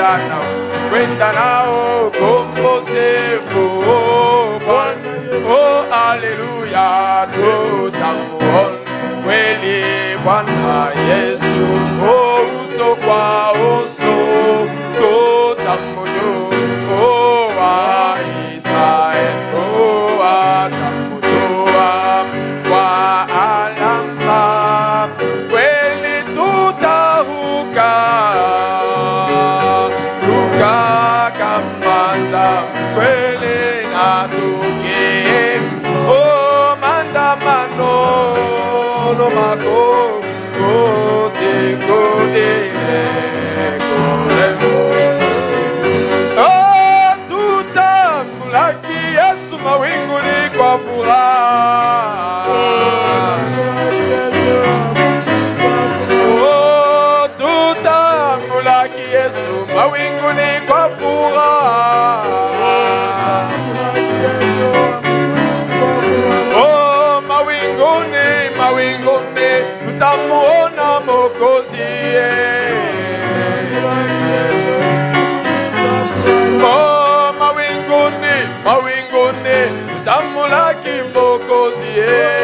tutaendana kwenda nao ukombozi Bwana. Oh, haleluya, tutamuona kweli Bwana Yesu. Oh, uso kwa uso tutamujua. Oh, wa Israeli, oh, atamujua kwa alama kweli tutaruka ruka kamanda kweli na tuke. Oh, mandamano no mako oh siko ile kole. Oh, tutamlaki Yesu mawinguni kwa furaha. Oh, tutamlaki Yesu mawinguni kwa furaha. Oh, mawinguni, mawinguni tutamuona Mwokozi. Oh, mawinguni, mawinguni tutamulaki Mwokozi.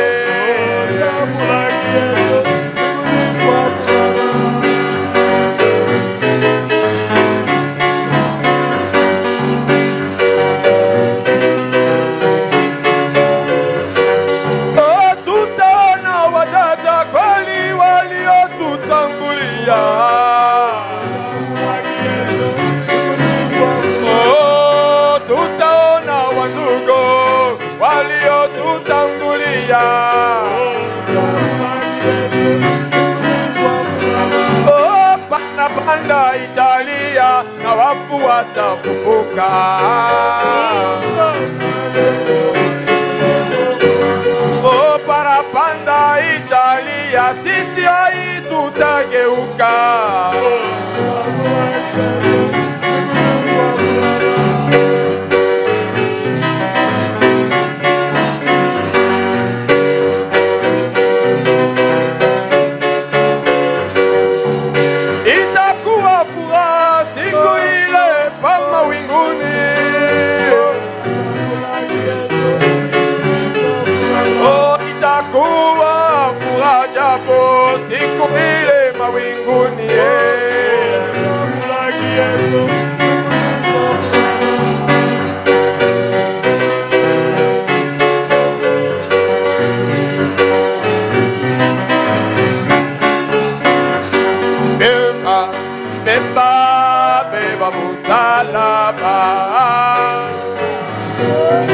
Oh, tutaona wadada kweli waliotutangulia. Oh, tutaona wandugu waliotutangulia. Oh, pana panda Italia na wafu watafufuka. Oh, parapanda Italia sisi hai tutageuka. Itakuwa furaha siku ile pa mawinguni. Oh, itakuwa furaha japo siku ile mawinguni. Beba, beba, beba musalaba.